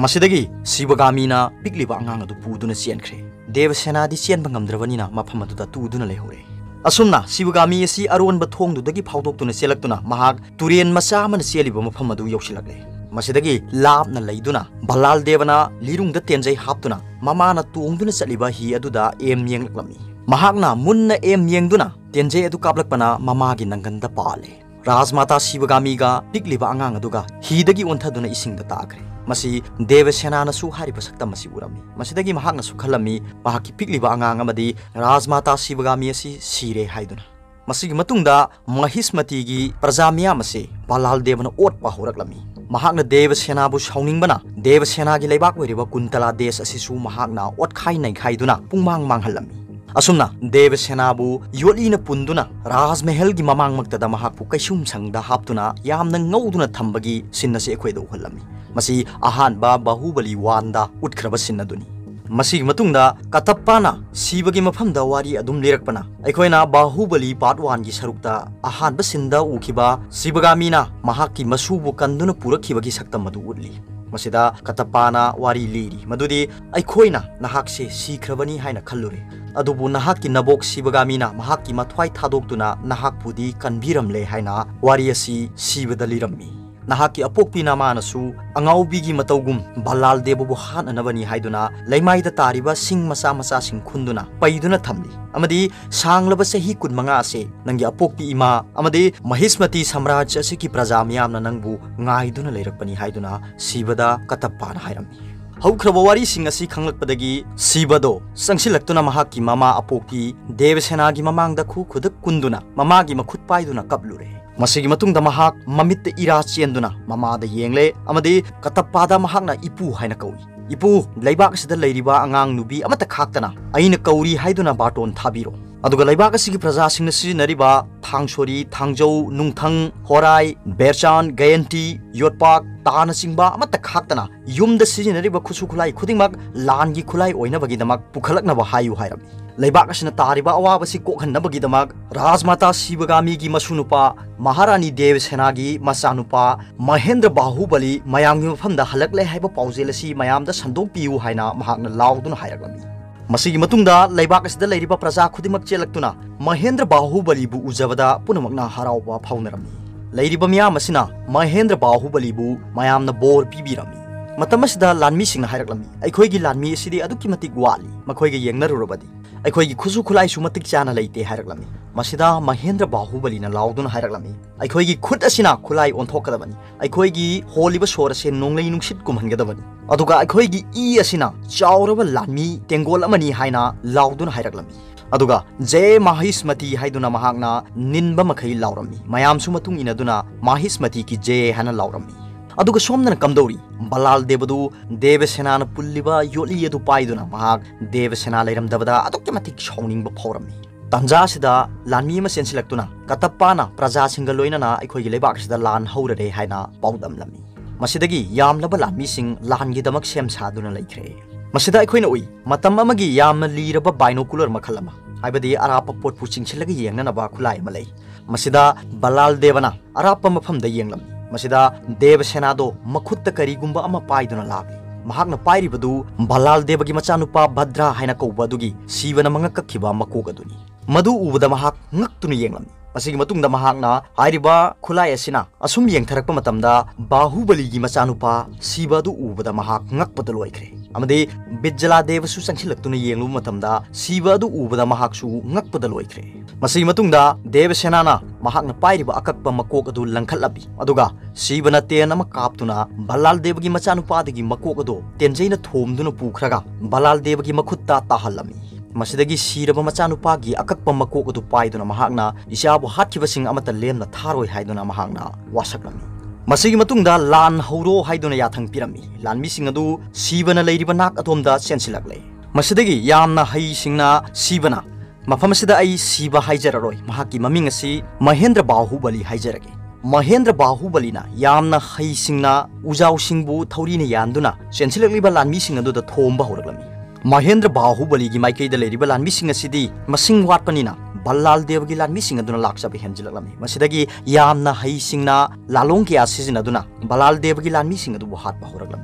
ꯃꯁꯤꯗꯒꯤ ꯁꯤꯕꯒꯥꯃꯤꯅ ꯄꯤꯛꯂꯤꯕ ꯑꯉꯥꯡ ꯑꯗꯨ ꯄꯨꯗꯨꯅ ꯆꯦꯟꯈ꯭ꯔꯦ ꯗꯦꯕꯁꯦꯅꯥꯗꯤ ꯆꯦꯟꯕ ꯉꯝꯗ꯭ꯔꯕꯅꯤꯅ ꯃꯐꯝ ꯑꯗꯨꯗ ꯇꯨꯗꯨꯅ ꯂꯩꯍꯧꯔꯦ ꯑꯁꯨꯝꯅ ꯁꯤꯕꯒꯥꯃꯤ ꯑꯁꯤ ꯑꯔꯣꯟꯕ ꯊꯣꯡꯗꯨꯗꯒꯤ ꯐꯥꯎꯗꯣꯛꯇꯨꯅ ꯆꯦꯜꯂꯛꯇꯨꯅ ꯃꯍꯥꯛ ꯇꯨꯔꯦꯟ ꯃꯆꯥ ꯑꯃꯅ ꯆꯦꯜꯂꯤꯕ ꯃꯐꯝ ꯑꯗꯨ ꯌꯧꯁꯤꯜꯂꯛꯂꯦ ꯃꯁꯤꯗꯒꯤ ꯂꯥꯞꯅ ꯂꯩꯗꯨꯅ ꯕꯂꯥꯜ ꯗꯦꯕꯅ ꯂꯤꯔꯨꯡꯗ ꯇꯦꯟꯖꯩ ꯍꯥꯞꯇꯨꯅ ꯃꯃꯥꯅ ꯇꯣꯡꯗꯨꯅ ꯆꯠꯂꯤꯕ ꯍꯤ ꯑꯗꯨꯗ ꯑꯦꯝ ꯌꯦꯡꯂꯛꯂꯝꯃꯤ ꯃꯍꯥꯛꯅ ꯃꯨꯟꯅ ꯑꯦꯝ ꯌꯦꯡꯗꯨꯅ ꯇꯦꯟꯖꯩ ꯑꯗꯨ ꯀꯥꯞꯂꯛꯄꯅ ꯃꯃꯥꯒꯤ ꯅꯪꯒꯟꯗ ꯄꯥꯜꯂꯦ ꯔꯥꯖꯃꯥꯇꯥ ꯁꯤꯕꯒꯥꯃꯤꯒ ꯄꯤꯛꯂꯤꯕ ꯑꯉꯥꯡ ꯑꯗꯨꯒ ꯍꯤꯗꯒꯤ ꯑꯣꯟꯊꯗꯨꯅ ꯏꯁꯤꯡꯗ ꯇꯥꯈ꯭ꯔꯦ ꯃꯁꯤ ꯗꯦꯕꯁꯦꯅꯥꯅꯁꯨ ꯍꯥꯏꯔꯤꯕ ꯁꯛꯇꯝ ꯑꯁꯤ ꯎꯔꯝꯃꯤ ꯃꯁꯤꯗꯒꯤ ꯃꯍꯥꯛꯅꯁꯨ ꯈꯜꯂꯝꯃꯤ ꯃꯍꯥꯛꯀꯤ ꯄꯤꯛꯂꯤꯕ ꯑꯉꯥꯡ ꯑꯃꯗꯤ ꯔꯥꯖꯃꯥꯇꯥ ꯁꯤꯕꯒꯥꯃꯤ ꯑꯁꯤ ꯁꯤꯔꯦ ꯍꯥꯏꯗꯨꯅ ꯃꯁꯤꯒꯤ ꯃꯇꯨꯡꯗ ꯃꯍꯤꯁꯃꯇꯤꯒꯤ ꯄ꯭ꯔꯖꯥ ꯃꯤꯌꯥꯝ ꯑꯁꯤ ꯕꯂꯥꯜ ꯗꯦꯕꯅ ꯑꯣꯠꯄ ꯍꯧꯔꯛꯂꯝꯃꯤ ꯃꯍꯥꯛꯅ ꯗꯦꯕꯁꯦꯅꯥꯕꯨ ꯁꯥꯎꯅꯤꯡꯕꯅ ꯗꯦꯕꯁꯦꯅꯥꯒꯤ ꯂꯩꯕꯥꯛ ꯑꯣꯏꯔꯤꯕ ꯀꯨꯟꯇꯂꯥ ꯗꯦꯁ ꯑꯁꯤꯁꯨ ꯃꯍꯥꯛꯅ ꯑꯣꯠꯈꯥꯏ ꯅꯩꯈꯥꯏꯗꯨꯅ ꯄꯨꯡꯃꯥꯡ ꯃꯥꯡꯍꯜꯂꯝꯃꯤ ꯑꯁꯨꯝꯅ ꯗꯦꯕꯁꯦꯅꯥꯕꯨ ꯌꯣꯠꯂꯤꯅ ꯄꯨꯟꯗꯨꯅ ꯔꯥꯖꯃꯍꯜꯒꯤ ꯃꯃꯥꯡꯃꯛꯇꯗ ꯃꯍꯥꯛꯄꯨ ꯀꯩꯁꯨꯝ ꯁꯪꯗ ꯍꯥꯞꯇꯨꯅ ꯌꯥꯝꯅ ꯉꯧꯗꯨꯅ ꯊꯝꯕꯒꯤ ꯁꯤꯟ ꯑꯁꯤ ꯑꯩꯈꯣꯏꯗ ꯎꯍꯜꯂꯝꯃꯤ ꯃꯁꯤ ꯑꯍꯥꯟꯕ ꯕꯥꯍꯨꯕꯂꯤ 1ꯗ ꯎꯠꯈ꯭ꯔꯕ ꯁꯤꯟ ꯑꯗꯨꯅꯤ ꯃꯁꯤꯒꯤ ꯃꯇꯨꯡꯗ ꯀꯇꯞꯄꯥꯅ ꯁꯤꯕꯒꯤ ꯃꯐꯝꯗ ꯋꯥꯔꯤ ꯑꯗꯨꯝ ꯂꯤꯔꯛꯄꯅ ꯑꯩꯈꯣꯏꯅ ꯕꯥꯍꯨꯕꯂꯤ ꯄꯥꯔꯠ 1ꯒꯤ ꯁꯔꯨꯛꯇ ꯑꯍꯥꯟꯕ ꯁꯤꯟꯗ ꯎꯈꯤꯕ ꯁꯤꯕꯒꯥꯃꯤꯅ ꯃꯍꯥꯛꯀꯤ ꯃꯁꯨꯕꯨ ꯀꯟꯗꯨꯅ ꯄꯨꯔꯛꯈꯤꯕꯒꯤ ꯁꯛꯇꯝ ꯑꯗꯨ ꯎꯠꯂꯤ ꯃꯁꯤꯗ ꯀꯇꯞꯄꯥꯅ ꯋꯥꯔꯤ ꯂꯤꯔꯤ ꯃꯗꯨꯗꯤ ꯑꯩꯈꯣꯏꯅ ꯅꯍꯥꯛꯁꯦ ꯁꯤꯈ꯭ꯔꯕꯅꯤ ꯍꯥꯏꯅ ꯈꯜꯂꯨꯔꯦ ꯑꯗꯨꯕꯨ ꯅꯍꯥꯛꯀꯤ ꯅꯕꯣꯛ ꯁꯤꯕꯒꯥꯃꯤꯅ ꯃꯍꯥꯛꯀꯤ ꯃꯊ꯭ꯋꯥꯏ ꯊꯥꯗꯣꯛꯇꯨꯅ ꯅꯍꯥꯛꯄꯨꯗꯤ ꯀꯟꯕꯤꯔꯝꯂꯦ ꯍꯥꯏꯅ ꯋꯥꯔꯤ ꯑꯁꯤ ꯁꯤꯕꯗ ꯂꯤꯔꯝꯃꯤ ꯅꯍꯥꯛꯀꯤ ꯑꯄꯣꯛꯄꯤ ꯅꯃꯥꯅꯁꯨ ꯑꯉꯥꯎꯕꯤꯒꯤ ꯃꯇꯧꯒꯨꯝ ꯕꯂꯥꯜ ꯗꯦꯕꯕꯨ ꯍꯥꯠꯅꯅꯕꯅꯤ ꯍꯥꯏꯗꯨꯅ ꯂꯩꯃꯥꯏꯗ ꯇꯥꯔꯤꯕ ꯁꯤꯡ ꯃꯆꯥ ꯃꯆꯥꯁꯤꯡ ꯈꯨꯟꯗꯨꯅ ꯄꯩꯗꯨꯅ ꯊꯝꯂꯤ ꯑꯃꯗꯤ ꯁꯥꯡꯂꯕ ꯆꯍꯤ 15 ꯑꯁꯤ ꯅꯪꯒꯤ ꯑꯄꯣꯛꯄꯤ ꯏꯃꯥ ꯑꯃꯗꯤ ꯃꯍꯤꯁꯃꯇꯤ ꯁꯝꯔꯥꯖ꯭ꯌ ꯑꯁꯤꯒꯤ ꯄ꯭ꯔꯖꯥ ꯃꯤꯌꯥꯝꯅ ꯅꯪꯕꯨ ꯉꯥꯏꯗꯨꯅ ꯂꯩꯔꯛꯄꯅꯤ ꯍꯥꯏꯗꯨꯅ ꯁꯤꯕꯗ ꯀꯇꯞꯄꯥꯅ ꯍꯥꯏꯔꯝꯃꯤ ꯍꯧꯈ꯭ꯔꯕ ꯋꯥꯔꯤꯁꯤꯡ ꯑꯁꯤ ꯈꯪꯂꯛꯄꯗꯒꯤ ꯁꯤꯕꯗꯣ ꯆꯪꯁꯤꯜꯂꯛꯇꯨꯅ ꯃꯍꯥꯛꯀꯤ ꯃꯃꯥ ꯑꯄꯣꯛꯄꯤ ꯗꯦꯕꯁꯦꯅꯥꯒꯤ ꯃꯃꯥꯡꯗ ꯈꯨꯗꯛ ꯀꯨꯟꯗꯨꯅ ꯃꯃꯥꯒꯤ ꯃꯈꯨꯠ ꯄꯥꯏꯗꯨꯅ ꯀꯞꯂꯨꯔꯦ ꯃꯁꯤꯒꯤ ꯃꯇꯨꯡꯗ ꯃꯍꯥꯛ ꯃꯃꯤꯠꯇ ꯏꯔꯥ ꯆꯦꯟꯗꯨꯅ ꯃꯃꯥꯗ ꯌꯦꯡꯂꯦ ꯑꯃꯗꯤ ꯀꯇꯞꯄꯥꯗ ꯃꯍꯥꯛꯅ ꯏꯄꯨ ꯍꯥꯏꯅ ꯀꯧꯏ ꯏꯄꯨ ꯂꯩꯕꯥꯛ ꯑꯁꯤꯗ ꯂꯩꯔꯤꯕ ꯑꯉꯥꯡ ꯅꯨꯕꯤ ꯑꯃꯠꯇ ꯈꯥꯛꯇꯅ ꯑꯩꯅ ꯀꯧꯔꯤ ꯍꯥꯏꯗꯨꯅ ꯕꯥꯔꯇꯣꯟ ꯊꯥꯕꯤꯔꯣ ꯑꯗꯨꯒ ꯂꯩꯕꯥꯛ ꯑꯁꯤꯒꯤ ꯄ꯭ꯔꯖꯥꯁꯤꯡꯅ ꯁꯤꯖꯤꯟꯅꯔꯤꯕ ꯊꯥꯡꯁꯣꯔꯤ ꯊꯥꯡꯖꯧ ꯅꯨꯡꯊꯪ ꯍꯣꯔꯥꯏ ꯕꯦꯔꯆꯥꯟ ꯒꯌꯟꯇꯤ ꯌꯣꯠꯄꯥꯛ ꯇꯥꯅꯆꯤꯡꯕ ꯑꯃꯠꯇ ꯈꯥꯛꯇꯅ ꯌꯨꯝꯗ ꯁꯤꯖꯤꯟꯅꯔꯤꯕ ꯈꯨꯠꯁꯨ ꯈꯨꯠꯂꯥꯏ ꯈꯨꯗꯤꯡꯃꯛ ꯂꯥꯟꯒꯤ ꯈꯨꯠꯂꯥꯏ ꯑꯣꯏꯅꯕꯒꯤꯗꯃꯛ ꯄꯨꯈꯠꯂꯛꯅꯕ ꯍꯥꯏꯌꯨ ꯍꯥꯏꯔꯝꯃꯤ ꯂꯩꯕꯥꯛ ꯑꯁꯤꯅ ꯇꯥꯔꯤꯕ ꯑꯋꯥꯕꯁꯤ ꯀꯣꯛꯍꯟꯅꯕꯒꯤꯗꯃꯛ ꯔꯥꯖꯃꯥꯇꯥ ꯁꯤꯕꯒꯥꯃꯤꯒꯤ ꯃꯁꯨꯅꯨꯄꯥ ꯃꯍꯥꯔꯥꯅꯤ ꯗꯦꯕꯁꯦꯅꯥꯒꯤ ꯃꯆꯥꯅꯨꯄꯥ ꯃꯍꯦꯟꯗ꯭ꯔ ꯕꯥꯍꯨꯕꯂꯤ ꯃꯌꯥꯝꯒꯤ ꯃꯐꯝꯗ ꯍꯜꯂꯛꯂꯦ ꯍꯥꯏꯕ ꯄꯥꯎꯖꯦꯜ ꯑꯁꯤ ꯃꯌꯥꯝꯗ ꯁꯟꯗꯣꯛꯄꯤꯌꯨ ꯍꯥꯏꯅ ꯃꯍꯥꯛꯅ ꯂꯥꯎꯗꯨꯅ ꯍꯥꯏꯔꯛꯂꯝꯃꯤ ꯃꯁꯤꯒꯤ ꯃꯇꯨꯡꯗ ꯂꯩꯕꯥꯛ ꯑꯁꯤꯗ ꯂꯩꯔꯤꯕ ꯄ꯭ꯔꯖꯥ ꯈꯨꯗꯤꯡꯃꯛ ꯆꯦꯜꯂꯛꯇꯨꯅ ꯃꯍꯦꯟꯗ꯭ꯔ ꯕꯥꯍꯨꯕꯂꯤꯕꯨ ꯎꯖꯕꯗ ꯄꯨꯝꯅꯃꯛꯅ ꯍꯔꯥꯎꯕ ꯐꯥꯎꯅꯔꯝꯃꯤ ꯂꯩꯔꯤꯕ ꯃꯤꯌꯥꯝ ꯑꯁꯤꯅ ꯃꯍꯦꯟꯗ꯭ꯔ ꯕꯥꯍꯨꯕꯂꯤꯕꯨ ꯃꯌꯥꯝꯅ ꯕꯣꯔ ꯄꯤꯕꯤꯔꯝꯃꯤ ꯃꯇꯝ ꯑꯁꯤꯗ ꯂꯥꯟꯃꯤꯁꯤꯡꯅ ꯍꯥꯏꯔꯛꯂꯝꯃꯤ ꯑꯩꯈꯣꯏꯒꯤ ꯂꯥꯟꯃꯤ ꯑꯁꯤꯗꯤ ꯑꯗꯨꯛꯀꯤ ꯃꯇꯤꯛ ꯋꯥꯠꯂꯤ ꯃꯈꯣꯏꯒ ꯌꯦꯡꯅꯔꯨꯔꯕꯗꯤ ꯑꯩꯈꯣꯏꯒꯤ ꯈꯨꯠꯁꯨ ꯈꯨꯠꯂꯥꯏꯁꯨ ꯃꯇꯤꯛ ꯆꯥꯅ ꯂꯩꯇꯦ ꯍꯥꯏꯔꯛꯂꯝꯃꯤ ꯃꯁꯤꯗ ꯃꯍꯦꯟꯗ꯭ꯔ ꯕꯥꯍꯨꯕꯂꯤꯅ ꯂꯥꯎꯗꯨꯅ ꯍꯥꯏꯔꯛꯂꯝꯃꯤ ꯑꯩꯈꯣꯏꯒꯤ ꯈꯨꯠ ꯑꯁꯤꯅ ꯈꯨꯠꯂꯥꯏ ꯑꯣꯟꯊꯣꯛꯀꯗꯕꯅꯤ ꯑꯩꯈꯣꯏꯒꯤ ꯍꯣꯜꯂꯤꯕ ꯁꯣꯔ ꯑꯁꯤ ꯅꯣꯡꯂꯩ ꯅꯨꯡꯁꯤꯠ ꯀꯨꯝꯍꯟꯒꯗꯕꯅꯤ ꯑꯗꯨꯒ ꯑꯩꯈꯣꯏꯒꯤ ꯏ ꯑꯁꯤꯅ ꯆꯥꯎꯔꯕ ꯂꯥꯟꯃꯤ ꯇꯦꯡꯒꯣꯜ ꯑꯃꯅꯤ ꯍꯥꯏꯅ ꯂꯥꯎꯗꯨꯅ ꯍꯥꯏꯔꯛꯂꯝꯃꯤ ꯑꯗꯨꯒ ꯖय ꯃꯍꯤꯁꯃꯇꯤ ꯍꯥꯏꯗꯨꯅ ꯃꯍꯥꯛꯅ ꯅꯤꯟꯕ ꯃꯈꯩ ꯂꯥꯎꯔꯝꯃꯤ ꯃꯌꯥꯝꯁꯨ ꯃꯇꯨꯡ ꯏꯟꯅꯗꯨꯅ ꯃꯍꯤꯁꯃꯇꯤ ꯀꯤ जय ꯍꯥꯏꯅ ꯂꯥꯎꯔꯝꯃꯤ ꯑꯗꯨꯒ ꯁꯣꯝꯗꯅ ꯀꯝꯗꯧꯔꯤ ꯕꯂꯥꯜ ꯗꯦꯕꯗꯨ ꯗꯦꯕꯁꯦꯅꯥꯅ ꯄꯨꯜꯂꯤꯕ ꯌꯣꯠꯂꯤ ꯑꯗꯨ ꯄꯥꯏꯗꯨꯅ ꯃꯍꯥꯛ ꯗꯦꯕꯁꯦꯅꯥ ꯂꯩꯔꯝꯗꯕꯗ ꯑꯗꯨꯛꯀꯤ ꯃꯇꯤꯛ ꯁꯥꯎꯅꯤꯡꯕ ꯐꯥꯎꯔꯝꯃꯤ ꯇꯥꯟꯖꯥꯁꯤꯗ ꯂꯥꯟꯃꯤ ꯑꯃ ꯆꯦꯟꯁꯤꯜꯂꯛꯇꯨꯅ ꯀꯇꯞꯄꯥꯅ ꯄ꯭ꯔꯖꯥꯁꯤꯡꯒ ꯂꯣꯏꯅꯅ ꯑꯩꯈꯣꯏꯒꯤ ꯂꯩꯕꯥꯛ ꯑꯁꯤꯗ ꯂꯥꯟ ꯍꯧꯔꯔꯦ ꯍꯥꯏꯅ ꯄꯥꯎꯗꯝꯂꯝꯃꯤ ꯃꯁꯤꯗꯒꯤ ꯌꯥꯝꯂꯕ ꯂꯥꯟꯃꯤꯁꯤꯡ ꯂꯥꯟꯒꯤꯗꯃꯛ ꯁꯦꯝ ꯁꯥꯗꯨꯅ ꯂꯩꯈ꯭ꯔꯦ ꯃꯁꯤꯗ ꯑꯩꯈꯣꯏꯅ ꯎꯏ ꯃꯇꯝ ꯑꯃꯒꯤ ꯌꯥꯝꯅ ꯂꯤꯔꯕ ꯕꯥꯏꯅꯣꯀꯨꯂꯔ ꯃꯈꯜ ꯑꯃ ꯍꯥꯏꯕꯗꯤ ꯑꯔꯥꯞꯄ ꯄꯣꯠꯄꯨ ꯆꯤꯡꯁꯤꯜꯂꯒ ꯌꯦꯡꯅꯅꯕ ꯈꯨꯠꯂꯥꯏ ꯑꯃ ꯂꯩ ꯃꯁꯤꯗ ꯕꯂꯥꯜ ꯗꯦꯕꯅ ꯑꯔꯥꯞꯄ ꯃꯐꯝꯗ ꯌꯦꯡꯂꯝꯃꯤ ꯃꯁꯤꯗ ꯗꯦꯕꯁꯦꯅꯥꯗꯣ ꯃꯈꯨꯠꯇ ꯀꯔꯤꯒꯨꯝꯕ ꯑꯃ ꯄꯥꯏꯗꯨꯅ ꯂꯥꯛꯂꯤ ꯃꯍꯥꯛꯅ ꯄꯥꯏꯔꯤꯕꯗꯨ ꯕꯂꯥꯜ ꯗꯦꯕꯒꯤ ꯃꯆꯥꯅꯨꯄꯥ ꯚꯗ꯭ꯔꯥ ꯍꯥꯏꯅ ꯀꯧꯕ ꯑꯗꯨꯒꯤ ꯁꯤꯕꯅ ꯃꯉꯛ ꯀꯛꯈꯤꯕ ꯃꯀꯣꯛ ꯑꯗꯨꯅꯤ ꯃꯗꯨ ꯎꯕꯗ ꯃꯍꯥꯛ ꯉꯛꯇꯨꯅ ꯌꯦꯡꯂꯝꯃꯤ ꯃꯁꯤꯒꯤ ꯃꯇꯨꯡꯗ ꯃꯍꯥꯛꯅ ꯍꯥꯏꯔꯤꯕ ꯈꯨꯠꯂꯥꯏ ꯑꯁꯤꯅ ꯑꯁꯨꯝ ꯌꯦꯡꯊꯔꯛꯄ ꯃꯇꯝꯗ ꯕꯥꯍꯨꯕꯂꯤꯒꯤ ꯃꯆꯥꯅꯨꯄꯥ ꯁꯤꯕ ꯑꯗꯨ ꯎꯕꯗ ꯃꯍꯥꯛ ꯉꯛꯄꯗ ꯂꯣꯏꯈ꯭ꯔꯦ ꯑꯃꯗꯤ ꯕꯤꯖꯂꯥ ꯗꯦꯕꯁꯨ ꯆꯪꯁꯤꯜꯂꯛꯇꯨꯅ ꯌꯦꯡꯂꯨꯕ ꯃꯇꯝꯗ ꯁꯤꯕ ꯑꯗꯨ ꯎꯕꯗ ꯃꯍꯥꯛꯁꯨ ꯉꯛꯄꯗ ꯂꯣꯏꯈ꯭ꯔꯦ ꯃꯁꯤꯒꯤ ꯃꯇꯨꯡꯗ ꯗꯦꯕꯁꯦꯅꯥꯅ ꯃꯍꯥꯛꯅ ꯄꯥꯏꯔꯤꯕ ꯑꯀꯛꯄ ꯃꯀꯣꯛ ꯑꯗꯨ ꯂꯪꯈꯠꯂꯝꯃꯤ ꯑꯗꯨꯒ ꯁꯤꯕꯅ ꯇꯦꯟ ꯑꯃ ꯀꯥꯞꯇꯨꯅ ꯕꯂꯥꯜ ꯗꯦꯕꯒꯤ ꯃꯆꯥꯅꯨꯄꯥꯗꯒꯤ ꯃꯀꯣꯛ ꯑꯗꯨ ꯇꯦꯟꯖꯩꯅ ꯊꯣꯝꯗꯨꯅ ꯄꯨꯈ꯭ꯔꯒ ꯕꯂꯥꯜ ꯗꯦꯕꯒꯤ ꯃꯈꯨꯠꯇ ꯇꯥꯍꯜꯂꯝꯃꯤ ꯃꯁꯤꯗꯒꯤ ꯁꯤꯔꯕ ꯃꯆꯥꯅꯨꯄꯥꯒꯤ ꯑꯀꯛꯄ ꯃꯀꯣꯛ ꯑꯗꯨ ꯄꯥꯏꯗꯨꯅ ꯃꯍꯥꯛꯅ ꯏꯆꯥꯕꯨ ꯍꯥꯠꯈꯤꯕꯁꯤꯡ ꯑꯃꯠꯇ ꯂꯦꯝꯅ ꯊꯥꯔꯣꯏ ꯍꯥꯏꯗꯨꯅ ꯃꯍꯥꯛꯅ ꯋꯥꯁꯛꯂꯝꯃꯤ ꯃꯁꯤꯒꯤ ꯃꯇꯨꯡꯗ ꯂꯥꯟ ꯍꯧꯔꯣ ꯍꯥꯏꯗꯨꯅ ꯌꯥꯊꯪ ꯄꯤꯔꯝꯃꯤ ꯂꯥꯟꯃꯤꯁꯤꯡ ꯑꯗꯨ ꯁꯤꯕꯅ ꯂꯩꯔꯤꯕ ꯅꯥꯛ ꯑꯗꯣꯝꯗ ꯆꯦꯟꯁꯤꯜꯂꯛꯂꯦ ꯃꯁꯤꯗꯒꯤ ꯌꯥꯝꯅ ꯍꯩꯁꯤꯡꯅ ꯁꯤꯕꯅ ꯃꯐꯝ ꯑꯁꯤꯗ ꯑꯩ ꯁꯤꯕ ꯍꯥꯏꯖꯔꯔꯣꯏ ꯃꯍꯥꯛꯀꯤ ꯃꯃꯤꯡ ꯑꯁꯤ ꯃꯍꯦꯟꯗ꯭ꯔ ꯕꯥꯍꯨꯕꯂꯤ ꯍꯥꯏꯖꯔꯒꯦ ꯃꯍꯦꯟꯗ꯭ꯔ ꯕꯥꯍꯨꯕꯂꯤꯅ ꯌꯥꯝꯅ ꯍꯩꯁꯤꯡꯅ ꯎꯖꯥꯎꯁꯤꯡꯕꯨ ꯊꯧꯔꯤꯅ ꯌꯥꯟꯗꯨꯅ ꯆꯦꯟꯁꯤꯜꯂꯛꯂꯤꯕ ꯂꯥꯟꯃꯤꯁꯤꯡ ꯑꯗꯨꯗ ꯊꯣꯝꯕ ꯍꯧꯔꯛꯂꯝꯃꯤ ꯃꯍꯦꯟꯗ꯭ꯔ ꯕꯥꯍꯨꯕꯂꯤꯒꯤ ꯃꯥꯏꯀꯩꯗ ꯂꯩꯔꯤꯕ ꯂꯥꯟꯃꯤꯁꯤꯡ ꯑꯁꯤꯗꯤ ꯃꯁꯤꯡ ꯋꯥꯠꯄꯅꯤꯅ ꯕꯂꯥꯜ ꯗꯦꯕꯒꯤ ꯂꯥꯟꯃꯤꯁꯤꯡ ꯑꯗꯨꯅ ꯂꯥꯛꯆꯕ ꯍꯦꯟꯖꯤꯜꯂꯛꯂꯝꯃꯤ ꯃꯁꯤꯗꯒꯤ ꯌꯥꯝꯅ ꯍꯩꯁꯤꯡꯅ ꯂꯥꯂꯣꯡ ꯀꯌꯥ ꯁꯤꯖꯤꯟꯅꯗꯨꯅ ꯕꯂꯥꯜ ꯗꯦꯕꯒꯤ ꯂꯥꯟꯃꯤꯁꯤꯡ ꯑꯗꯨꯕꯨ ꯍꯥꯠꯄ ꯍꯧꯔꯛꯂꯝꯃꯤ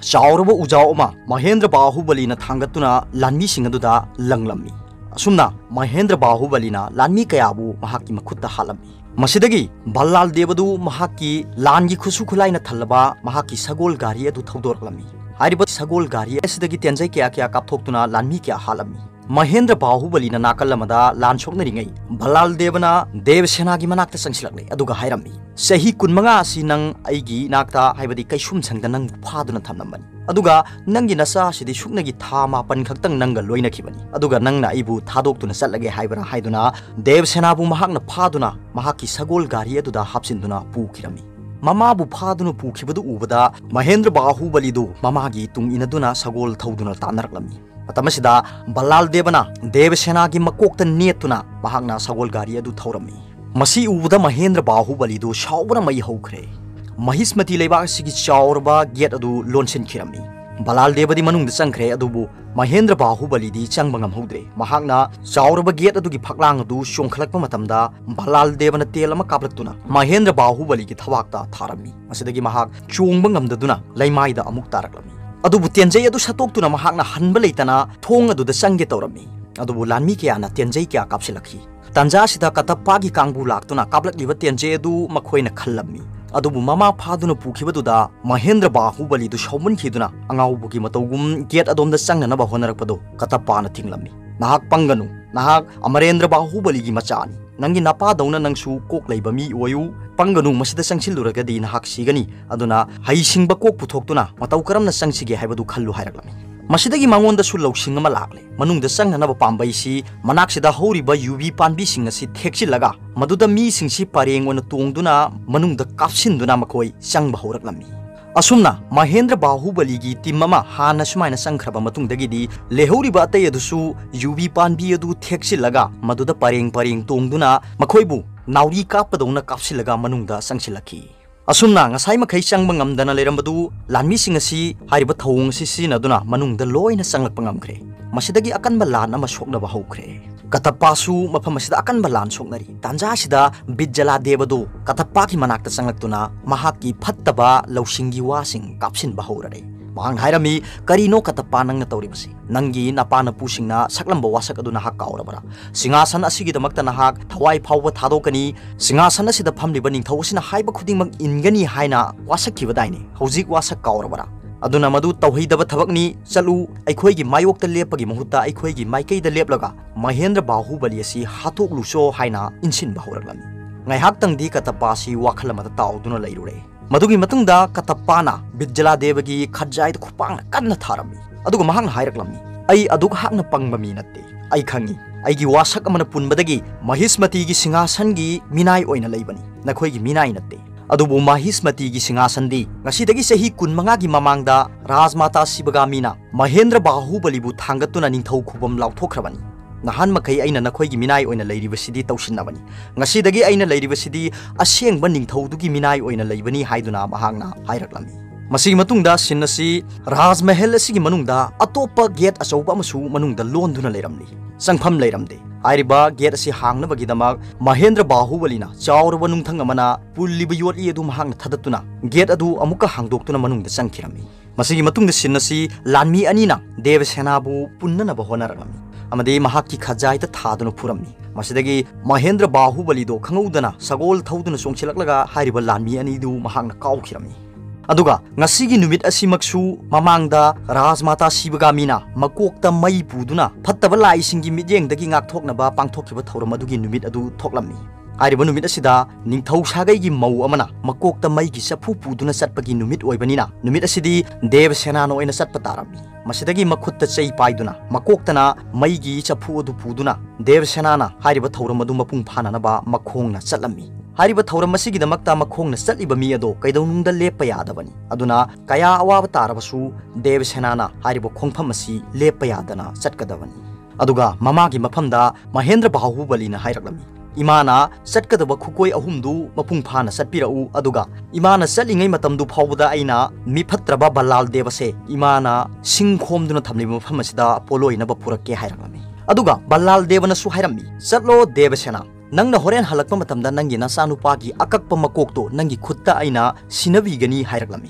चाउरब उजाउ अमा महेंद्र बाहुबलीना थांगतुना लानमी सिंह अदुदा लंगलम्मी असुमना महेंद्र बाहुबलीना लानमी कयाबु महाकी मखुत्ता हालम्मी मसिदगी बल्लाल देवदु महाकी लानगी खुसु खुलाइना थल्लबा महाकी सगोल गारी अदु थौदोरलम्मी हारिबा सगोल गारी असिदगी तेंजै क्या क्या कापथोक्तुना लानमी क्या हालम्मी महेंद्र बाहुबलीना नाकलमदा लान सोक्नरिङै बल्लाल देवना देवसेनागी मनाक्ता संगसिलक्ले अदुगा हाइरम्मी सही कुनमंगा असि नंग अइगी नाक्ता हाइबदी कैसुम संगदा नंग फादुना थमनम्बनी अदुगा नंगी नसा सिदि सुक्नगी था मापन खक्तंग नंग लोइनखिबनी अदुगा नंगना इबु थादोक्तुना चलगे हाइबरा हाइदुना देवसेनाबु महाक्ना फादुना महाकी सगोल गारी अदुदा हापसिन्दुना पुखिरम्मी ममाबु फादुना पुखिबदु उबदा महेंद्र बाहुबलीदु ममागी तुंग इनदुना सगोल थौदुना तानरक्लम्मी मतमसिदा बल्लाल देवना देवसेनागी मकोक्ता नेतुना महाक्ना सगोल गारी अदु थौरम्मी मसी उबदा महेंद्र बाहुबलीदु शाउबना मई हौख्रे महिष्मती लेबाग सिगी चाउरबा गेट अदु लोनसिनखिरम्मी बल्लाल देवदी मनुंग चंख्रे अदुबु महेंद्र बाहुबलीदी चंगबा ngamhौद्रे महाक्ना चाउरबा गेट अदुगी फक्लांग अदु सोंखलक्पा मतमदा बल्लाल देवना तेल अमा कापलक्तुना महेंद्र बाहुबलीगी थवाक्ता थारम्मी मसिदगी महाक चोंगबा ngamdaduna लैमाइदा अमुक तारक्लम्मी अदुबु तेंजै अदु सतोक्तुना महाक्ना हनबा लेतना थोंग अदुदा चंगे तौरम्मी अदुबु लानमी क्याना तेंजै क्या कापसिलखि तंजा सिदा कतप्पागी कांगबु लाक्तुना कापलक्लिबा तेंजै अदु मखोइना खल्लम्मी अदुबु ममा फादुना पुखिबदुदा महेंद्र बाहुबलीदु शौमनखिदुना अंगाउबुगी मतौगुम गेट अदोमदा चंगनबा होनरकपदो कतप्पाना थिंगलम्मी नाहक पंगनु नाहक अमरेंद्र बाहुबलीगी मचानी नंगी नपादौना नंगसु कोक लैबा मी ओयु पंगनु मसिदा संगसिलुरगदी नाहक सिगनी अदुना हैसिंगबा कोक पुथोक्तुना मतौ करमना संगसिगे हाइबदु खल्लु हाइरक्लम्मी मसिदगी मांगोंदसु लौसिंग अमा लाक्ले मनुंगदा चंगनबा पांबैसि मनाक्सिदा हौरिबा युबी पानबीसिंग असि थेक्सिलगा मदुदा मीसिंगसि परेंग ओना तोंगदुना मनुंगदा कापसिनदुना मखोय चंगबा हौरक्लम्मी असुमना महेंद्र बाहुबलीगी टीम अमा हाना सुमाइना संख्रबा मतुंगदगिदी लेहौरिबा अतै अदुसु युबी पानबी अदु थेक्सिलगा मदुदा परेंग परेंग तोंगदुना मखोयबु नाउरी कापदौना कापसिलगा मनुंगदा संगसिलखि असुमना ngasai makhai changba ngamdana lerambadu lanmi sing asi hariba thawong si sinaduna manungda loina changlakpa ngamkhre masidagi akanba lan ama soknaba haukhre katapasu mafam asida akanba lan soknari tanja sida bijjala devadu katappa ki manakta changlaktuna mahaki phattaba lawsingi wasing kapsin bahorare mahang hairami karino katappa nangna tawribasi nangi napana pusingna saklamba wasak aduna hak kaurabara singasan asigi damakta nahak thawai phawba thadokani singasan asida phamliba ningthawsina haiba khudingmak ingani haina wasakibadaini hojik wasak kaurabara aduna madu tawhidaba thabakni chalu aikhoigi mayokta lepagi mahutta aikhoigi maikeida leplaga mahendra bahubali asi hatok luso haina insin bahoraklami ngaihak tangdi katapasi wakhalamata tawduna leirure मदुगी मतुंगदा कतप्पाना बिज्जला Devaki खजाइद खुपांग कन्ना थारमी अदुगा महांग हाइरक्लमी आई अदुग हांगना पंगबा मी नत्ते आई खंगी आईगी वासक अमना पुनबदगी महिष्मतीगी सिंहासनगी मिनाई ओइना लैबनी नखोइगी मिनाई नत्ते अदुबु महिष्मतीगी सिंहासनदी ngasiदगी सही कुनमंगागी ममांगदा राजमाता शिवगामीना महेंद्र बाहुबलीबु थांगतुना निंथौ खुबम लाउथोख्रबनी नहान मखै अइना नखोइगी मिनाई ओइना लैरिबसिदी तौसिनबनी ngasiदगी अइना लैरिबसिदी असेंगबा निंथौदुगी मिनाई ओइना लैबनी हाइदुना महांगना हाइरक्लमी मसिगी मतुंगदा सिनसी राजमहल असिगी मनुंगदा अतोप्पा गेट अचौबा अमसु मनुंगदा लोनदुना लैरमली संगफम लैरमदे आइरिबा गेट असि हांगनबगिदमक महेंद्र बाहुबलीना चाउरबा नुंगथंग अमना पुल्लिबा योटली अदु महांगना थदतुना गेट अदु अमुका हांगदोक्तुना मनुंगदा चंखिरमी मसिगी मतुंगदा सिनसी लानमी अनिना देवसेनाबु पुन्ननबा होनरगमी अमदे महाकी खजाइता थादुना फुरमनी मसिदगी Mahendra बाहुबलीदो खंगौदना Sagol थौदुना सोंगसिलक्लगा हारिबा लानमी अनिदु महांगना काउखिरमनी अदुगा ngасigi numit asimaksu mamangda rajmata शिवगामीना मकोक्ता मई पुदुना फत्तबा लाइसिंगी मिजेंगदगी ngakthoknaba pangthokkiba thoram adugi numit adu thoklamni आइरिबा numit asida ningthau सागैगी मौ अमना मकोक्ता मईगी सफु पुदुना चटपगी numit ओइबनिना numit asidi देवसेना नो ओइना चटपा तारमनी मसिदगी मखुत्ता चै पाइदुना मकोक्तना मईगी चफु अदु पुदुना देवसेनाना हारिबा थौरम अदु मपुंग फानानबा मखोंगना चटलम्मी हारिबा थौरम मसिगिदमक्ता मखोंगना चटलिबा मी अदो कैदौनुंगदा लेप्पा यादबनी अदुना कया अवाब तारबसु देवसेनाना हारिबा खोंगफम असि लेप्पा यादना चटकदबनी अदुगा ममागी मफमदा महेंद्र बाहुबलीना हाइरक्लमी इमाना चटकदबा खुकोय अहुमदु मपुंग फाना चटपिरउ अदुगा इमाना चटलिङै मतमदु फावबदा अइना मिफत्रबा बल्लाल देवसे इमाना सिंखोमदुना थमलिबा मफम असिदा पोलोइनबा पुरक्के हाइरक्लमी अदुगा बल्लाल देवनासु हाइरम्मी चटलो देवसेना नंगना होरेन हलक्पा मतमदा नंगी नसानुपागी अकक्पा मकोक्तो नंगी खुत्ता अइना सिनबीगनी हाइरक्लमी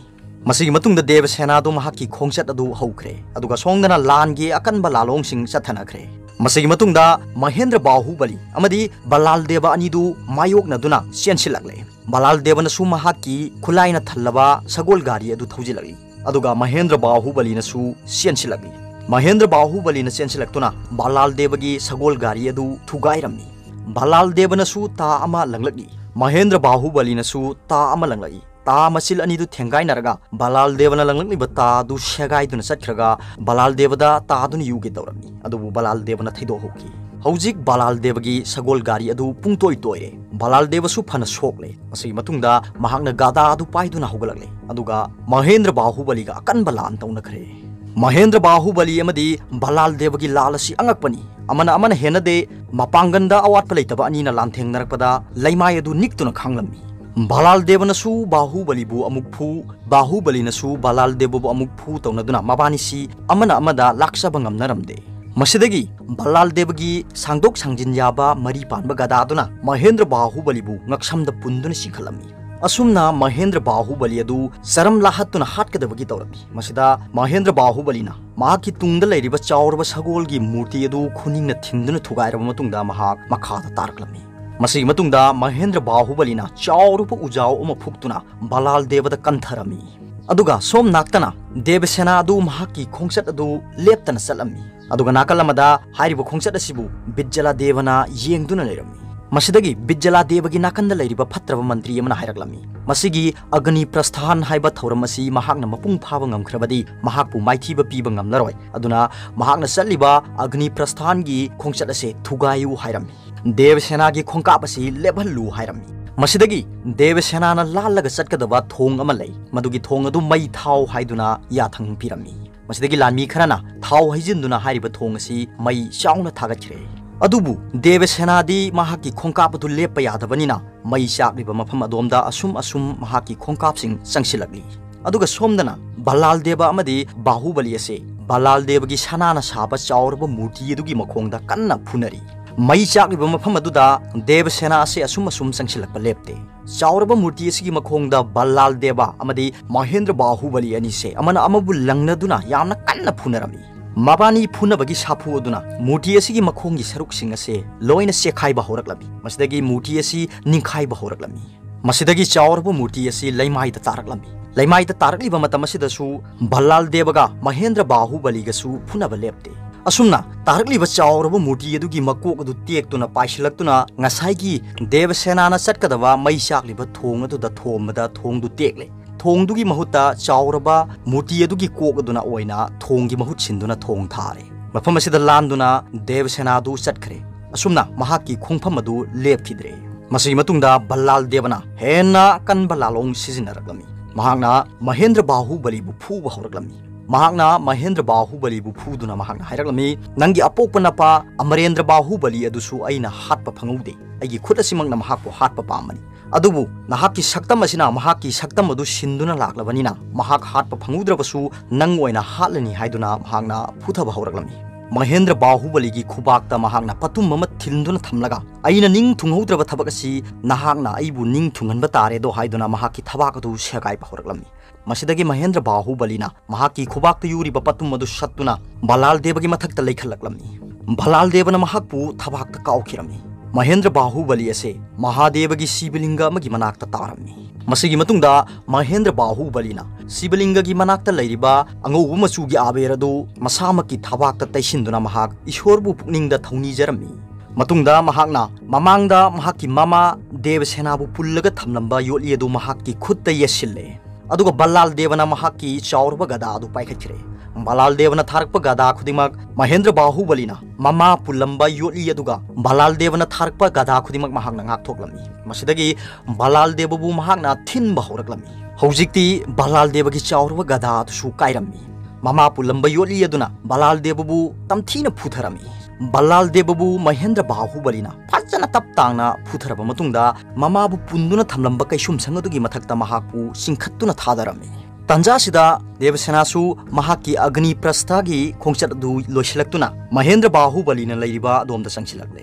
ꯃꯁꯤꯒꯤ ꯃꯇꯨꯡꯗ ꯗꯦꯕꯁꯦꯅꯥꯗꯨ ꯃꯍꯥꯛꯀꯤ ꯈꯣꯡꯆꯠ ꯑꯗꯨ ꯍꯧꯈ꯭ꯔꯦ ꯑꯗꯨꯒ ꯁꯣꯡꯗꯅ ꯂꯥꯟꯒꯤ ꯑꯀꯟꯕ ꯂꯥꯂꯣꯡꯁꯤꯡ ꯆꯠꯊꯅꯈ꯭ꯔꯦ ꯃꯁꯤꯒꯤ ꯃꯇꯨꯡꯗ ꯃꯍꯦꯟꯗ꯭ꯔ ꯕꯥꯍꯨꯕꯂꯤ ꯑꯃꯗꯤ ꯕꯂꯥꯜ ꯗꯦꯕ ꯑꯅꯤꯗꯨ ꯃꯥꯌꯣꯛꯅꯗꯨꯅ ꯆꯦꯟꯁꯤꯜꯂꯛꯂꯦ ꯕꯂꯥꯜ ꯗꯦꯕꯅꯁꯨ ꯃꯍꯥꯛꯀꯤ ꯈꯨꯂꯥꯏꯅ ꯊꯜꯂꯕ ꯁꯒꯣꯜ ꯒꯥꯔꯤ ꯑꯗꯨ ꯊꯧꯖꯤꯜꯂꯛꯂꯤ ꯑꯗꯨꯒ ꯃꯍꯦꯟꯗ꯭ꯔ ꯕꯥꯍꯨꯕꯂꯤꯅꯁꯨ ꯆꯦꯟꯁꯤꯜꯂꯛꯂꯤ ꯃꯍꯦꯟꯗ꯭ꯔ ꯕꯥꯍꯨꯕꯂꯤꯅ ꯆꯦꯟꯁꯤꯜꯂꯛꯇꯨꯅ ꯕꯂꯥꯜ ꯗꯦꯕꯒꯤ ꯁꯒꯣꯜ ꯒꯥꯔꯤ ꯑꯗꯨ ꯊꯨꯒꯥꯏꯔꯝꯃꯤ ꯕꯂꯥꯜ ꯗꯦꯕꯅꯁꯨ ꯇꯥ ꯑꯃ ꯂꯪꯂꯛꯂꯤ ꯃꯍꯦꯟꯗ꯭ꯔ ꯕꯥꯍꯨꯕꯂꯤꯅꯁꯨ ꯇꯥ ꯑꯃ ꯂꯪꯂꯛꯏ ता मचिल अनिदु थेंगाइनरगा बलाल देवना लंगलंगलिबा तादु शेगाइदुना चटखरगा बलाल देवदा तादुन युगे तौरमी अदुबु बलाल देवना थैदो होकी हौजिक बलाल देवगी सगोल गारी अदु पुंगतोय तोयरे बलाल देवसु फन सोकले मसी मतुंगदा महाकना गादा अदु पाइदुना होगलगले अदुगा महेंद्र बाहुबलीगा अकन बलान तौनखरे महेंद्र बाहुबली अमदी बलाल देवगी लालसी अंगकपनी अमना हेनदे मपांगंदा अवाटप लेतबा अनिना लांथेंगनरकपदा लैमाय अदु निक्तुना खांगलमी बलाल देवनसु बाहुबलीबु अमुकफु बाहुबलीनसु बलाल देवबु अमुकफु तौनदुना मबानिसी अमना अमदा लाक्सबा ngamnaramde मसिदगी बलाल देवगी सांगदोक सांजिन याबा मरी पानबा गदादुना महेंद्र बाहुबलीबु ngaksamda punduna सिखलमी असुमना महेंद्र बाहुबली अदु सरम लाहतुना हाटकदबगी तौरमी मसिदा महेंद्र बाहुबलीना माकी तुंगदा लेरिबा चावरबा सगोलगी मूर्ति अदु खुनिंगना थिंदुना थुगाइरबा मतुंगदा महाक मखादा तारकलमी मसिगी मतुंगदा महेंद्र बाहुबलीना चावरुप उजाव अमा फुक्तुना बलाल देवदा कंथरमी अदुगा सोम नाक्तना देवसेना अदु महाकी खोंगसत अदु लेप्तना चलमी अदुगा नाकलमदा हारिबो खोंगसत असिबु बिज्जला देवना येंगदुना लेरमी मसिदगी बिज्जला देवगी नाकंदा लेरिबा फत्रब मंत्री अमना हायरकलमी मसिगी अग्नि प्रस्थान हाइबा थौरम असि महाकना मपुंग फाबा ngamkhraबदी महाकपु माइथीबा पीबा ngamnaroi अदुना महाकना चल्लिबा अग्नि प्रस्थानगी खोंगसत असे थुगायु हायरमी देवसेना की खोंकाप असी लेभल्लु हायरमी मसिदगी देवसेना लालगा चटकदबा थोंग अमा लै मदुगी थोंग अदु मई थाव हाइदुना याथंग पिरमी मसिदगी लानमी खरना थाव हाइजिनदुना हारिबा थोंग असी मई चाउना थागतखरे अदुबु देवसेनादी महाकी खोंकापदु लेप्पा यादबनिना मई चाक्लिबा मफम अदोमदा असुम महाकी खोंकापसिंग चंगसिलकली अदुगा सोमदना बलाल देव अमदी बाहुबली असे बलाल देवगी सनाना साबा चावरबा मूर्ति अदुगी मखोंगदा कन्ना फुनरी मई चाक्लिबा मफम अदुदा देवसेना असे असुम चंगसिलकपा लेप्ते चावरबा मूर्ति असिगी मखोंगदा बलाल देवा अमदी महेंद्र बाहुबली अनिसे अमना अमबु लंगनदुना यामना कन्ना फुनरमी मबानी फुनबगी साफु अदुना मूर्ति असिगी मखोंगी सरुकसिंग असे लोइना सेखाइबा होरकलमी मसिदगी मूर्ति असी निंखाइबा होरकलमी मसिदगी चावरबा मूर्ति असी लैमाइदा तारकलमी लैमाइदा तारकलिबा मतम असिदसु बलाल देवगा महेंद्र बाहुबलीगसु फुनबा लेप्ते असुमना तारकलिबा चावरबा मूर्ति अदुगी मकोक अदु टेक्तुना पाइसिलक्तुना ngसाइगी देवसेनाना चटकदबा मई चाक्लिबा थोंग अदुदा थोमदा थोंगदु टेक्ले थोंगदुगी महुता चावरबा मूर्ति अदुगी कोक अदुना ओइना थोंगी महुत सिंदुना थोंग थारे मफम असिदा लांदुना देवसेनादु चटखरे असुमना महाकी खोंफम अदु लेपखिद्रे मसिगी मतुंगदा बल्लाल देवना हेन्ना कनबा लालोंग सिजिनरकलमी महाकना महेंद्र बाहुबलीबु फुबा हौरकलमी महाकना महेंद्र बाहुबलीबु फुदुना महाकना हायरकलमी नंगी अपोकपा नपा अमरेंद्र बाहुबली अदुसु अइना हाटपा फंगौदे अइगी खुद असिमंगना महाकपु हाटपा पामनी अदुबु नहाकी सक्तम असिना महाकी सक्तम अदु सिंदुना लाक्लबनिना महाक हाटपा फंगुद्रबसु नंग ओइना हाटलनी हाइदुना महाकना फुथबा हौरकलमी महेंद्र बाहुबली की खुबाक्ता महाकना पतुम अमा थिलदुना थमलगा अइना निंग थुंगौद्रबा थबक असि नहाकना अइबु निंग थुंगनबा तारेदो हाइदुना महाकी थबाक अदु सेगाइबा हौरकलमी मसिदगी महेंद्र बाहुबलीना महाकी खुबाक्ता युरिबा पतुम अदु सत्तुना बलाल देवगी मथक्ता लेखलक्लमी बलाल देवना महाकपु थबाक्ता काउखिरमी महेंद्र बाहुबली असे महादेवगी शिवलिंगा अमगी मनाक्ता तारमी मसिगी मतुंगदा महेंद्र बाहुबलीना शिवलिंगगी मनाक्ता लैरिबा अंगौबु मचुगी आबेरदु मसामकी थबाक्ता तैसिंदुना महाक ईश्वरबु पुक्निंगदा थौनीजरमी मतुंगदा महाकना ममांगदा महाकी मामा देवसेनाबु पुल्लगा थमलंबा योलियदु महाकी खुदता येसिल्ले अदुगा बल्लाल देवना महाकी चावरबा गदा अदु पाइखखिरे बलाल देवना थारकपा गदा खुदिमक महेंद्र बाहुबलीना ममा पुल्लंबा योली अदुगा बलाल देवना थारकपा गदा खुदिमक महाकना ngakthoklammi मसिदगी बलाल देवबु महाकना थिनबा हौरकलमी हौजिक्ति बलाल देवगी चावरबा गदा अदुसु काइरम्मी ममा पुल्लंबा योली अदुना बलाल देवबु तमथीना फुथरमी बलाल देवबु महेंद्र बाहुबलीना फजना तपतांगना फुथरबा मतुंगदा ममाबु पुंदुना थमलंबा कैसुम संगदुगी मथक्ता महाकपु सिंखत्तुना थादरमी तंजासिदा देवसेनासु महाकी अग्नि प्रस्थागी खोंचत अदु लोइसिलक्तुना Mahendra बाहुबलीना लैरिबा अदोमदा संगसिलक्ले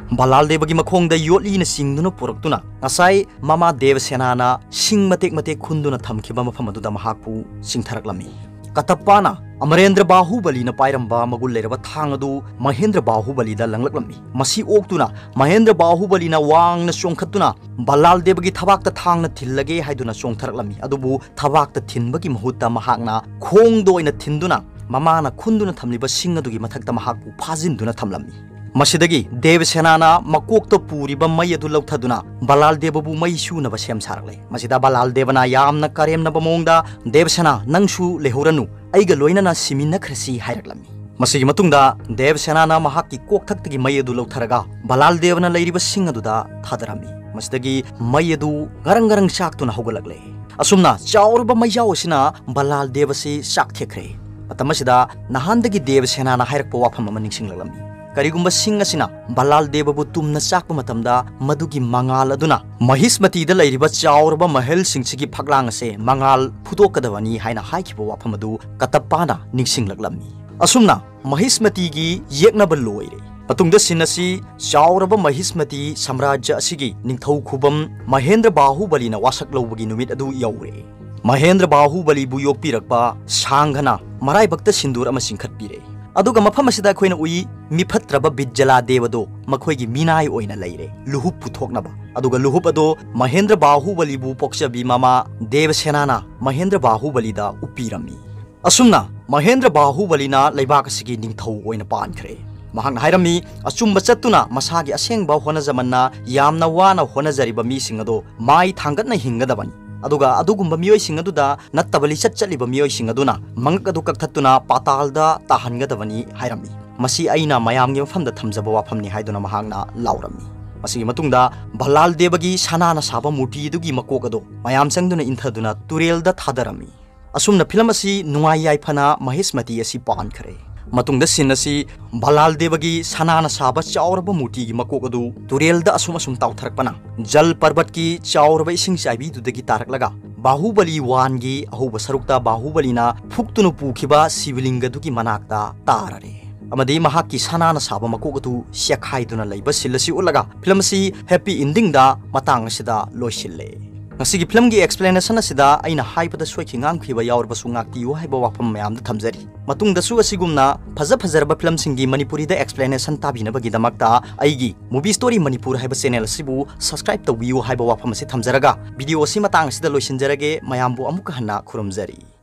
Balal Deva gi makhong da yotli na singduna purakuna ngasai mama Devasena na sing matek khunduna thamkhiba mafam aduda mahakpu singtharaklami Katapana Amarendra Bahubali na pairamba magul leraba thang adu Mahendra Bahubali da langlaklami masi oktuna Mahendra Bahubali na wang na songkhatuna Balal Deva gi thabak ta thang na thillage haiduna songtharaklami adubu thabak ta thinbagi mahutta mahakna khongdo ina thinduna mama na khunduna thamliba sing adugi mathakta mahakpu phajinduna thamlami Masidagi Devasena na makokta puriba mai adu lauthaduna Balal Deva bu mai suna ba sem sarakle masida Balal Deva na yamna karem na bamongda Devasena nangsu lehoranu aiga loina na simina khrasi hairaklami masigi matungda Devasena na mahakki kokthakti mai adu lautharaga Balal Deva na leiriba sing aduda thadarami masidagi mai adu garang shaktuna hogalakle asumna chaurba mai jawsina Balal Deva si shakthekre atamasida nahandagi Devasena na hairakpa wafam amaning singlami Karigumba sing asina Balal Deva bu tumna sakpa matamda madugi mangal aduna Mahismati da lairiba chaurba mahel singchigi phaglang ase mangal phutokadawani haina haikhiba wafam adu katapana ningsinglaklammi asumna Mahismati gi yeknaba loire patungda sinasi chaurba Mahismati samrajya asigi ningthau khubam Mahendra Bahubali na wasak lobagi numit adu yaure Mahendra Bahubali bu yokpirakpa sanghana marai bakta sindur ama singkhatpire aduga mafam asida khoina ui mifatraba Bijala Devado makhoigi minai oina leire luhup puthoknaba aduga luhup ado Mahendra Bahubali bu pokchabi mama Devasena na Mahendra Bahubali da upirami asumna Mahendra Bahubali na leibak asigi ningthau oina pankhre mahakna hairami achumba chattuna masagi asengba honajamanna yamna wana honajariba mi singado mai thangatna hingadabani aduga adugumba miyoi singaduda nattabali chatchaliba miyoi singaduna mangak adu kakthatuna patalda tahangadabani hairami masi aina mayamgi mafamda thamjaba wafamni haiduna mahakna laurami masigi matungda Balal Deva gi sanana saba murti dugi makok ado mayam sangduna inthaduna turelda thadarami asumna film asi nungai yaifana Mahismati asi pankhare matungda sin asi Balal Deva gi sanana saba chauraba murti gi makok adu turelda asum tawtharakpana Jal Parbat ki chauraba ising chaibi dudagi taraklaga Bahubali 1 gi ahuba sarukta Bahubali na phuktunu pukhiba sivilinga dugi manakta tarare amadi mahakki sanana saba makok adu siakhaiduna leiba silasi ulaga film si happy ending da matang asida loisille ngasigi film gi explanation asida aina haibada soiki ngangkhiba yaurba sungakti yu haiba wafam mayam da thamjari matungda su asigumna fajarba film singi Manipuri da explanation tabina bagi damakta aigi movie story Manipur haiba channel sibu subscribe to view haiba wafam asi thamjaraga video si matang asida loisinjarage mayambu amuka hanna khurumjari